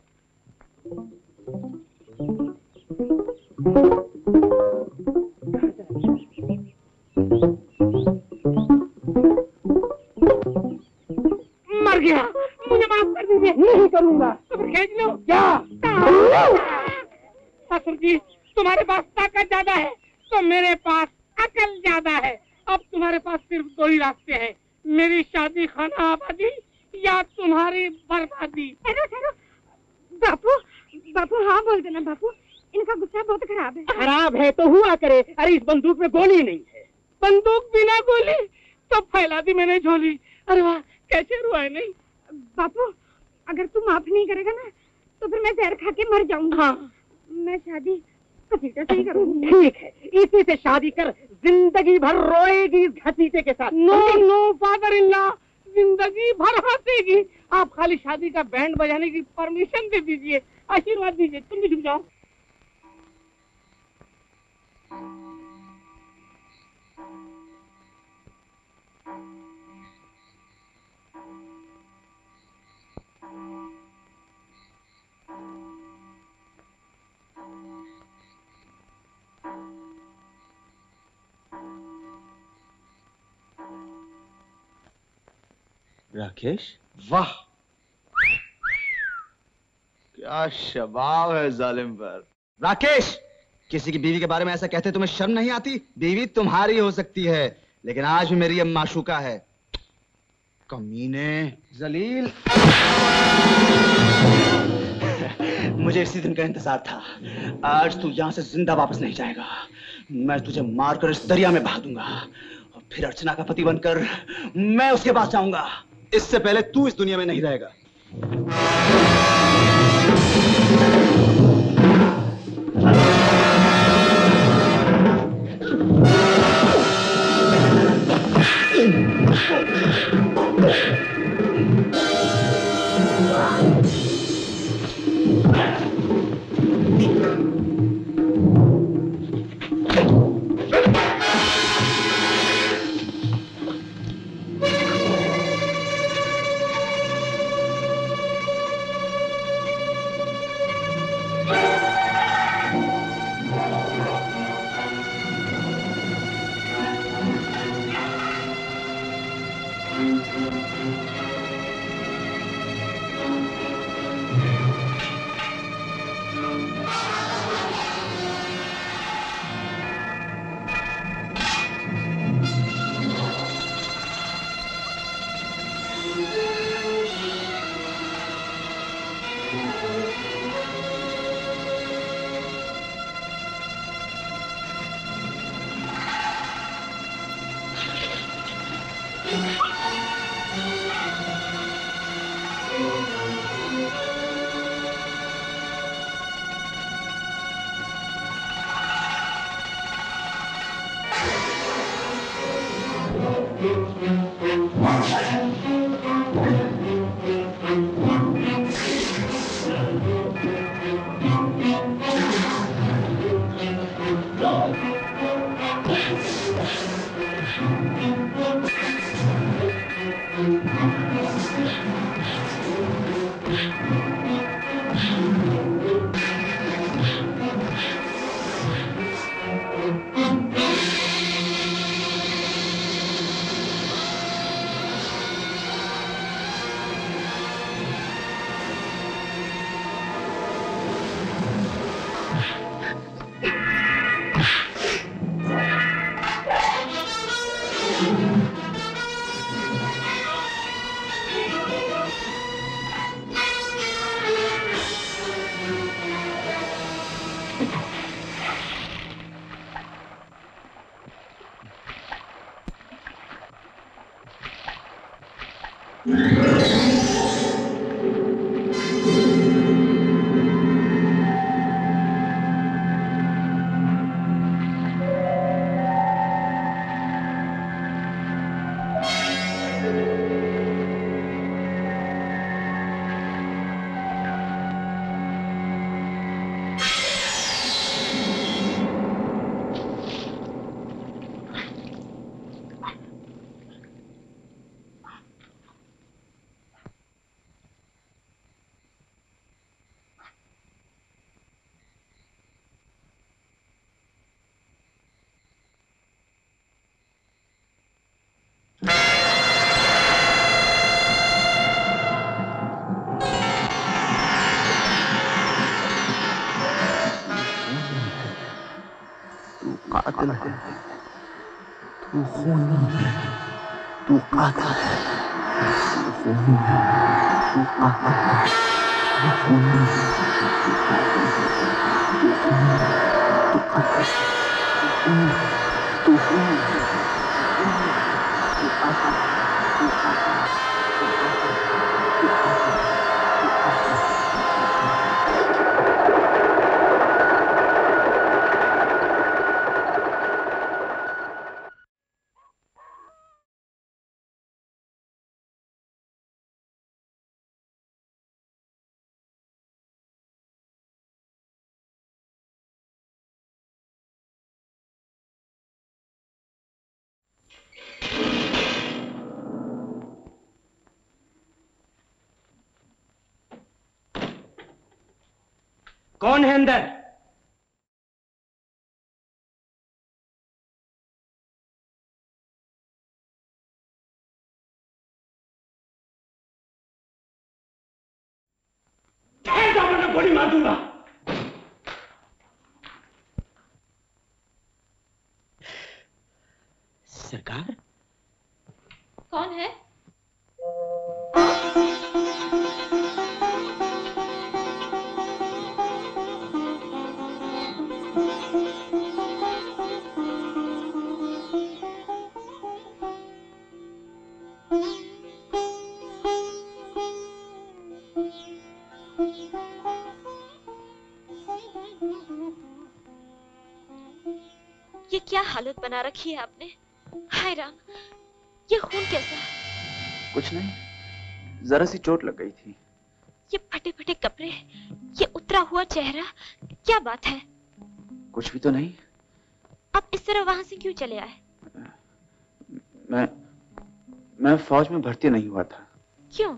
मर गया, मुझे माफ कर दीजिए। नहीं करूँगा। तो फिर खींच लो। क्या ससुर जी, तुम्हारे पास ताकत ज्यादा है तो मेरे पास अकल ज्यादा है। अब तुम्हारे पास सिर्फ दो ही रास्ते हैं, मेरी शादी खाना आबादी या तुम्हारी बर्बादी।
ठहरो ठहरो बापू, बापू हाँ बोल देना बापू, इनका गुस्सा बहुत खराब है।
खराब है तो हुआ करे। अरे इस बंदूक में गोली नहीं है। बंदूक बिना गोली तो फैला दी मैंने झोली। अरे वाह कैसे रुआ है। नहीं
बापू अगर तू माफ नहीं करेगा ना तो फिर मैं जहर खा के मर जाऊंगा। हाँ। मैं शादी घसीटे से ही करूंगी।
ठीक है, इसी से शादी कर, जिंदगी भर रोएगी इस घसीटे के साथ। No no father in law, जिंदगी भर हंसेगी। आप खाली शादी का बैंड बजाने की परमिशन दे दीजिए, आशीर्वाद दीजिए। तुम भी झुक जाओ।
राकेश,
वाह, क्या शबाब है जालिम पर। राकेश, किसी की बीवी के बारे में ऐसा कहते तुम्हें शर्म नहीं आती? बीवी तुम्हारी हो सकती है, लेकिन आज भी मेरी ये माशूका है। कमीने, जलील। मुझे इसी दिन का इंतजार था। आज तू यहां से जिंदा वापस नहीं जाएगा। मैं तुझे मारकर इस दरिया में बहा दूंगा और फिर अर्चना का पति बनकर मैं उसके पास जाऊंगा। इससे पहले तू इस दुनिया में नहीं रहेगा।
कातिल है, तू खूनी है, तू कातिल है, तू खूनी है, तू कातिल है, तू खूनी है, तू कातिल है, तू खूनी है, तू कातिल है, तू खूनी है, तू कातिल है, तू कातिल है, तू कातिल है, तू कातिल है, तू कातिल है।
कौन है अंदर?
सरकार।
कौन है? ये क्या हालत बना रखी है आपने? हाय राम, ये खून कैसा?
कुछ नहीं, जरा सी चोट लग गई थी।
ये फटे फटे कपड़े, ये उतरा हुआ चेहरा, क्या बात है?
कुछ भी तो नहीं।
आप इस तरह वहां से क्यों चले आए?
मैं मैं फौज में भर्ती नहीं हुआ था।
क्यों?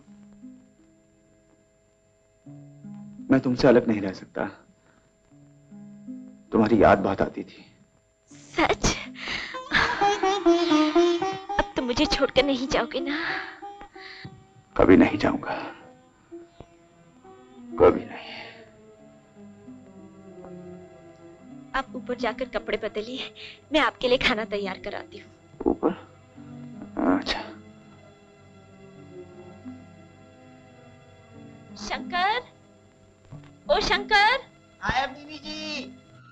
मैं तुमसे अलग नहीं रह सकता। तुम्हारी याद बहुत आती थी।
सच? अब तुम मुझे छोड़कर नहीं जाओगे ना?
कभी नहीं जाऊंगा, कभी नहीं।
आप ऊपर जाकर कपड़े बदलिए, मैं आपके लिए खाना तैयार कराती हूँ।
ऊपर? अच्छा।
शंकर, ओ शंकर।
आया बीवी जी।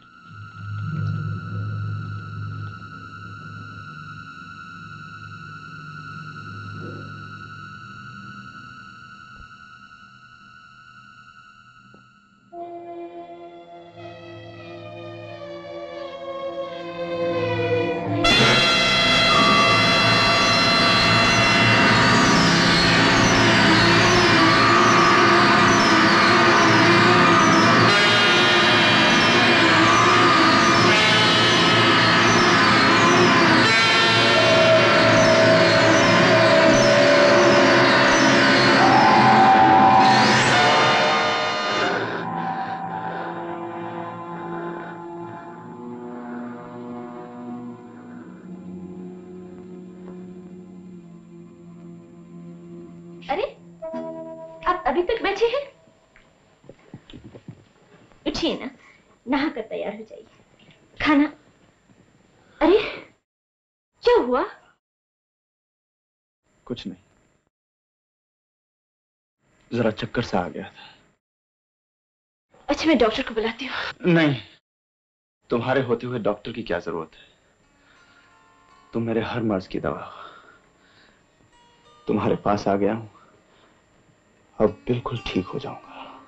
अरे, आप अभी तक बैठे हैं? उठिए ना, नहा कर तैयार हो जाइए। खाना। अरे, क्या हुआ?
कुछ नहीं, जरा चक्कर सा आ गया था।
अच्छा, मैं डॉक्टर को बुलाती हूँ।
नहीं, तुम्हारे होते हुए डॉक्टर की क्या जरूरत है? तुम मेरे हर मर्ज की दवा हो। तुम्हारे पास आ गया हूं, अब बिल्कुल ठीक हो जाऊंगा।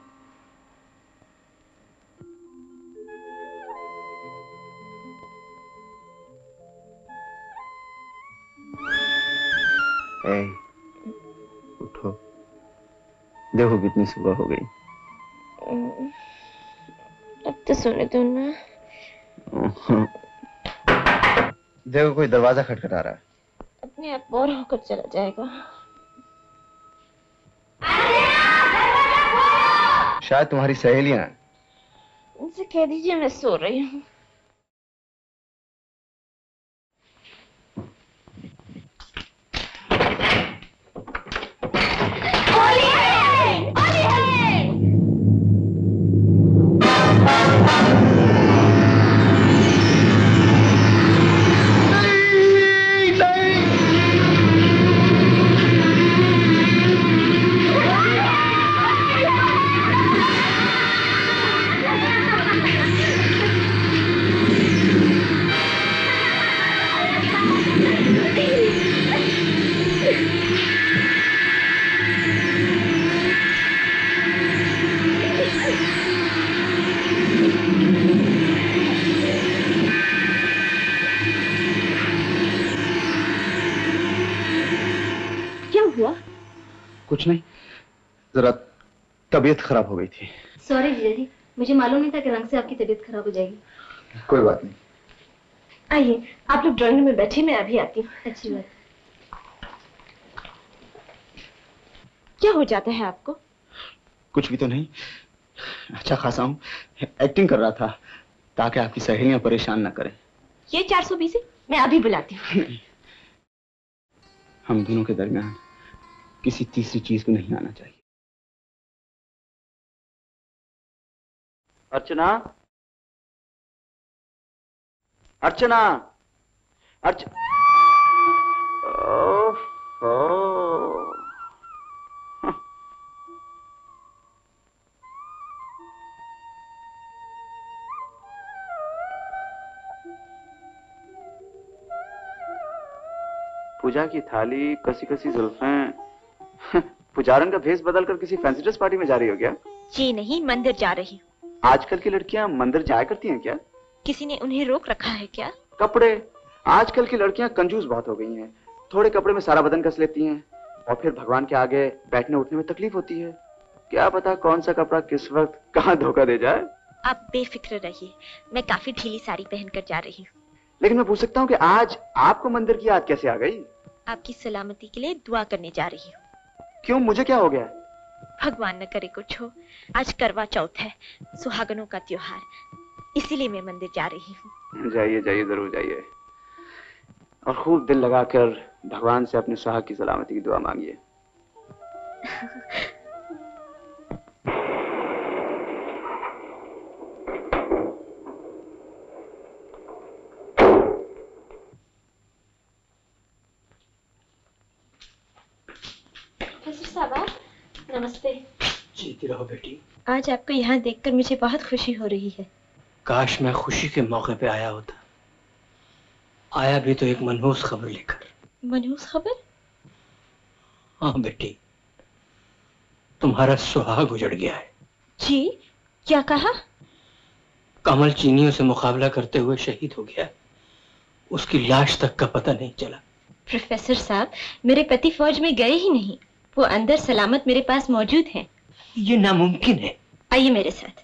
ए, उठो, देखो कितनी सुबह हो गई।
अब तो सोने दो ना।
देखो कोई दरवाजा खटखटा रहा है।
अपने आप बोर होकर चला जाएगा।
शायद तुम्हारी सहेलियां हैं।
उनसे कह दीजिए मैं सो रही हूँ।
कुछ नहीं, जरा तबीयत खराब हो गई थी।
सॉरी जीजा जी, मुझे मालूम नहीं था कि रंग से आपकी तबीयत खराब हो जाएगी।
कोई बात नहीं।
आइए, आप लोग ड्राइंग रूम में बैठे, मैं अभी आती हूँ।
अच्छी बात।
क्या हो जाता है आपको?
कुछ भी तो नहीं, अच्छा खासा हूँ, एक्टिंग कर रहा था ताकि आपकी सहेलियां परेशान न करें।
ये चार सौ बीस, मैं अभी बुलाती हूँ।
हम दोनों के दरमियान किसी तीसरी चीज को नहीं आना चाहिए। अर्चना, अर्चना, अर्च ओह, पूजा की थाली, कसी कसी जुल्फें। पुजारन का भेष बदलकर किसी फैंसी ड्रेस पार्टी में जा रही हो क्या?
जी नहीं, मंदिर जा रही हूँ।
आजकल की लड़कियां मंदिर जाया करती हैं क्या?
किसी ने उन्हें रोक रखा है क्या?
कपड़े, आजकल की लड़कियां कंजूस बहुत हो गई हैं। थोड़े कपड़े में सारा बदन कस लेती हैं और फिर भगवान के आगे बैठने उठने में तकलीफ होती है। क्या पता कौन सा कपड़ा किस वक्त कहाँ धोखा दे जाए।
आप बेफिक्र रहिए, मैं काफी ढीली साड़ी पहनकर जा रही हूँ।
लेकिन मैं पूछ सकता हूँ कि आज आपको मंदिर की याद कैसे आ गई?
आपकी सलामती के लिए दुआ करने जा रही हूँ।
क्यों, मुझे क्या हो गया?
भगवान न करे कुछ हो। आज करवा चौथ है, सुहागनों का त्योहार, इसीलिए मैं मंदिर जा रही हूँ।
जाइए जाइए, जरूर जाइए और खूब दिल लगाकर भगवान से अपने सुहाग की सलामती की दुआ मांगिए।
साहब, नमस्ते।
जीती रहो बेटी।
आज आपको यहाँ देखकर मुझे बहुत खुशी हो रही है।
काश मैं खुशी के मौके पे आया होता। आया भी तो एक मनहूस खबर लेकर।
मनहूस खबर?
हाँ बेटी, तुम्हारा सुहाग उजड़ गया है।
जी, क्या कहा?
कमल चीनियों से मुकाबला करते हुए शहीद हो गया। उसकी लाश तक का पता नहीं चला।
प्रोफेसर साहब, मेरे पति फौज में गए ही नहीं, वो अंदर सलामत मेरे पास मौजूद हैं।
ये नामुमकिन है।
आइए मेरे साथ।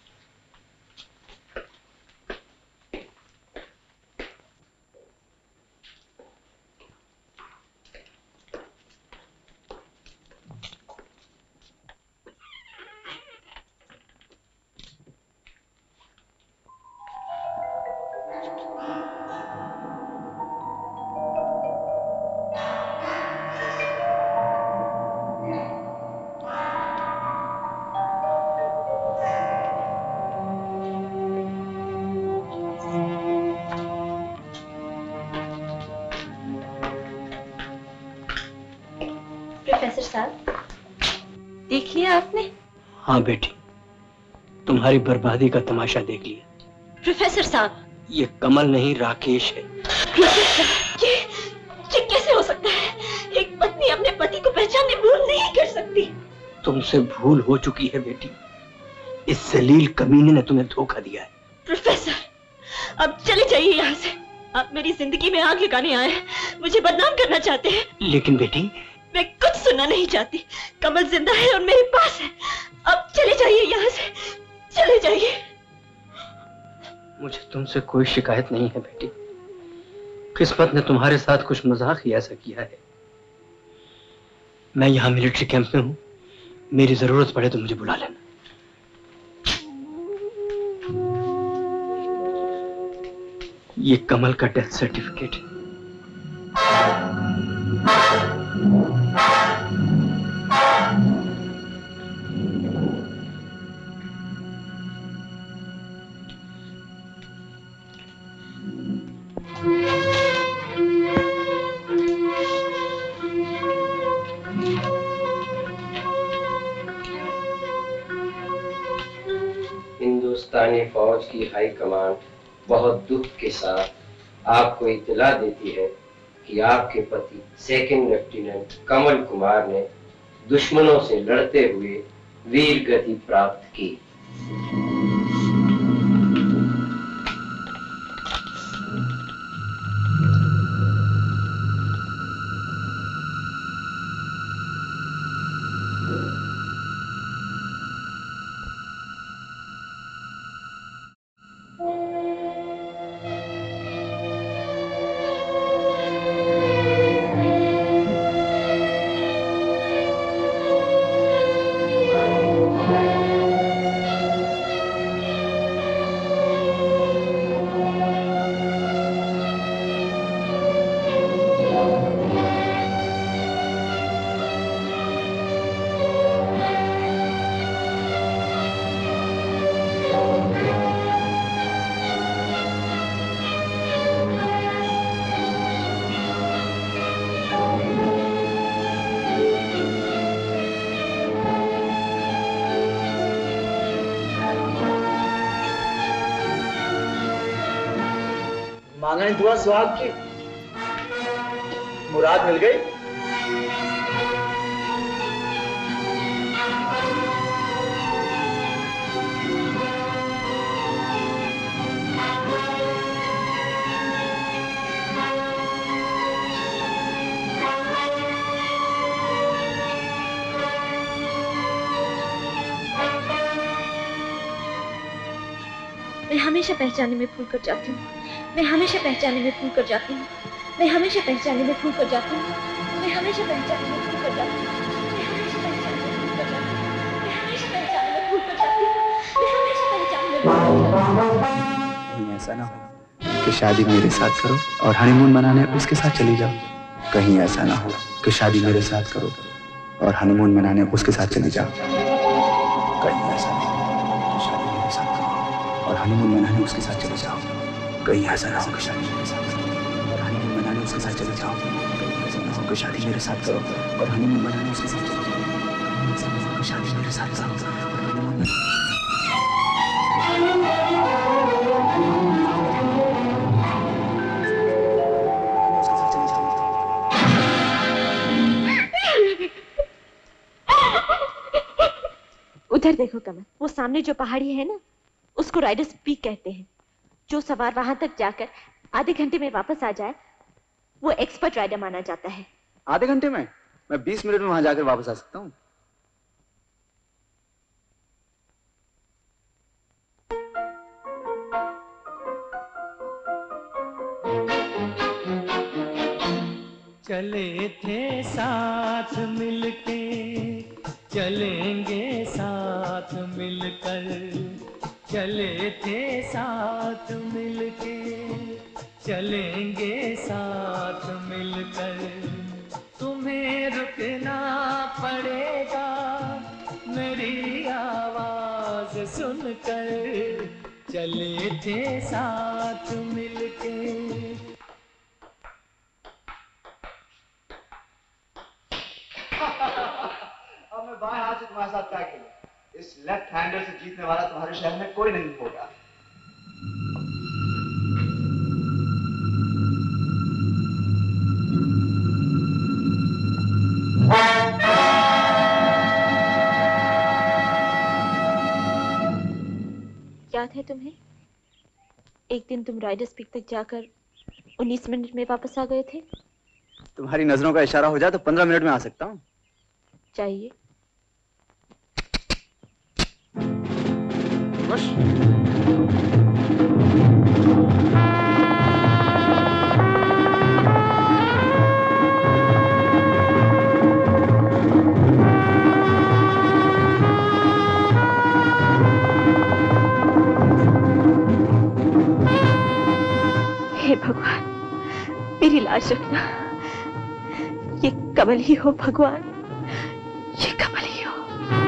प्रोफेसर साहब, देख लिया आपने?
हाँ बेटी, तुम्हारी बर्बादी का तमाशा देख लिया।
प्रोफेसर साहब,
ये कमल नहीं, राकेश है।
प्रोफेसर, ये, ये कैसे हो सकता है? एक पत्नी अपने पति को पहचानने भूल नहीं कर सकती।
तुमसे भूल हो चुकी है बेटी। इस जलील कमीने ने तुम्हें धोखा दिया है।
प्रोफेसर, अब चले जाइए यहाँ से। आप मेरी जिंदगी में आग लगाने आए हैं, मुझे बदनाम करना चाहते हैं।
लेकिन बेटी,
मैं कुछ सुनना नहीं चाहती। कमल जिंदा है और मेरे पास है। अब चले जाइए यहाँ से, चले जाइए।
मुझे तुमसे कोई शिकायत नहीं है बेटी। किस्मत ने तुम्हारे साथ कुछ मजाक ही ऐसा किया है। मैं यहाँ मिलिट्री कैंप में हूँ, मेरी जरूरत पड़े तो मुझे बुला लेना। ये कमल का डेथ सर्टिफिकेट है।
हिंदुस्तानी फौज की हाई कमांड बहुत दुख के साथ आपको इत्तला देती है कि आपके पति सेकंड लेफ्टिनेंट कमल कुमार ने दुश्मनों से लड़ते हुए वीर गति प्राप्त की।
मांगा है दुआ सुहाग की, मुराद मिल गई।
मैं हमेशा पहचाने में भूल कर जाती हूँ, मैं हमेशा पहचाने में भूल कर जाती हूँ, मैं हमेशा पहचाने में भूल कर जाती हूँ, मैं हमेशा पहचाने में भूल कर जाती हूँ, मैं हमेशा पहचाने में भूल कर जाती हूँ, मैं हमेशा पहचाने में भूल कर जाती हूँ, मैं हमेशा पहचाने में भूल कर जाती हूँ।
कहीं ऐसा ना हो कि शादी मेरे साथ करो और हनीमून मनाने उसके साथ चली जाओ। कहीं ऐसा ना हो कि शादी मेरे साथ करो और हनीमून मनाने उसके साथ चली जाओ। कहीं ऐसा ना हो कि शादी मेरे साथ करो और हनीमून मनाने उसके साथ चले जाओ। कहीं ऐसा ना हो कि शादी मेरे साथ करो और हनीमून मनाने उसके साथ चले जाओ। कहीं ऐसा ना हो कि शादी मेरे साथ करो और हनीमून मनाने उसके साथ चले जाओ। कहीं ऐसा ना हो कि शादी मेरे साथ करो और हनीमून
उधर देखो कमल, वो सामने जो पहाड़ी है ना, उसको राइडर्स पीक कहते हैं। जो सवार वहां तक जाकर आधे घंटे में वापस आ जाए, वो एक्सपर्ट राइडर माना जाता है।
आधे घंटे में? मैं बीस मिनट में वहां जाकर वापस आ सकता हूँ।
चले थे साथ मिलके, चलेंगे साथ मिलकर, चले थे साथ मिलके, चलेंगे साथ मिलकर, तुम्हें रुकना पड़ेगा मेरी आवाज सुनकर, चले थे साथ मिलके।
अब मैं बाएं हाथ से तुम्हारे साथ तय खेलूं। इस लेफ्ट हैंडर से जीतने वाला तुम्हारे शहर में कोई नहीं होगा।
याद है तुम्हें? एक दिन तुम राइडर्स पीक तक जाकर उन्नीस मिनट में वापस आ गए थे।
तुम्हारी नजरों का इशारा हो जाए तो पंद्रह मिनट में आ सकता हूँ।
चाहिए
खुश?
हे भगवान, मेरी लाज रखना। ये कमल ही हो भगवान, ये कमल ही हो।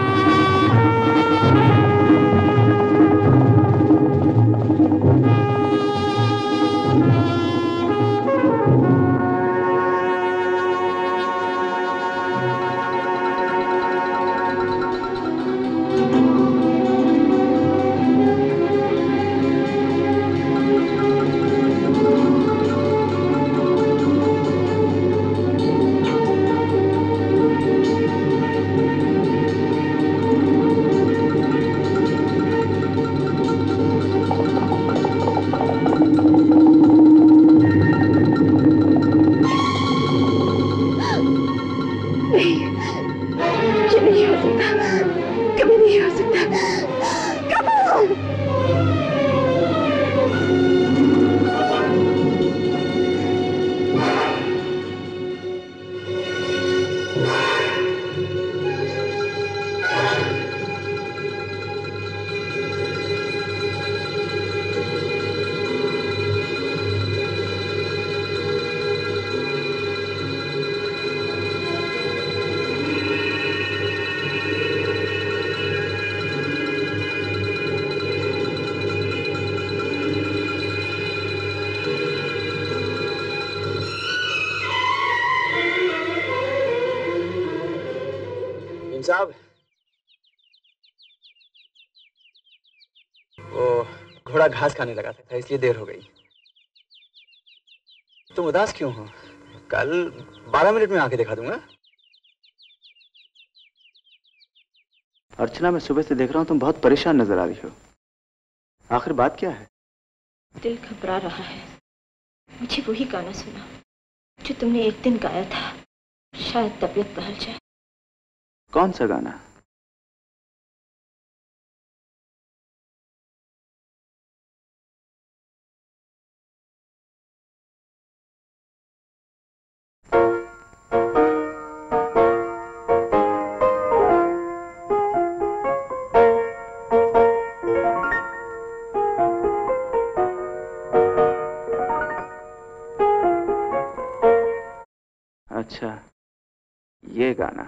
साहब, वो घोड़ा घास खाने लगा था इसलिए देर हो गई। तुम उदास क्यों हो? कल बारह मिनट में आके दिखा दूंगा। अर्चना, मैं सुबह से देख रहा हूँ तुम बहुत परेशान नजर आ रही हो। आखिर बात क्या है?
दिल घबरा रहा है। मुझे वही गाना सुना जो तुमने एक दिन गाया था। शायद तबीयत बदल जाए।
कौन सा गाना? अच्छा, ये गाना।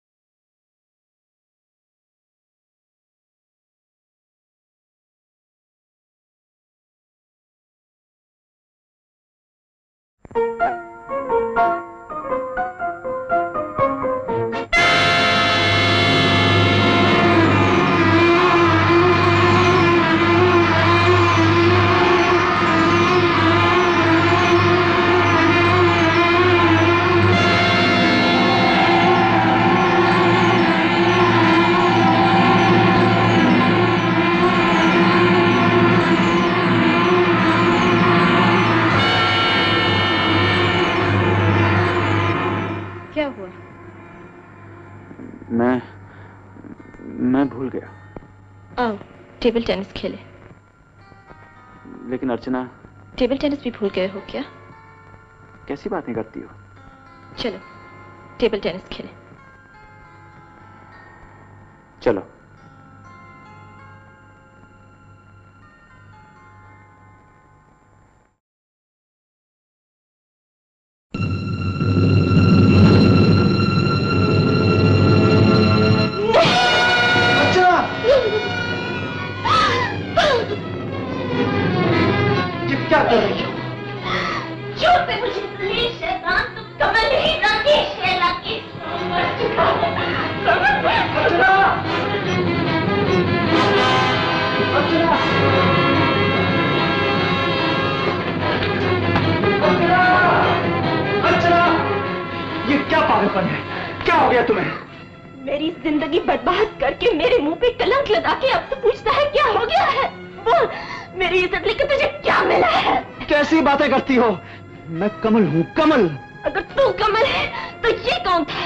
मैं मैं भूल गया।
आओ टेबल टेनिस खेले।
लेकिन अर्चना,
टेबल टेनिस भी भूल गए हो क्या?
कैसी बातें करती हो?
चलो टेबल टेनिस खेले।
चलो।
क्या कर रही हो? चुप है मुझे प्लीज शैतान, तुम कमल नहीं राकेश है। राकेश अर्चना,
अर्चना, अर्चना, ये क्या पागलपन है? क्या हो गया तुम्हें?
मेरी जिंदगी बर्बाद करके मेरे मुंह पे कलंक लगा के अब तो पूछता है क्या हो गया है? बोल, मेरी इज्जत लेकर तुझे क्या मिला है?
कैसी बातें करती हो? मैं कमल हूँ, कमल।
अगर तू कमल है तो ये कौन था?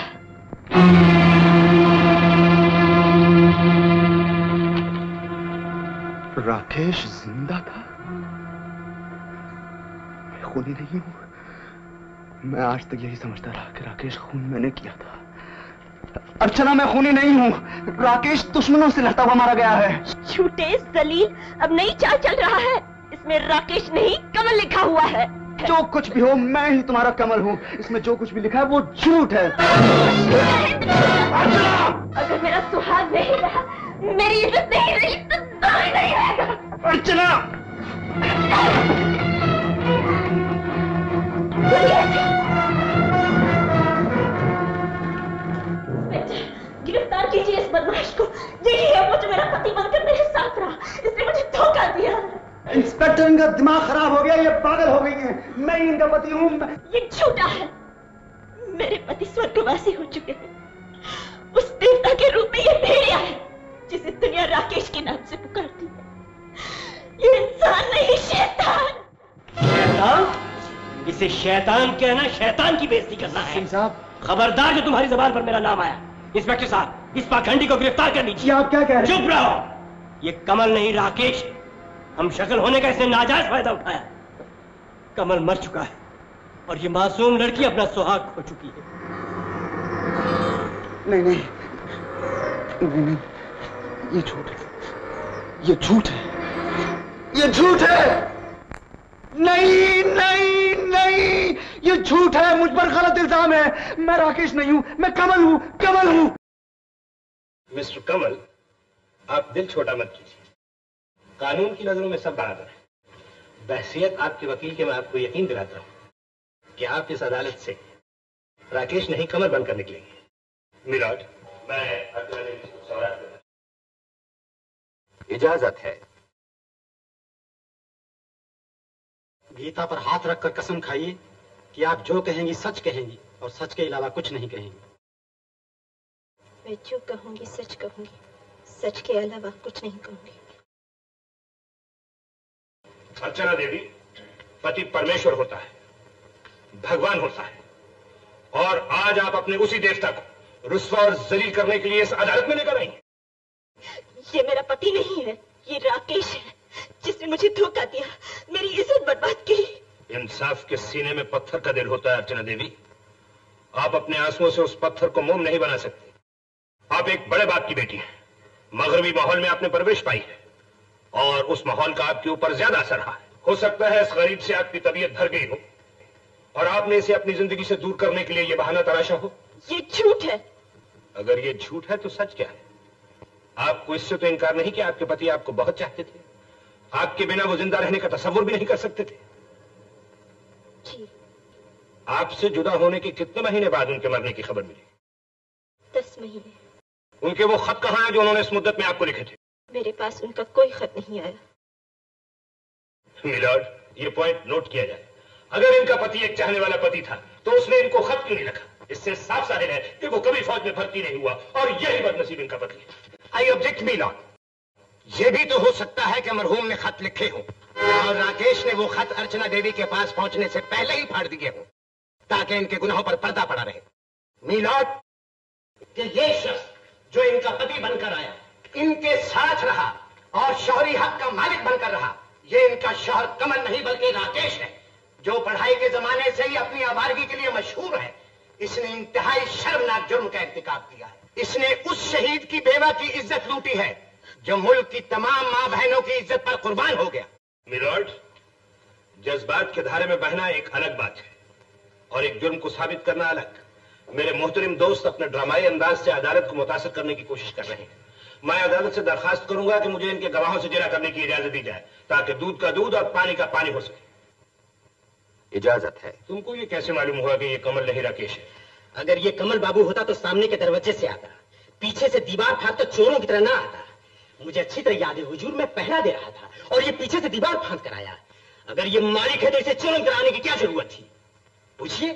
राकेश जिंदा था? मैं खूनी नहीं हूँ। मैं आज तक यही समझता रहा कि राकेश खून मैंने किया था। अर्चना, मैं खूनी नहीं हूँ। राकेश दुश्मनों से लड़ता हुआ मारा गया है।
झूठे जलील, अब नई चाल चल रहा है। इसमें राकेश नहीं कमल लिखा हुआ है।
जो कुछ भी हो, मैं ही तुम्हारा कमल हूँ। इसमें जो कुछ भी लिखा है वो झूठ है।
अगर मेरा सुहाग नहीं रहा, मेरी इज्जत नहीं रही तो कोई नहीं रहेगा।
अर्चना,
गिरफ्तार कीजिए इस बदमाश को। यही है वो जो मेरा पति बनकर मेरे साथ रहा। इसने मुझे धोखा दिया।
इंस्पेक्टर, इनका दिमाग खराब हो गया, ये पागल हो गई है। मैं ही इनका पति हूँ।
ये झूठा है। मेरे पति स्वर्गवासी हो चुके हैं। उस देवता के रूप में ये भेड़िया है जिसे दुनिया राकेश के नाम से पुकारती है। ये इंसान नहीं, शैतान।
शैतान? इसे शैतान कहना शैतान की बेइज्जती करना है। सिंह साहब, खबरदार जो तुम्हारी जबान पर मेरा नाम आया। इंस्पेक्टर साहब, इस पाखंडी को गिरफ्तार कर लीजिए।
आप क्या कह रहे हैं?
चुप रहो। ये कमल नहीं राकेश है। हम शक्ल होने का इसने नाजायज फायदा उठाया। कमल मर चुका है और ये मासूम लड़की अपना सुहाग खो चुकी है।
नहीं नहीं नहीं नहीं, ये झूठ है, ये झूठ है, ये झूठ है। नहीं नहीं नहीं, ये झूठ है। मुझ पर गलत इल्जाम है। मैं राकेश नहीं हूं, मैं कमल हूं, कमल हूं।
मिस्टर कमल, आप दिल छोटा मत कीजिए। कानून की नजरों में सब बराबर है। बहसियत आपके वकील के मैं आपको यकीन दिलाता हूं कि आप इस अदालत से राकेश नहीं कमल बनकर निकलेंगे। मिलॉर्ड, मैं अर्चना देवी को सौगात देता हूं।
इजाजत है।
गीता पर हाथ रखकर कसम खाइए
कि आप जो कहेंगी सच कहेंगी और सच के अलावा कुछ नहीं कहेंगी।
मैं जो कहूंगी सच कहूंगी, सच के अलावा कुछ नहीं कहूंगी।
अर्चना देवी, पति परमेश्वर होता है, भगवान होता है, और आज आप अपने उसी देवता को रुस्वा और जलील करने के लिए इस अदालत में लेकर आई।
ये मेरा पति नहीं है, ये राकेश है, जिसने मुझे धोखा दिया, मेरी इज्जत बर्बाद की।
इंसाफ के सीने में पत्थर का दिल होता है अर्चना देवी। आप अपने आंसुओं से उस पत्थर को मोम नहीं बना सकते। आप एक बड़े बाप की बेटी हैं, मगरबी माहौल में आपने परवरिश पाई है और उस माहौल का आपके ऊपर ज्यादा असर रहा है। हो सकता है इस गरीब से आपकी तबीयत भर गई हो और आपने इसे अपनी जिंदगी से दूर करने के लिए यह बहाना तराशा हो।
ये झूठ है।
अगर ये झूठ है तो सच क्या है? आपको इससे तो इनकार नहीं कि आपके पति आपको बहुत चाहते थे, आपके बिना वो जिंदा रहने का तस्वुर भी नहीं कर सकते थे।
जी।
आपसे जुदा होने के कितने महीने बाद उनके मरने की खबर मिली?
दस महीने।
उनके वो खत कहाँ हैं जो उन्होंने इस मुद्दत में आपको लिखे थे?
मेरे पास उनका कोई खत नहीं आया।
मिलॉर्ड, ये पॉइंट नोट किया जाए। अगर इनका पति एक चाहने वाला पति था तो उसने इनको खत क्यों नहीं लिखा? इससे साफ जाहिर है कि वो कभी फौज में भर्ती नहीं हुआ और यही बदनसीब इनका पति है।
आई ऑब्जेक्ट मिलॉर्ड, ये भी तो हो सकता है कि मरहूम ने खत लिखे हो और राकेश ने वो खत अर्चना देवी के पास पहुंचने से पहले ही फाड़ दिए हो ताकि इनके गुनाहों पर पर्दा पड़ा रहे। मिलॉर्ड, कि ये शख्स जो इनका पति बनकर आया, इनके साथ रहा और शौहरी हक का मालिक बनकर रहा, ये इनका शौहर कमल नहीं बल्कि राकेश है, जो पढ़ाई के जमाने से ही अपनी आवारगी के लिए मशहूर है। इसने इंतहाई शर्मनाक जुर्म का इर्तिकाब किया है। इसने उस शहीद की बेवा की इज्जत लूटी है जो मुल्क की तमाम मां बहनों की इज्जत पर कुर्बान हो गया।
मिलॉर्ड, जज्बात के धारे में बहना एक अलग बात है और एक जुर्म को साबित करना अलग। मेरे मोहतरम दोस्त अपने ड्रामाई अंदाज से अदालत को मुतासिर करने की कोशिश कर रहे हैं। मैं अदालत से दरखास्त करूंगा कि मुझे इनके गवाहों से जिरा करने की इजाजत दी जाए ताकि दूध का दूध और पानी का पानी हो सके।
इजाजत है।
तुमको ये कैसे मालूम हुआ कि ये कमल नहीं राकेश है?
अगर ये कमल बाबू होता तो सामने के दरवाजे से आता, पीछे से दीवार फाड़ तो चोरों की तरह ना आता। मुझे अच्छी तरह याद है, हुजूर मैं पहरा दे रहा था और ये पीछे से दीवार फांद कर आया। अगर ये मालिक है तो इसे चोरन कराने की क्या जरूरत थी? पूछिए।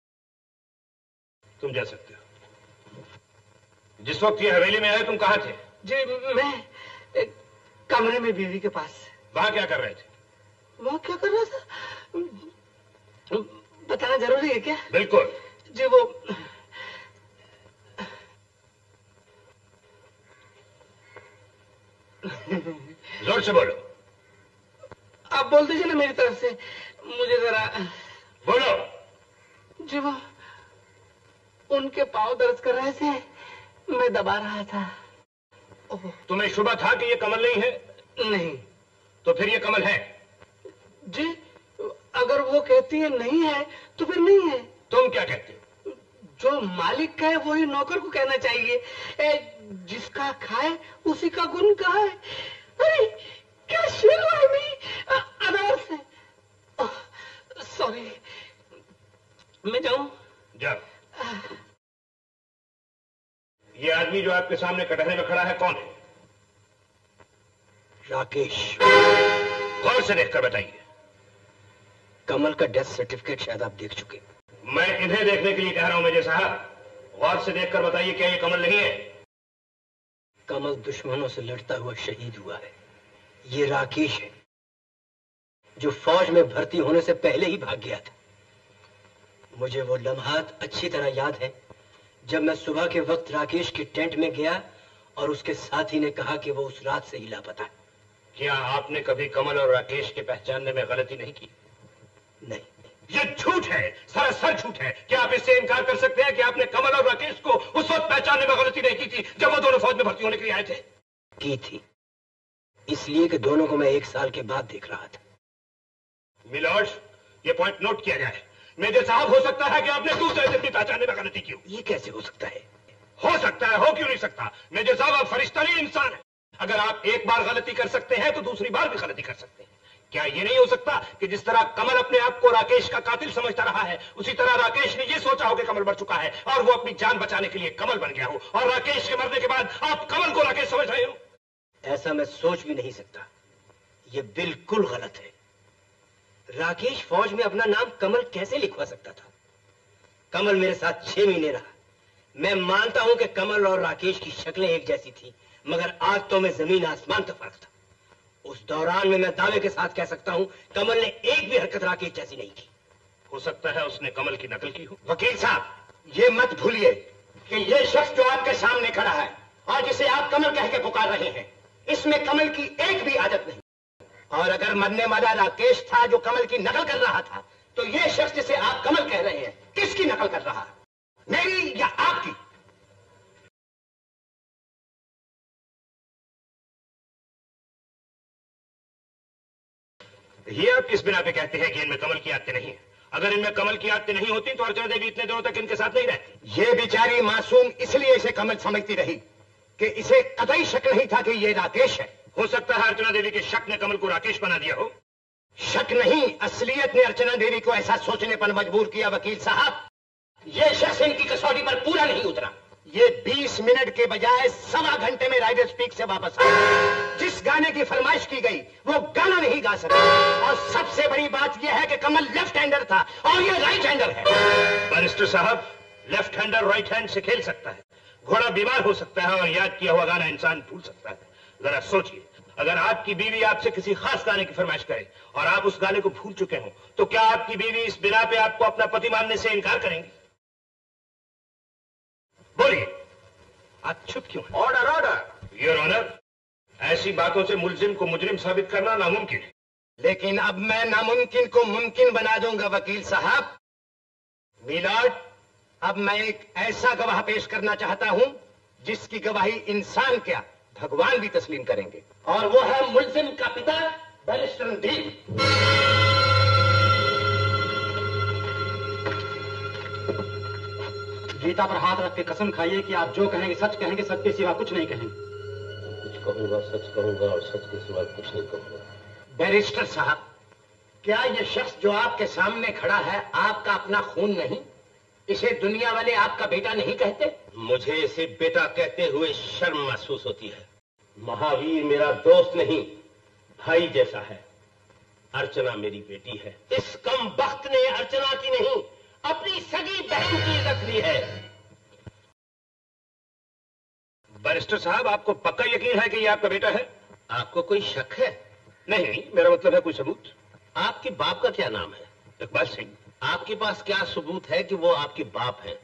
तुम जा सकते हो। जिस वक्त ये हवेली में आए तुम कहाँ थे?
जी मैं एक कमरे में बीवी के पास।
वहां क्या कर रहे थे?
वहां क्या कर रहा था बताना जरूरी है क्या?
बिल्कुल।
जी वो
जोर से बोलो।
आप बोल दीजिए ना मेरी तरफ से, मुझे जरा।
बोलो।
जी वो उनके पाँव दर्द कर रहे थे, मैं दबा रहा था।
तुम्हें शुबा था कि ये कमल नहीं है?
नहीं।
तो फिर ये कमल है?
जी अगर वो कहती है नहीं है तो फिर नहीं है।
तुम क्या कहते हो?
जो मालिक कहे वही नौकर को कहना चाहिए। ए, जिसका खाए उसी का गुण गाए। अरे क्या शेरवानी अनार से। सॉरी, मैं जाऊं?
जाओ। ये आदमी जो आपके सामने कटहरे में खड़ा है कौन है?
राकेश।
गौर से देखकर बताइए।
कमल का डेथ सर्टिफिकेट शायद आप देख चुके।
मैं इन्हें देखने के लिए कह रहा हूं मेजर साहब। गौर से देखकर बताइए, क्या ये कमल नहीं है?
कमल दुश्मनों से लड़ता हुआ शहीद हुआ है। ये राकेश है जो फौज में भर्ती होने से पहले ही भाग गया था। मुझे वो लम्हात अच्छी तरह याद है जब मैं सुबह के वक्त राकेश के टेंट में गया और उसके साथी ने कहा कि वो उस रात से ही लापता है।
क्या आपने कभी कमल और राकेश के पहचानने में गलती नहीं की?
नहीं।
ये झूठ है, सरासर झूठ है। क्या आप इससे इनकार कर सकते हैं कि आपने कमल और राकेश को उस वक्त पहचानने में गलती नहीं की थी जब वो दोनों फौज में भर्ती होने के लिए आए थे?
की थी, इसलिए कि दोनों को मैं एक साल के बाद देख रहा था।
मिलॉर्ड, ये पॉइंट नोट किया जाए। मेजर साहब, हो सकता है कि आपने दूसरे दिन भी पहचानने में गलती की हो।
ये कैसे हो सकता है?
हो सकता है, हो क्यों नहीं सकता? मेजर साहब, आप फरिश्ता नहीं इंसान है। अगर आप एक बार गलती कर सकते हैं तो दूसरी बार भी गलती कर सकते हैं। क्या ये नहीं हो सकता कि जिस तरह कमल अपने आप को राकेश का कातिल समझता रहा है, उसी तरह राकेश ने ये सोचा हो कि कमल मर चुका है और वो अपनी जान बचाने के लिए कमल बन गया हो, और राकेश के मरने के बाद आप कमल को राकेश समझ रहे हो?
ऐसा मैं सोच भी नहीं सकता। ये बिल्कुल गलत है।
राकेश फौज में अपना नाम कमल कैसे लिखवा सकता था? कमल मेरे साथ छह महीने रहा। मैं मानता हूं कि कमल और राकेश की शक्लें एक जैसी थी, मगर आज तो में जमीन आसमान का फर्क था। उस दौरान में मैं दावे के साथ कह सकता हूं कमल ने एक भी हरकत राकेश जैसी नहीं की।
हो सकता है उसने कमल की नकल की हो। वकील साहब, ये मत भूलिए कि ये शख्स जो आपके सामने खड़ा है और जिसे आप कमल कह के पुकार रहे हैं, इसमें कमल की एक भी आदत नहीं। और अगर मरने वाला राकेश था जो कमल की नकल कर रहा था, तो ये शख्स जिसे आप कमल कह रहे हैं, किसकी नकल कर रहा है, मेरी या आपकी? ये आप किस बिना पे कहते हैं कि इनमें कमल की आदतें नहीं है? अगर इनमें कमल की आदतें नहीं होती तो अर्चना देवी इतने दिनों तक इनके साथ नहीं रहती। ये बेचारी मासूम इसलिए इसे कमल समझती रही कि इसे कतई शक नहीं था कि ये राकेश है। हो सकता है अर्चना देवी के शक ने कमल को राकेश बना दिया हो। शक नहीं, असलियत ने अर्चना देवी को ऐसा सोचने पर मजबूर किया। वकील साहब, ये शख्स इनकी कसौटी पर पूरा नहीं उतरा। ये बीस मिनट के बजाय सवा घंटे में राइडर स्पीक से वापस आया। जिस गाने की फरमाइश की गई वो गाना नहीं गा सका। और सबसे बड़ी बात यह है कि कमल लेफ्ट हैंडर था और ये राइट हैंडर है। बैरिस्टर साहब, लेफ्ट हैंडर राइट हैंड से खेल सकता है, घोड़ा बीमार हो सकता है और याद किया हुआ गाना इंसान भूल सकता है। जरा सोचिए, अगर आपकी बीवी आपसे किसी खास गाने की फरमाइश करे और आप उस गाने को भूल चुके हो, तो क्या आपकी बीवी इस बिना पे आपको अपना पति मानने से इनकार करेंगी? बोलिए, आप चुप क्यों? ऑर्डर ऑर्डर योर ऑनर, ऐसी बातों से मुलजिम को मुजरिम साबित करना नामुमकिन है। लेकिन अब मैं नामुमकिन को मुमकिन बना दूंगा वकील साहब। मिलॉर्ड, अब मैं एक ऐसा गवाह पेश करना चाहता हूं जिसकी गवाही इंसान क्या भगवान भी तस्लीम करेंगे, और वो है मुलजिम का पिता बैरिस्टर रणदीप।
गीता पर हाथ रख के कसम खाइए कि आप जो कहेंगे सच कहेंगे, सच के सिवा कुछ नहीं कहेंगे।
कुछ कहूंगा सच कहूंगा और सच के सिवा कुछ नहीं कहूंगा।
बैरिस्टर साहब, क्या ये शख्स जो आपके सामने खड़ा है आपका अपना खून नहीं? इसे दुनिया वाले आपका बेटा नहीं कहते?
मुझे इसे बेटा कहते हुए शर्म महसूस होती है। महावीर मेरा दोस्त नहीं, भाई जैसा है। अर्चना मेरी बेटी है। इस कम बख्त ने अर्चना की नहीं, अपनी सगी बहन की इज्जत ली है। बैरिस्टर साहब, आपको पक्का यकीन है कि ये आपका बेटा है?
आपको कोई शक है?
नहीं, मेरा मतलब है कोई सबूत।
आपके बाप का क्या नाम है?
इकबाल सिंह।
आपके पास क्या सबूत है कि वो आपके बाप हैं?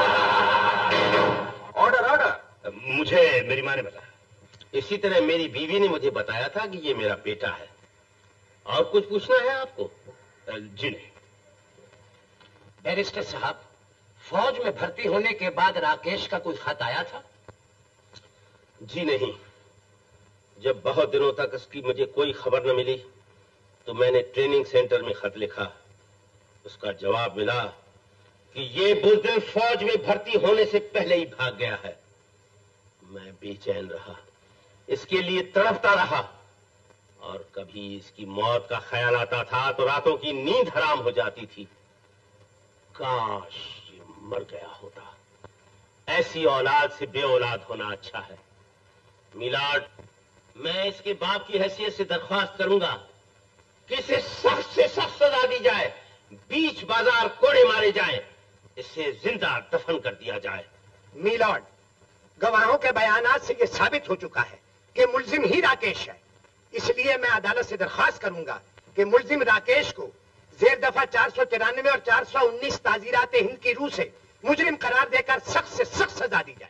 Order order. मुझे मेरी माँ ने बताया।
इसी तरह मेरी बीवी ने मुझे बताया था कि ये मेरा बेटा है। और कुछ पूछना है आपको?
जी नहीं।
बैरिस्टर साहब, फौज में भर्ती होने के बाद राकेश का कोई खत आया था?
जी नहीं। जब बहुत दिनों तक इसकी मुझे कोई खबर न मिली तो मैंने ट्रेनिंग सेंटर में खत लिखा। उसका जवाब मिला कि ये बुज़दिल फौज में भर्ती होने से पहले ही भाग गया है। मैं बेचैन रहा, इसके लिए तड़पता रहा, और कभी इसकी मौत का ख्याल आता था तो रातों की नींद हराम हो जाती थी। काश ये मर गया होता। ऐसी औलाद से बे औलाद होना अच्छा है। मिलाड, मैं इसके बाप की हैसियत से दरख्वास्त करूंगा कि इसे सख्त से सख्त सजा दी जाए, बीच बाजार कोड़े मारे जाए, इसे जिंदा दफन कर दिया जाए।
मिलॉर्ड, गवाहों के बयानात से यह साबित हो चुका है कि मुलजिम ही राकेश है। इसलिए मैं अदालत से दरख्वास्त करूंगा कि मुलजिम राकेश को जेर दफा चार सौ तिरानवे और चार सौ उन्नीस ताजीरात हिंद की रूह से मुजरिम करार देकर सख्त से सख्त सजा दी जाए।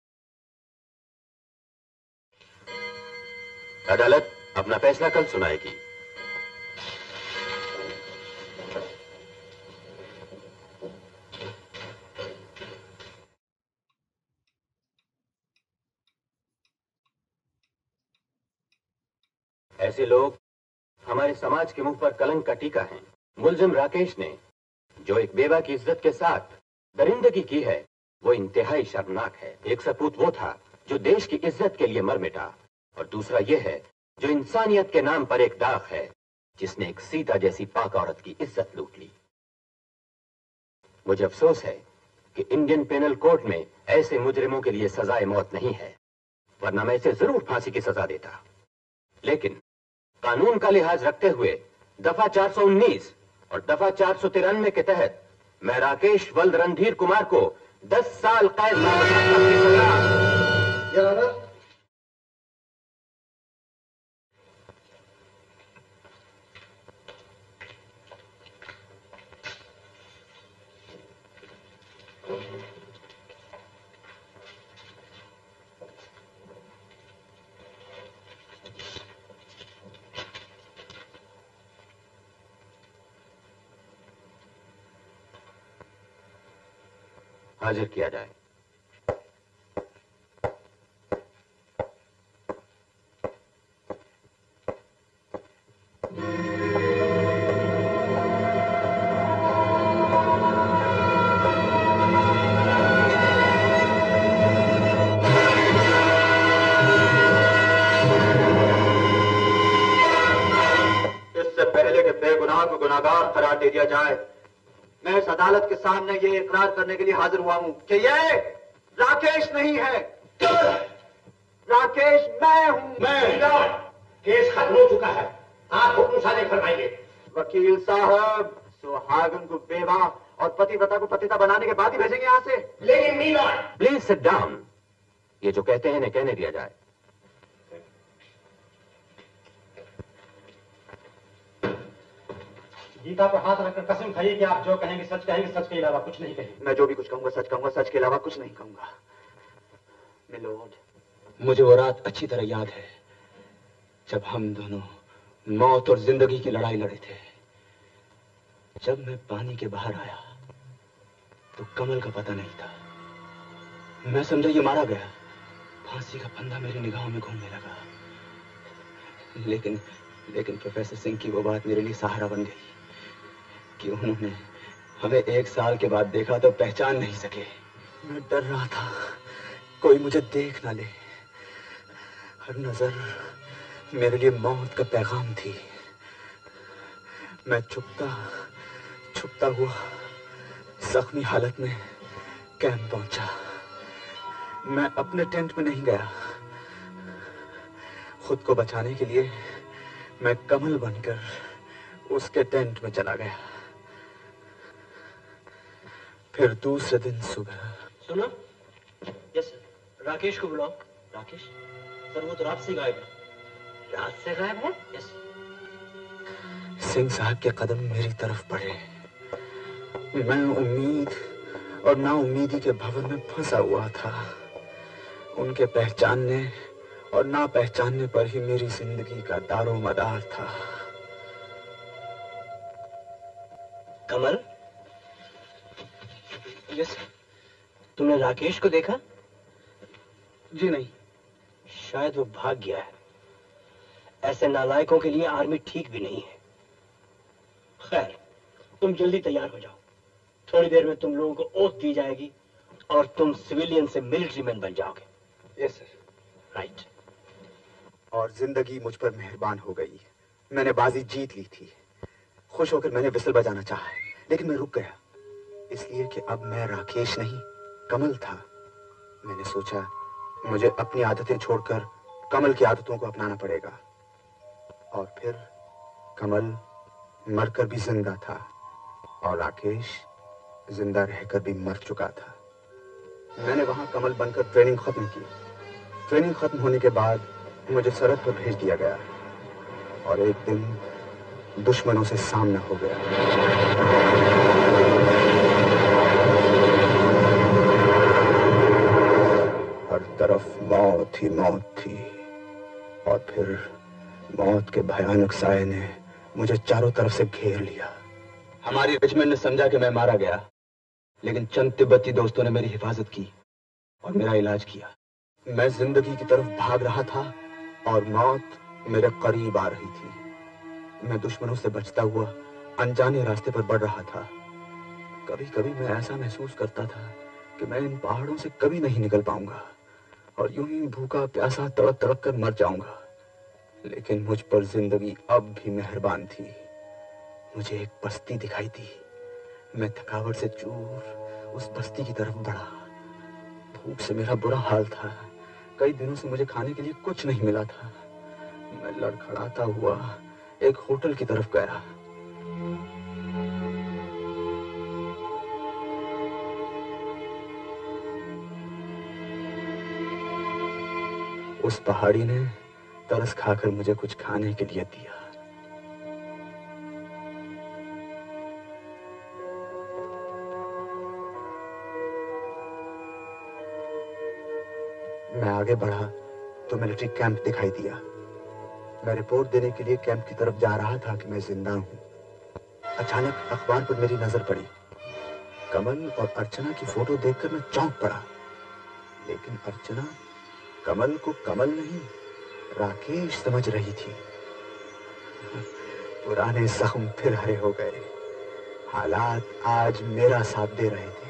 अदालत अपना फैसला कल सुनाएगी। ऐसे लोग हमारे समाज के मुंह पर कलंक का टीका हैं। मुलजिम राकेश ने जो एक बेवा की इज्जत के साथ दरिंदगी की है वो इंतहाई शर्मनाक है। एक सपूत वो था जो देश की इज्जत के लिए मर मिटा, और दूसरा ये है जो इंसानियत के नाम पर एक दाग है जिसने एक सीता जैसी पाक औरत की इज्जत लूट ली। मुझे अफसोस है कि इंडियन पेनल कोड में ऐसे मुजरिमों के लिए सजाए मौत नहीं है, वरना मैं इसे जरूर फांसी की सजा देता। लेकिन कानून का लिहाज रखते हुए दफा चार सौ उन्नीस और दफा चार सौ तिरानवे के तहत मैं राकेश वल्द रणधीर कुमार को दस साल कैद की सजा। हाजिर किया जाए।
इससे पहले कि बेगुनाह को गुनाहगार करार दे दिया जाए, मैं इस अदालत के सामने ये इकरार करने के लिए हाजिर हुआ हूं कि ये राकेश नहीं है, राकेश मैं हूं।
मैं केस खत्म हो चुका है, आप हुक्म सारे फरमाइए।
वकील साहब, सुहागन को बेवा और पतिव्रता को पतिता बनाने के बाद ही भेजेंगे यहाँ से।
लेकिन मीलॉर्ड,
प्लीज सिट डाउन। ये जो कहते हैं इन्हें कहने दिया जाए।
गीता पर हाथ रखकर कसम खाइए कि आप जो कहेंगे सच कहेंगे, सच के अलावा कुछ नहीं कहेंगे।
मैं जो भी कुछ कहूंगा सच कहूंगा, सच के अलावा कुछ नहीं कहूंगा। मिलोड,
मुझे वो रात अच्छी तरह याद है जब हम दोनों मौत और जिंदगी की लड़ाई लड़े थे। जब मैं पानी के बाहर आया तो कमल का पता नहीं था। मैं समझा ये मारा गया। फांसी का फंदा मेरी निगाहों में घूमने लगा। लेकिन लेकिन प्रोफेसर सिंह की वो बात मेरे लिए सहारा बन गई कि उन्होंने हमें एक साल के बाद देखा तो पहचान नहीं सके। मैं डर रहा था कोई मुझे देख ना ले। हर नजर मेरे लिए मौत का पैगाम थी। मैं छुपता छुपता हुआ जख्मी हालत में कैंप पहुंचा। मैं अपने टेंट में नहीं गया। खुद को बचाने के लिए मैं कमल बनकर उसके टेंट में चला गया। फिर दूसरे दिन सुबह।
सुनो? Yes sir. राकेश को बुलाओ। राकेश? सर वो तो रात से गायब है।
रात से गायब है?
यस।
सिंह साहब के कदम मेरी तरफ बढ़े। मैं उम्मीद और नाउम्मीदी के भवन में फंसा हुआ था। उनके पहचानने और ना पहचानने पर ही मेरी जिंदगी का दारो मदार था।
कमल? यस। तुमने राकेश को देखा?
जी नहीं।
शायद वो भाग गया है। ऐसे नालायकों के लिए आर्मी ठीक भी नहीं है। खैर, तुम जल्दी तैयार हो जाओ। थोड़ी देर में तुम लोगों को ओथ दी जाएगी और तुम सिविलियन से मिलिट्री मैन बन जाओगे।
Yes sir.
राइट।
और जिंदगी मुझ पर मेहरबान हो गई। मैंने बाजी जीत ली थी। खुश होकर मैंने विसल बजाना चाहा, लेकिन मैं रुक गया, इसलिए कि अब मैं राकेश नहीं कमल था। मैंने सोचा मुझे अपनी आदतें छोड़कर कमल की आदतों को अपनाना पड़ेगा। और फिर कमल मरकर भी जिंदा था और राकेश जिंदा रहकर भी मर चुका था। मैंने वहां कमल बनकर ट्रेनिंग खत्म की। ट्रेनिंग खत्म होने के बाद मुझे सरहद पर भेज दिया गया और एक दिन दुश्मनों से सामना हो गया। हर तरफ मौत ही मौत थी और फिर मौत के भयानक साये ने मुझे चारों तरफ से घेर लिया। हमारी रेजिमेंट ने समझा कि मैं मारा गया, लेकिन चंद तिब्बती दोस्तों ने मेरी हिफाजत की और मेरा इलाज किया। मैं जिंदगी की तरफ भाग रहा था और मौत मेरे करीब आ रही थी। मैं दुश्मनों से बचता हुआ अनजाने रास्ते पर बढ़ रहा था। कभी कभी मैं ऐसा महसूस करता था कि मैं इन पहाड़ों से कभी नहीं निकल पाऊंगा और यूं ही भूखा प्यासा तड़प तड़प कर मर जाऊंगा। लेकिन मुझ पर जिंदगी अब भी मेहरबान थी। मुझे एक बस्ती दिखाई दी। मैं थकावट से चूर उस बस्ती की तरफ बढ़ा। भूख से मेरा बुरा हाल था। कई दिनों से मुझे खाने के लिए कुछ नहीं मिला था। मैं लड़खड़ाता हुआ
एक होटल की तरफ गया। उस पहाड़ी ने तरस खाकर मुझे कुछ खाने के लिए दिया। मैं आगे बढ़ा तो मिलिट्री कैंप दिखाई दिया। मैं रिपोर्ट देने के लिए कैंप की तरफ जा रहा था कि मैं जिंदा हूं। अचानक अखबार पर मेरी नजर पड़ी। कमल और अर्चना की फोटो देखकर मैं चौंक पड़ा। लेकिन अर्चना कमल को कमल नहीं, राकेश समझ रही थी। पुराने जख्म फिर हरे हो गए। हालात आज मेरा साथ दे रहे थे।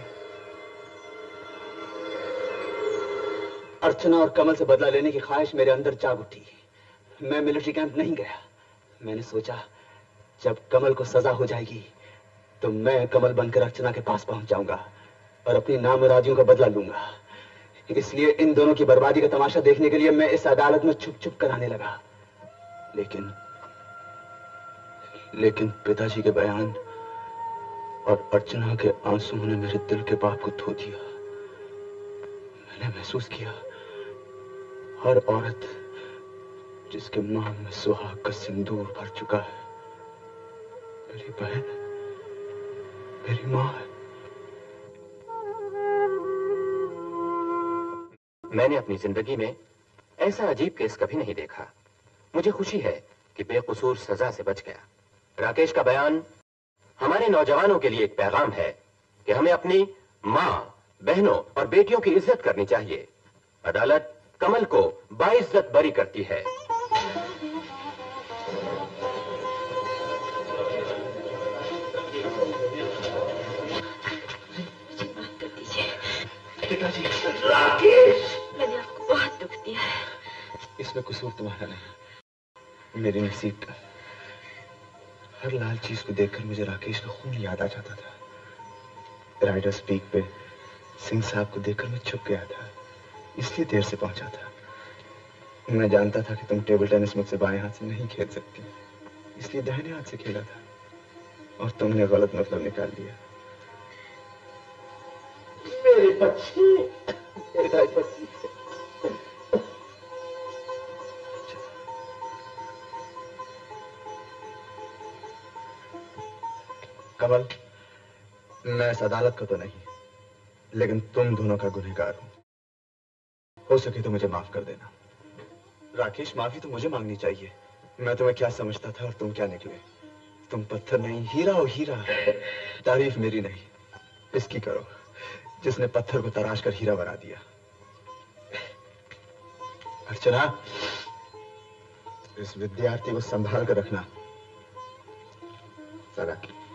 अर्चना और कमल से बदला लेने की ख्वाहिश मेरे अंदर जाग उठी। मैं मिलिट्री कैंप नहीं गया। मैंने सोचा जब कमल को सजा हो जाएगी तो मैं कमल बनकर अर्चना के पास पहुंच जाऊंगा और अपनी नामुरादियों का बदला लूंगा। इसलिए इन दोनों की बर्बादी का तमाशा देखने के लिए मैं इस अदालत में छुप छुप कर आने लगा। लेकिन लेकिन पिताजी के बयान और अर्चना के आंसुओं ने मेरे दिल के पाप को धो दिया। मैंने महसूस किया हर औरत जिसके मांग में सुहाग का सिंदूर भर चुका है मेरी बहन, मेरी मां है।
मैंने अपनी जिंदगी में ऐसा अजीब केस कभी नहीं देखा। मुझे खुशी है कि बेकसूर सजा से बच गया। राकेश का बयान हमारे नौजवानों के लिए एक पैगाम है कि हमें अपनी मां, बहनों और बेटियों की इज्जत करनी चाहिए। अदालत कमल को बाइज्जत बरी करती है।
पिताजी,
राकेश, मैंने आपको बहुत दुख दिया है।
इसमें कसूर तुम्हारा नहीं, मेरी नसीब का। हर लाल चीज को देखकर मुझे राकेश का खून याद आ जाता था। राइडर्स पीक पे सिंह साहब को देखकर मैं छुप गया था, इसलिए देर से पहुंचा था। मैं जानता था कि तुम टेबल टेनिस मुझसे बाएं हाथ से नहीं खेल सकती, इसलिए दाहिने हाथ से खेला था और तुमने गलत मतलब निकाल लिया।
मेरी बच्ची, मेरी बच्ची।
कमल, मैं इस अदालत का तो नहीं, लेकिन तुम दोनों का गुनहगार हूं। हो सके तो मुझे माफ कर देना। राकेश, माफी तो मुझे मांगनी चाहिए। मैं तुम्हें क्या समझता था और तुम क्या निकले। तुम पत्थर नहीं, हीरा हो हीरा। तारीफ मेरी नहीं, इसकी करो जिसने पत्थर को तराश कर हीरा बना दिया। अर्चना, इस विद्यार्थी को संभाल कर रखना। सदा।